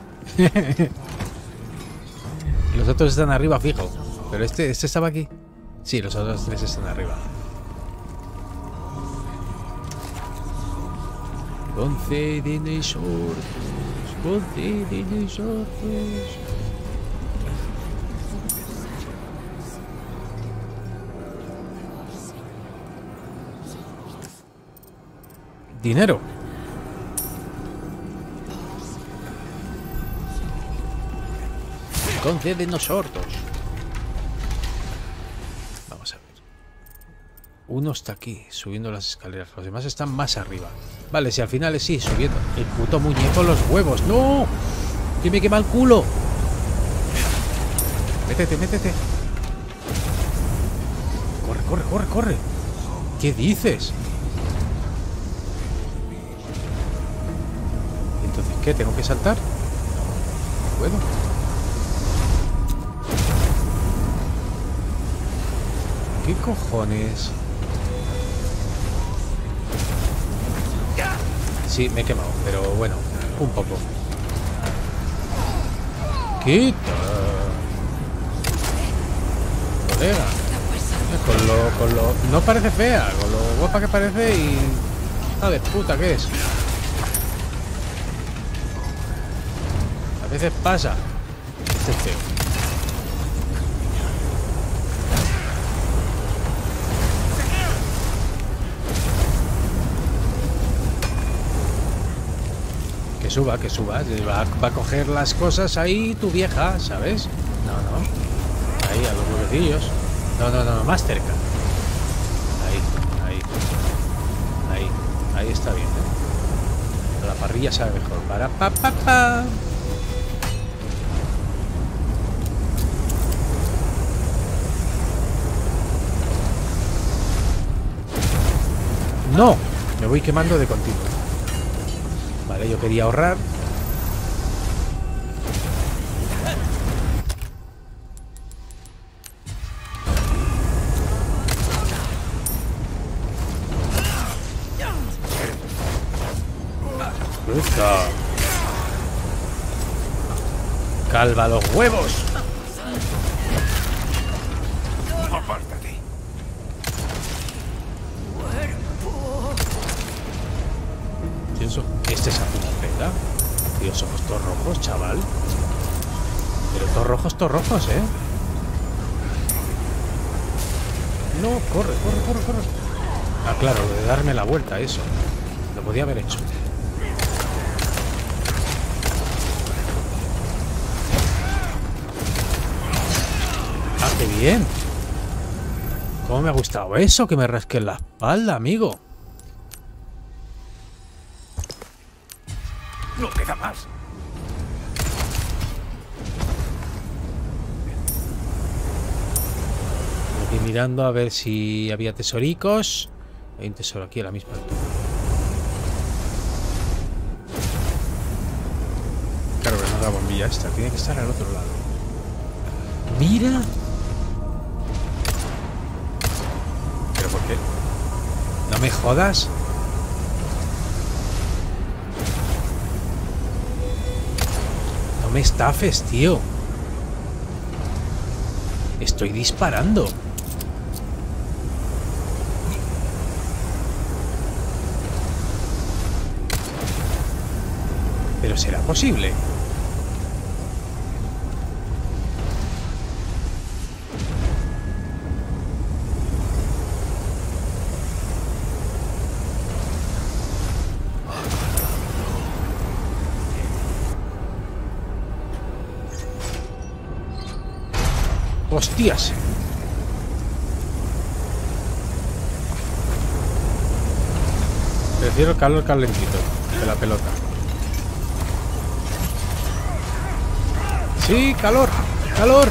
Los otros están arriba fijo. Pero este estaba aquí. Sí, los otros 3 están arriba. Concédeme sordos. Concédeme sordos. Dinero. Concédenos sordos. Vamos a ver. Uno está aquí, subiendo las escaleras. Los demás están más arriba. Vale, si al final es sí, subiendo. El puto muñeco, los huevos. ¡No! ¡Que me quema el culo! Métete, métete. Corre, corre, corre, corre. ¿Qué dices? Entonces, ¿qué? ¿Tengo que saltar? No puedo. ¿Qué cojones? Sí, me he quemado, pero bueno, un poco. ¡Quita! Colega. Con lo... No parece fea, con lo guapa que parece y... ¡Ah, de puta que es! A veces pasa. Este es feo. Que suba, que suba. Va a coger las cosas ahí tu vieja, ¿sabes? No, no. Ahí, a los huevecillos. No, no, no, más cerca. Ahí, ahí. Ahí, ahí está bien, ¿eh? La parrilla sabe mejor. Para pa pa pa. No, me voy quemando de continuo. Vale, yo quería ahorrar. ¡Cruza! ¡Calva los huevos! Apártate. Pienso, ¿este es Apunapela? Dios, ojos todos rojos, chaval. Pero todos rojos, ¿eh? No, corre, corre, corre, corre. Ah, claro, de darme la vuelta, eso. Lo podía haber hecho. Ah, qué bien. ¿Cómo me ha gustado eso? Que me rasque en la espalda, amigo. No queda más. Aquí mirando a ver si había tesoricos. Hay un tesoro aquí a la misma altura. Claro que no es la bombilla esta. Tiene que estar al otro lado. ¡Mira! ¿Pero por qué? ¡No me jodas! ¡No me estafes, tío! Estoy disparando. ¿Pero será posible? ¡Hostias! Prefiero el calor calentito de la pelota. ¡Sí, calor! ¡Calor!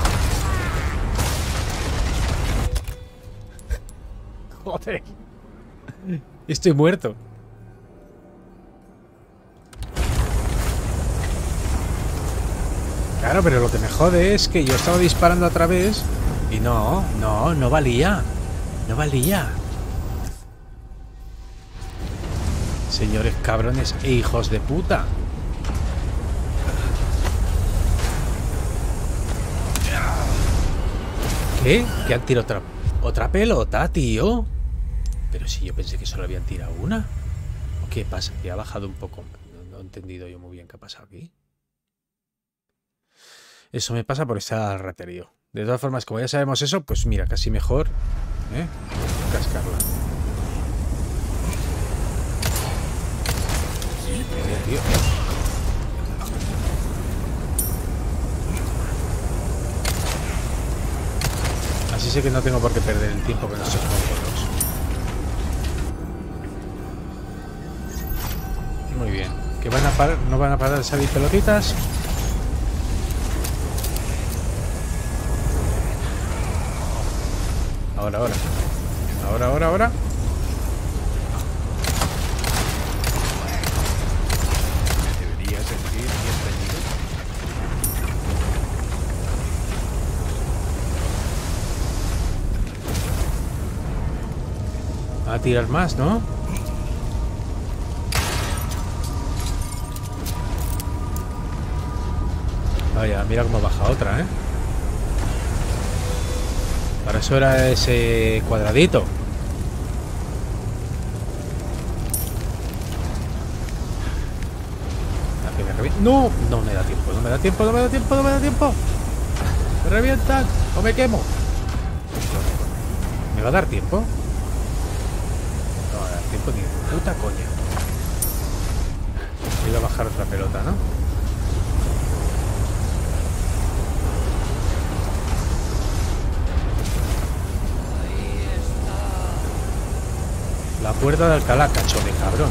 ¡Joder! Estoy muerto. Claro, pero lo que me jode es que yo estaba disparando otra vez y no valía. No valía. Señores cabrones e hijos de puta. ¿Qué? ¿Que han tirado otra pelota, tío? Pero si yo pensé que solo habían tirado una. ¿O qué pasa? Que ha bajado un poco. No he entendido yo muy bien qué ha pasado aquí. Eso me pasa por estar raterío. De todas formas, como ya sabemos eso, pues mira, casi mejor cascarla. Tío. Así sé que no tengo por qué perder el tiempo con estos monstruos. Muy bien. ¿Que van a parar? ¿No van a parar de salir pelotitas? Ahora. Debería sentir bienvenido. A tirar más, ¿no? Vaya, mira cómo baja otra, ¿eh? Para eso era ese cuadradito. No, no me da tiempo, no me da tiempo. Me revientan o me quemo. ¿Me va a dar tiempo? No va a dar tiempo ni de puta coña. Iba a bajar otra pelota, ¿no? La puerta de Alcalá, cacho de cabrón.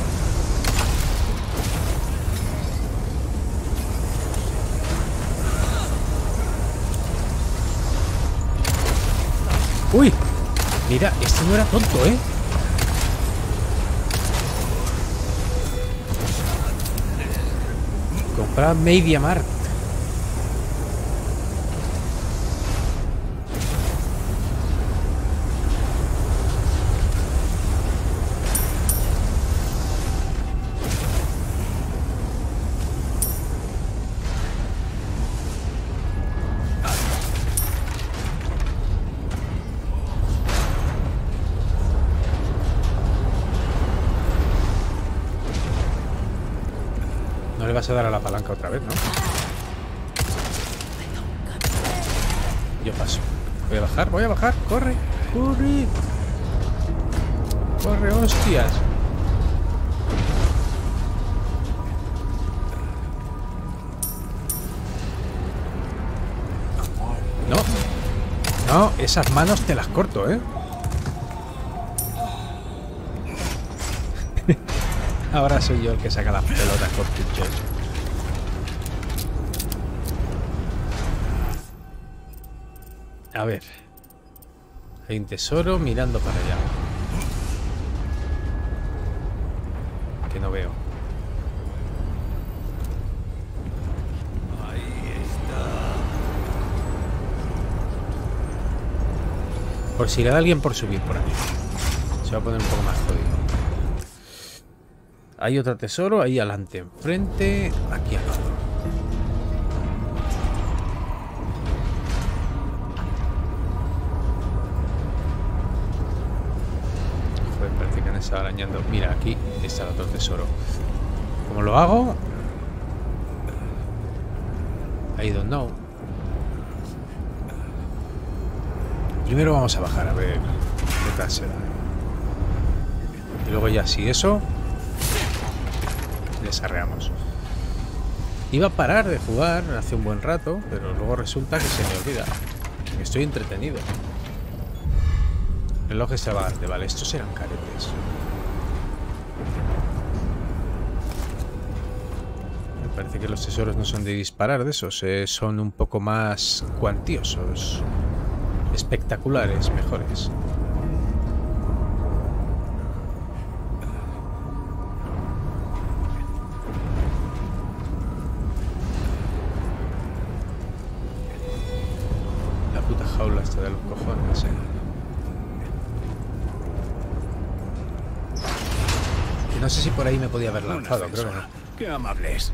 ¡Uy! Mira, este no era tonto, ¿eh? Comprar MediaMarkt. No le vas a dar a la palanca otra vez, ¿no? Yo paso. Voy a bajar. ¡Corre! ¡Corre! ¡Corre, hostias! No. No, esas manos te las corto, ¿eh? Ahora soy yo el que saca las pelotas con pinchos. A ver. Hay un tesoro mirando para allá. Que no veo. Ahí está. Por si le da alguien por subir por aquí. Se va a poner un poco más jodido. Hay otro tesoro ahí adelante, enfrente, aquí al lado. Joder, parece que han estado arañando. Mira, aquí está el otro tesoro. ¿Cómo lo hago? I don't know. Primero vamos a bajar a ver qué tal será. Y luego ya si eso... desarreamos. Iba a parar de jugar hace un buen rato, pero luego resulta que se me olvida. Estoy entretenido. Reloj extravagante, vale, estos eran caretes. Me parece que los tesoros no son de disparar de esos, son un poco más cuantiosos, espectaculares, mejores. La puta jaula esta de los cojones, No sé si por ahí me podía haber lanzado, creo que no. Qué amables.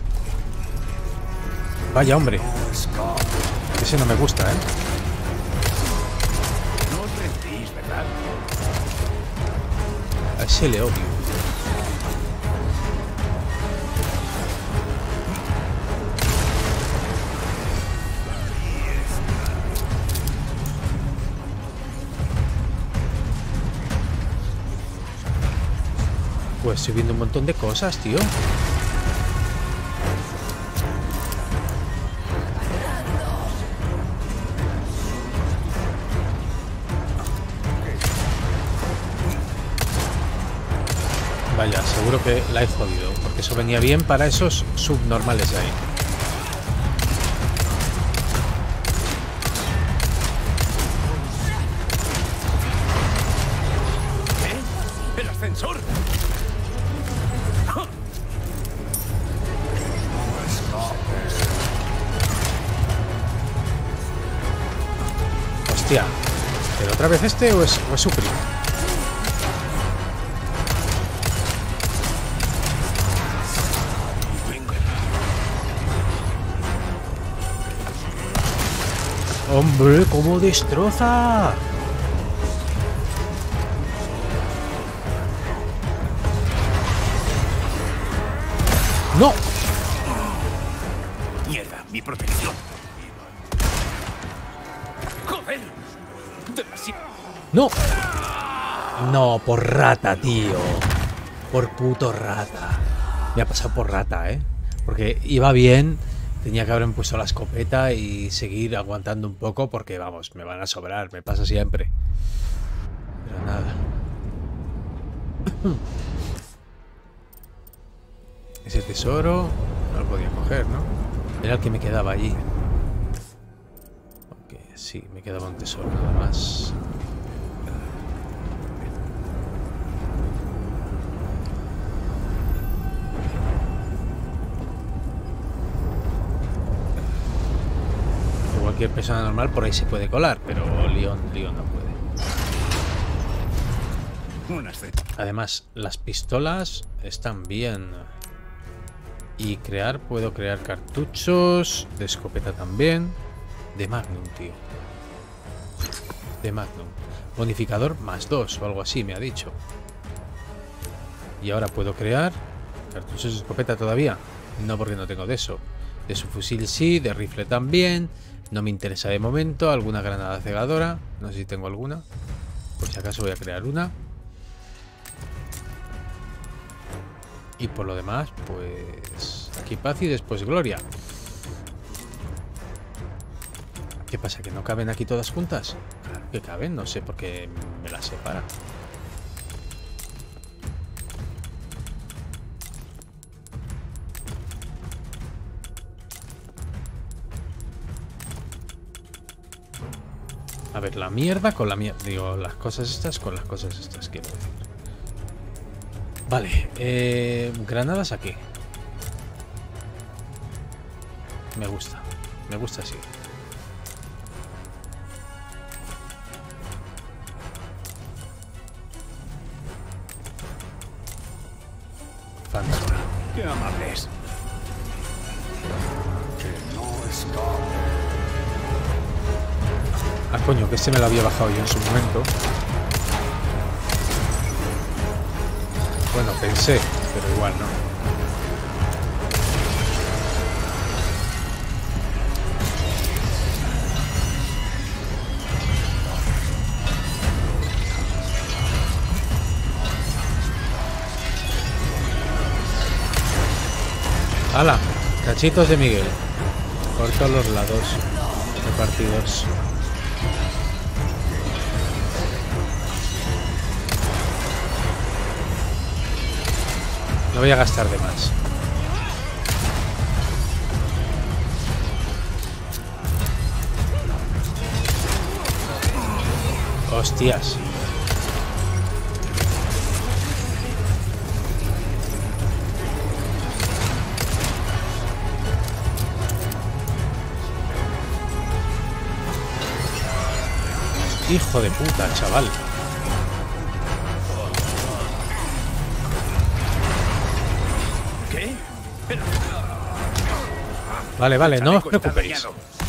Vaya, hombre. Ese no me gusta, ¿eh? No os rendís, ¿verdad? A ese le odio. Pues estoy viendo un montón de cosas, tío. Vaya, seguro que la he jodido, porque eso venía bien para esos subnormales de ahí. ¿Eh? ¡El ascensor! Hostia, ¿pero otra vez este o es su primo? ¡Hombre, cómo destroza! ¡No! ¡Mierda! ¡Mi protección! ¡Joder! ¡Demasiado! ¡No! No, por rata, tío. Por puto rata. Me ha pasado por rata, ¿eh? Porque iba bien. Tenía que haberme puesto la escopeta y seguir aguantando un poco porque, vamos, me van a sobrar. Me pasa siempre. Pero nada. Ese tesoro no lo podía coger, ¿no? Era el que me quedaba allí. Ok, sí, me quedaba un tesoro nada más. Cualquier persona normal por ahí se puede colar, pero Leon no puede. Además, las pistolas están bien. Y puedo crear cartuchos de escopeta también. De Magnum, tío. De Magnum. Bonificador +2 o algo así, me ha dicho. Y ahora puedo crear cartuchos de escopeta todavía. No, porque no tengo de eso. De su fusil sí, de rifle también. No me interesa de momento. Alguna granada cegadora. No sé si tengo alguna. Por si acaso voy a crear una. Y por lo demás, pues... aquí paz y después gloria. ¿Qué pasa? ¿Que no caben aquí todas juntas? Claro que caben. No sé por qué me las separa. A ver, la mierda con la mierda. Digo, las cosas estas con las cosas estas, quiero decir. Vale, granadas aquí. Me gusta así. Fantástico. ¡Qué amables! Que no escape. Ah, coño, que este me lo había bajado yo en su momento. Bueno, pensé, pero igual no. ¡Hala! Cachitos de Miguel. Por todos los lados repartidos. No voy a gastar de más. Hostias. Hijo de puta, chaval. ¿Qué? Vale, vale, no os preocupéis.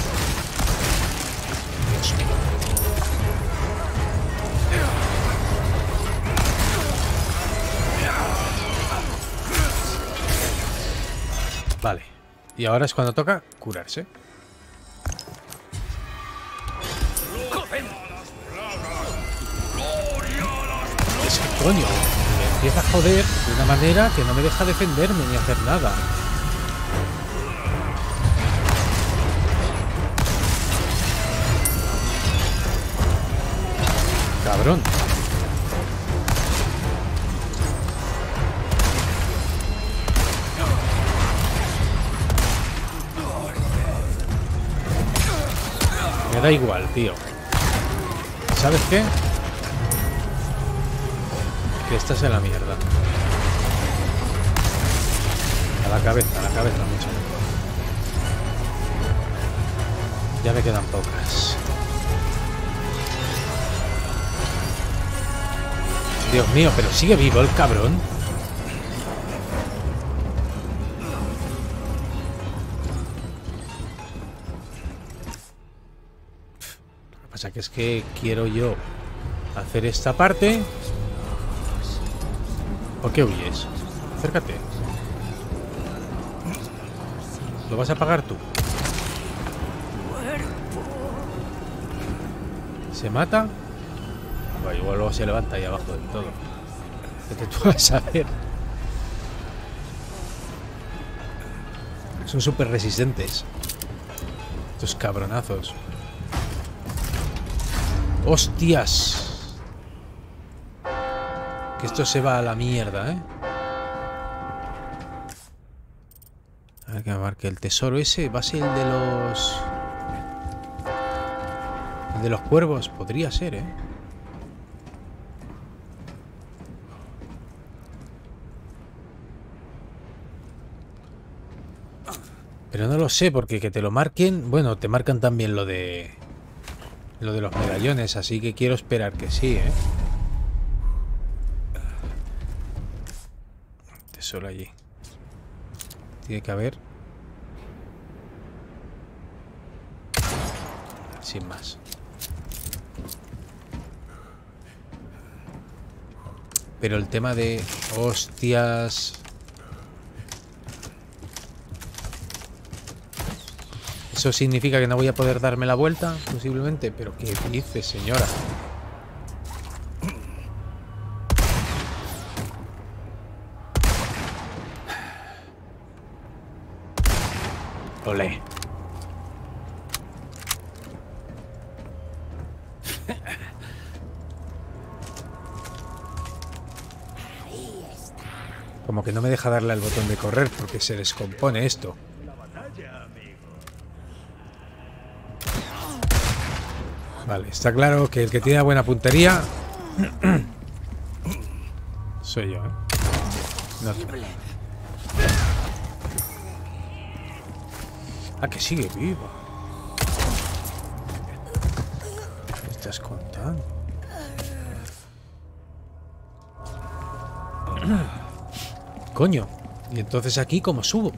Vale. Y ahora es cuando toca curarse. Es que coño, me empieza a joder de una manera que no me deja defenderme ni hacer nada. Cabrón. Me da igual, tío. ¿Sabes qué? Que estás en la mierda. A la cabeza, mucho. Ya me quedan pocas. Dios mío, pero sigue vivo el cabrón. Lo que pasa que es que quiero yo hacer esta parte. ¿Por qué huyes? Acércate. ¿Lo vas a pagar tú? ¿Se mata? Bueno, igual luego se levanta ahí abajo del todo. Vete tú a saber. Son súper resistentes estos cabronazos. ¡Hostias! Que esto se va a la mierda, ¿eh? A ver que me marque el tesoro ese. Va a ser el de los... El de los cuervos. Podría ser, ¿eh? Pero no lo sé, porque que te lo marquen... Bueno, te marcan también lo de... Lo de los medallones, así que quiero esperar que sí, ¿eh? Tesoro allí. Tiene que haber... Sin más. Pero el tema de... Hostias... ¿Eso significa que no voy a poder darme la vuelta? Posiblemente. ¿Pero qué dice, señora? Olé. Como que no me deja darle al botón de correr porque se descompone esto. Vale, está claro que el que tiene buena puntería soy yo, ¿eh? No tú. Ah, que sigue vivo. ¿Qué me estás contando? Coño. Y entonces aquí, ¿cómo subo?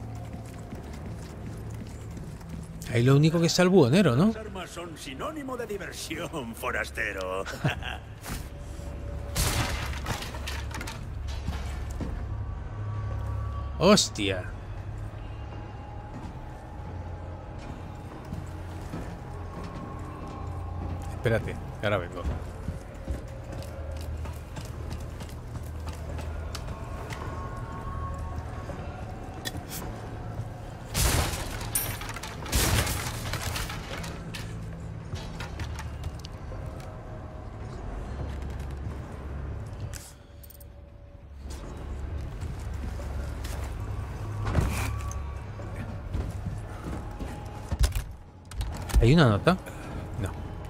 Ahí lo único que está el buhonero, ¿no? Las armas son sinónimo de diversión, forastero. ¡Hostia! Espérate, que ahora vengo. ¿Hay una nota? No.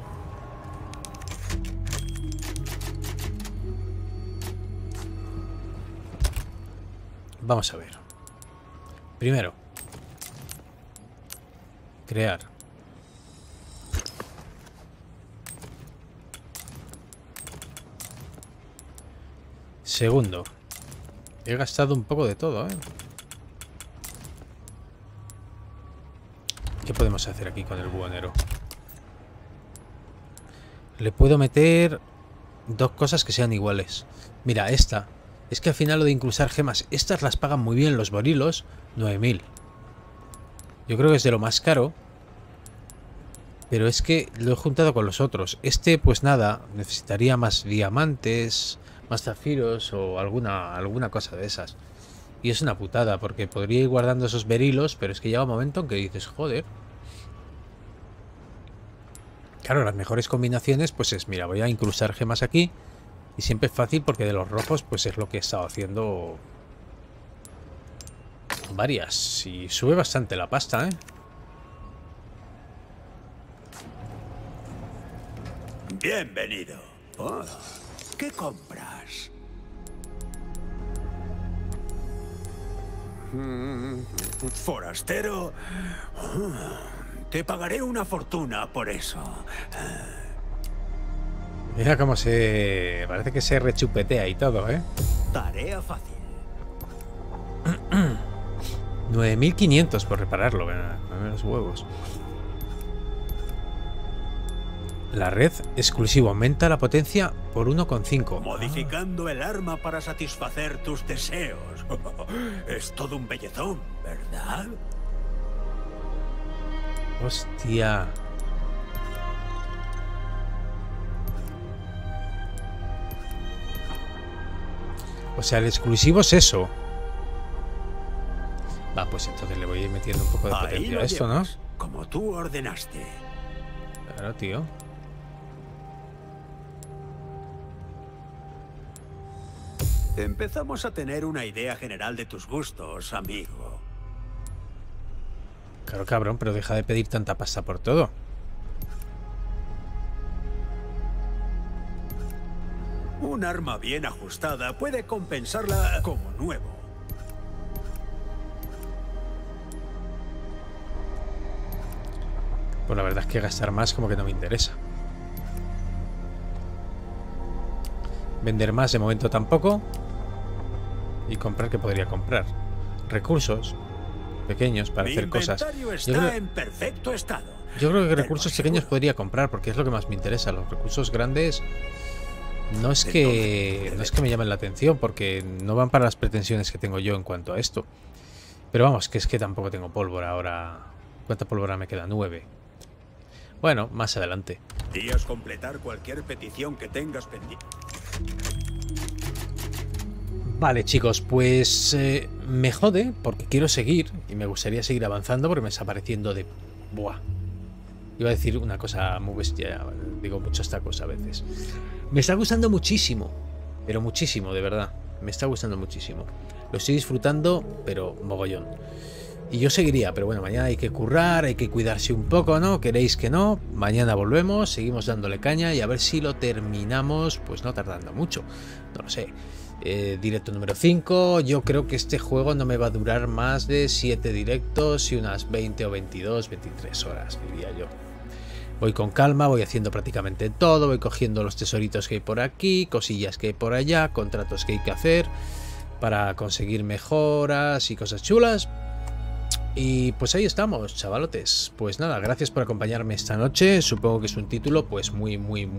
Vamos a ver. Primero. Crear. Segundo. He gastado un poco de todo, ¿eh? ¿Qué podemos hacer aquí con el buhonero? Le puedo meter dos cosas que sean iguales. Mira, esta. Es que al final lo de incrustar gemas, estas las pagan muy bien los borilos. 9000. Yo creo que es de lo más caro. Pero es que lo he juntado con los otros. Este, pues nada, necesitaría más diamantes, más zafiros o alguna cosa de esas. Y es una putada, porque podría ir guardando esos berilos, pero es que llega un momento en que dices, joder. Claro, las mejores combinaciones, pues es, mira, voy a incrustar gemas aquí. Y siempre es fácil porque de los rojos, pues es lo que he estado haciendo varias. Y sube bastante la pasta, ¿eh? Bienvenido. Oh, ¿qué compras? Forastero. Te pagaré una fortuna por eso. Mira cómo se... Parece que se rechupetea y todo, ¿eh? Tarea fácil. 9500 por repararlo, ¿verdad? Los huevos. La red exclusivo aumenta la potencia por 1,5. Modificando el arma para satisfacer tus deseos. Es todo un bellezón, ¿verdad? Hostia. O sea, el exclusivo es eso. Va, pues entonces le voy a ir metiendo un poco de potencia a esto, ¿no? Como tú ordenaste. Claro, tío. Empezamos a tener una idea general de tus gustos, amigo. Claro, cabrón, pero deja de pedir tanta pasta por todo. Un arma bien ajustada puede compensarla como nuevo. Pues la verdad es que gastar más como que no me interesa. Vender más de momento tampoco. Y comprar, que podría comprar recursos pequeños para hacer cosas. Está en perfecto estado. Yo creo que recursos pequeños podría comprar, porque es lo que más me interesa. Los recursos grandes no es que me llamen la atención, porque no van para las pretensiones que tengo yo en cuanto a esto. Pero vamos, que es que tampoco tengo pólvora ahora. ¿Cuánta pólvora me queda? 9. Bueno, más adelante. Podrías completar cualquier petición que tengas pendiente. Vale, chicos, pues me jode porque quiero seguir y me gustaría seguir avanzando porque me está pareciendo de... Buah. Iba a decir una cosa muy bestia, digo mucho esta cosa a veces. Me está gustando muchísimo, pero muchísimo, de verdad. Me está gustando muchísimo. Lo estoy disfrutando, pero mogollón. Y yo seguiría, pero bueno, mañana hay que currar, hay que cuidarse un poco, ¿no? ¿Queréis que no? Mañana volvemos, seguimos dándole caña y a ver si lo terminamos, pues no tardando mucho. No lo sé. Directo número 5. Yo creo que este juego no me va a durar más de 7 directos y unas 20 o 22, 23 horas, diría yo. Voy con calma, voy haciendo prácticamente todo, voy cogiendo los tesoritos que hay por aquí, cosillas que hay por allá, contratos que hay que hacer para conseguir mejoras y cosas chulas. Y pues ahí estamos, chavalotes. Pues nada, gracias por acompañarme esta noche. Supongo que es un título pues muy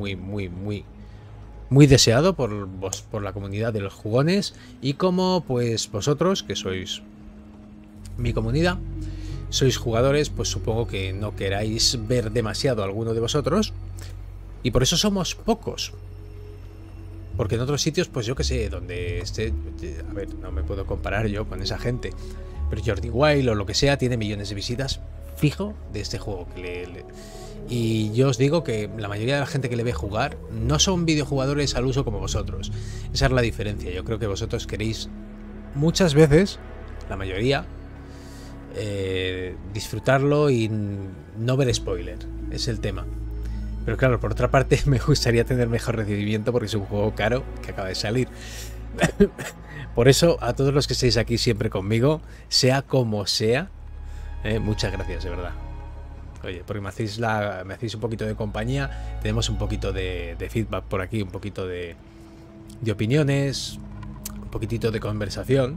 deseado por la comunidad de los jugones. Y como pues vosotros, que sois mi comunidad, sois jugadores, pues supongo que no queráis ver demasiado a alguno de vosotros. Y por eso somos pocos. Porque en otros sitios, pues yo que sé, donde esté... A ver, no me puedo comparar yo con esa gente. Pero Jordi Wild o lo que sea tiene millones de visitas fijo de este juego. Y yo os digo que la mayoría de la gente que le ve jugar no son videojugadores al uso como vosotros. Esa es la diferencia. Yo creo que vosotros queréis muchas veces, la mayoría, disfrutarlo y no ver spoiler. es el tema. Pero claro, por otra parte me gustaría tener mejor recibimiento porque es un juego caro que acaba de salir. Por eso, a todos los que estéis aquí siempre conmigo, sea como sea, muchas gracias, de verdad. Oye, porque me hacéis un poquito de compañía, tenemos un poquito de feedback por aquí, un poquito de opiniones, un poquitito de conversación.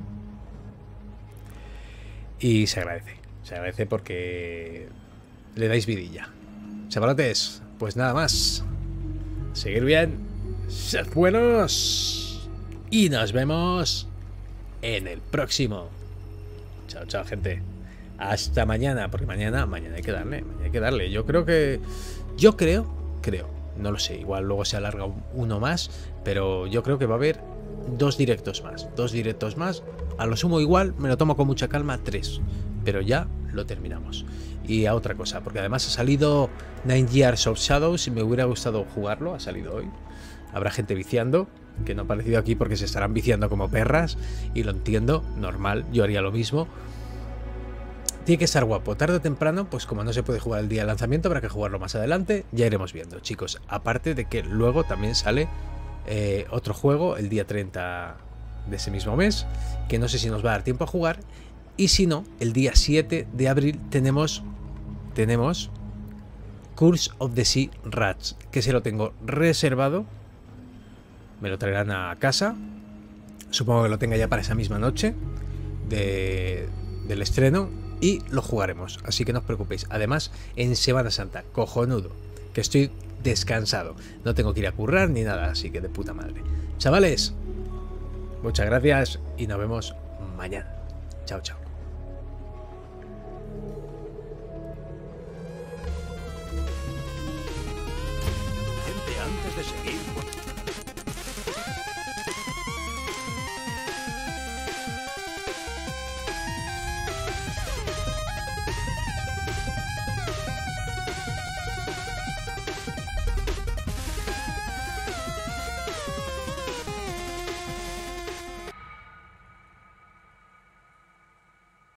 Y se agradece porque le dais vidilla. Chavalotes, pues nada más. Seguir bien, sed buenos y nos vemos en el próximo. Chao, chao, gente. Hasta mañana, porque mañana hay que darle, Yo creo, no lo sé, igual luego se alarga uno más, pero yo creo que va a haber 2 directos más, a lo sumo igual, me lo tomo con mucha calma, 3, pero ya lo terminamos. Y a otra cosa, porque además ha salido 9 Years of Shadows y me hubiera gustado jugarlo, ha salido hoy. Habrá gente viciando, que no ha aparecido aquí porque se estarán viciando como perras, y lo entiendo, normal, yo haría lo mismo. Tiene que estar guapo, tarde o temprano, pues como no se puede jugar el día de lanzamiento, habrá que jugarlo más adelante, ya iremos viendo, chicos. Aparte de que luego también sale otro juego el día 30 de ese mismo mes, que no sé si nos va a dar tiempo a jugar, y si no, el día 7 de abril tenemos Curse of the Sea Rats, que se lo tengo reservado, me lo traerán a casa, supongo que lo tenga ya para esa misma noche del estreno, y lo jugaremos, así que no os preocupéis. Además, en Semana Santa, cojonudo, que estoy descansado, no tengo que ir a currar ni nada, así que de puta madre. Chavales, muchas gracias y nos vemos mañana. Chao, chao. Gente, antes de seguir...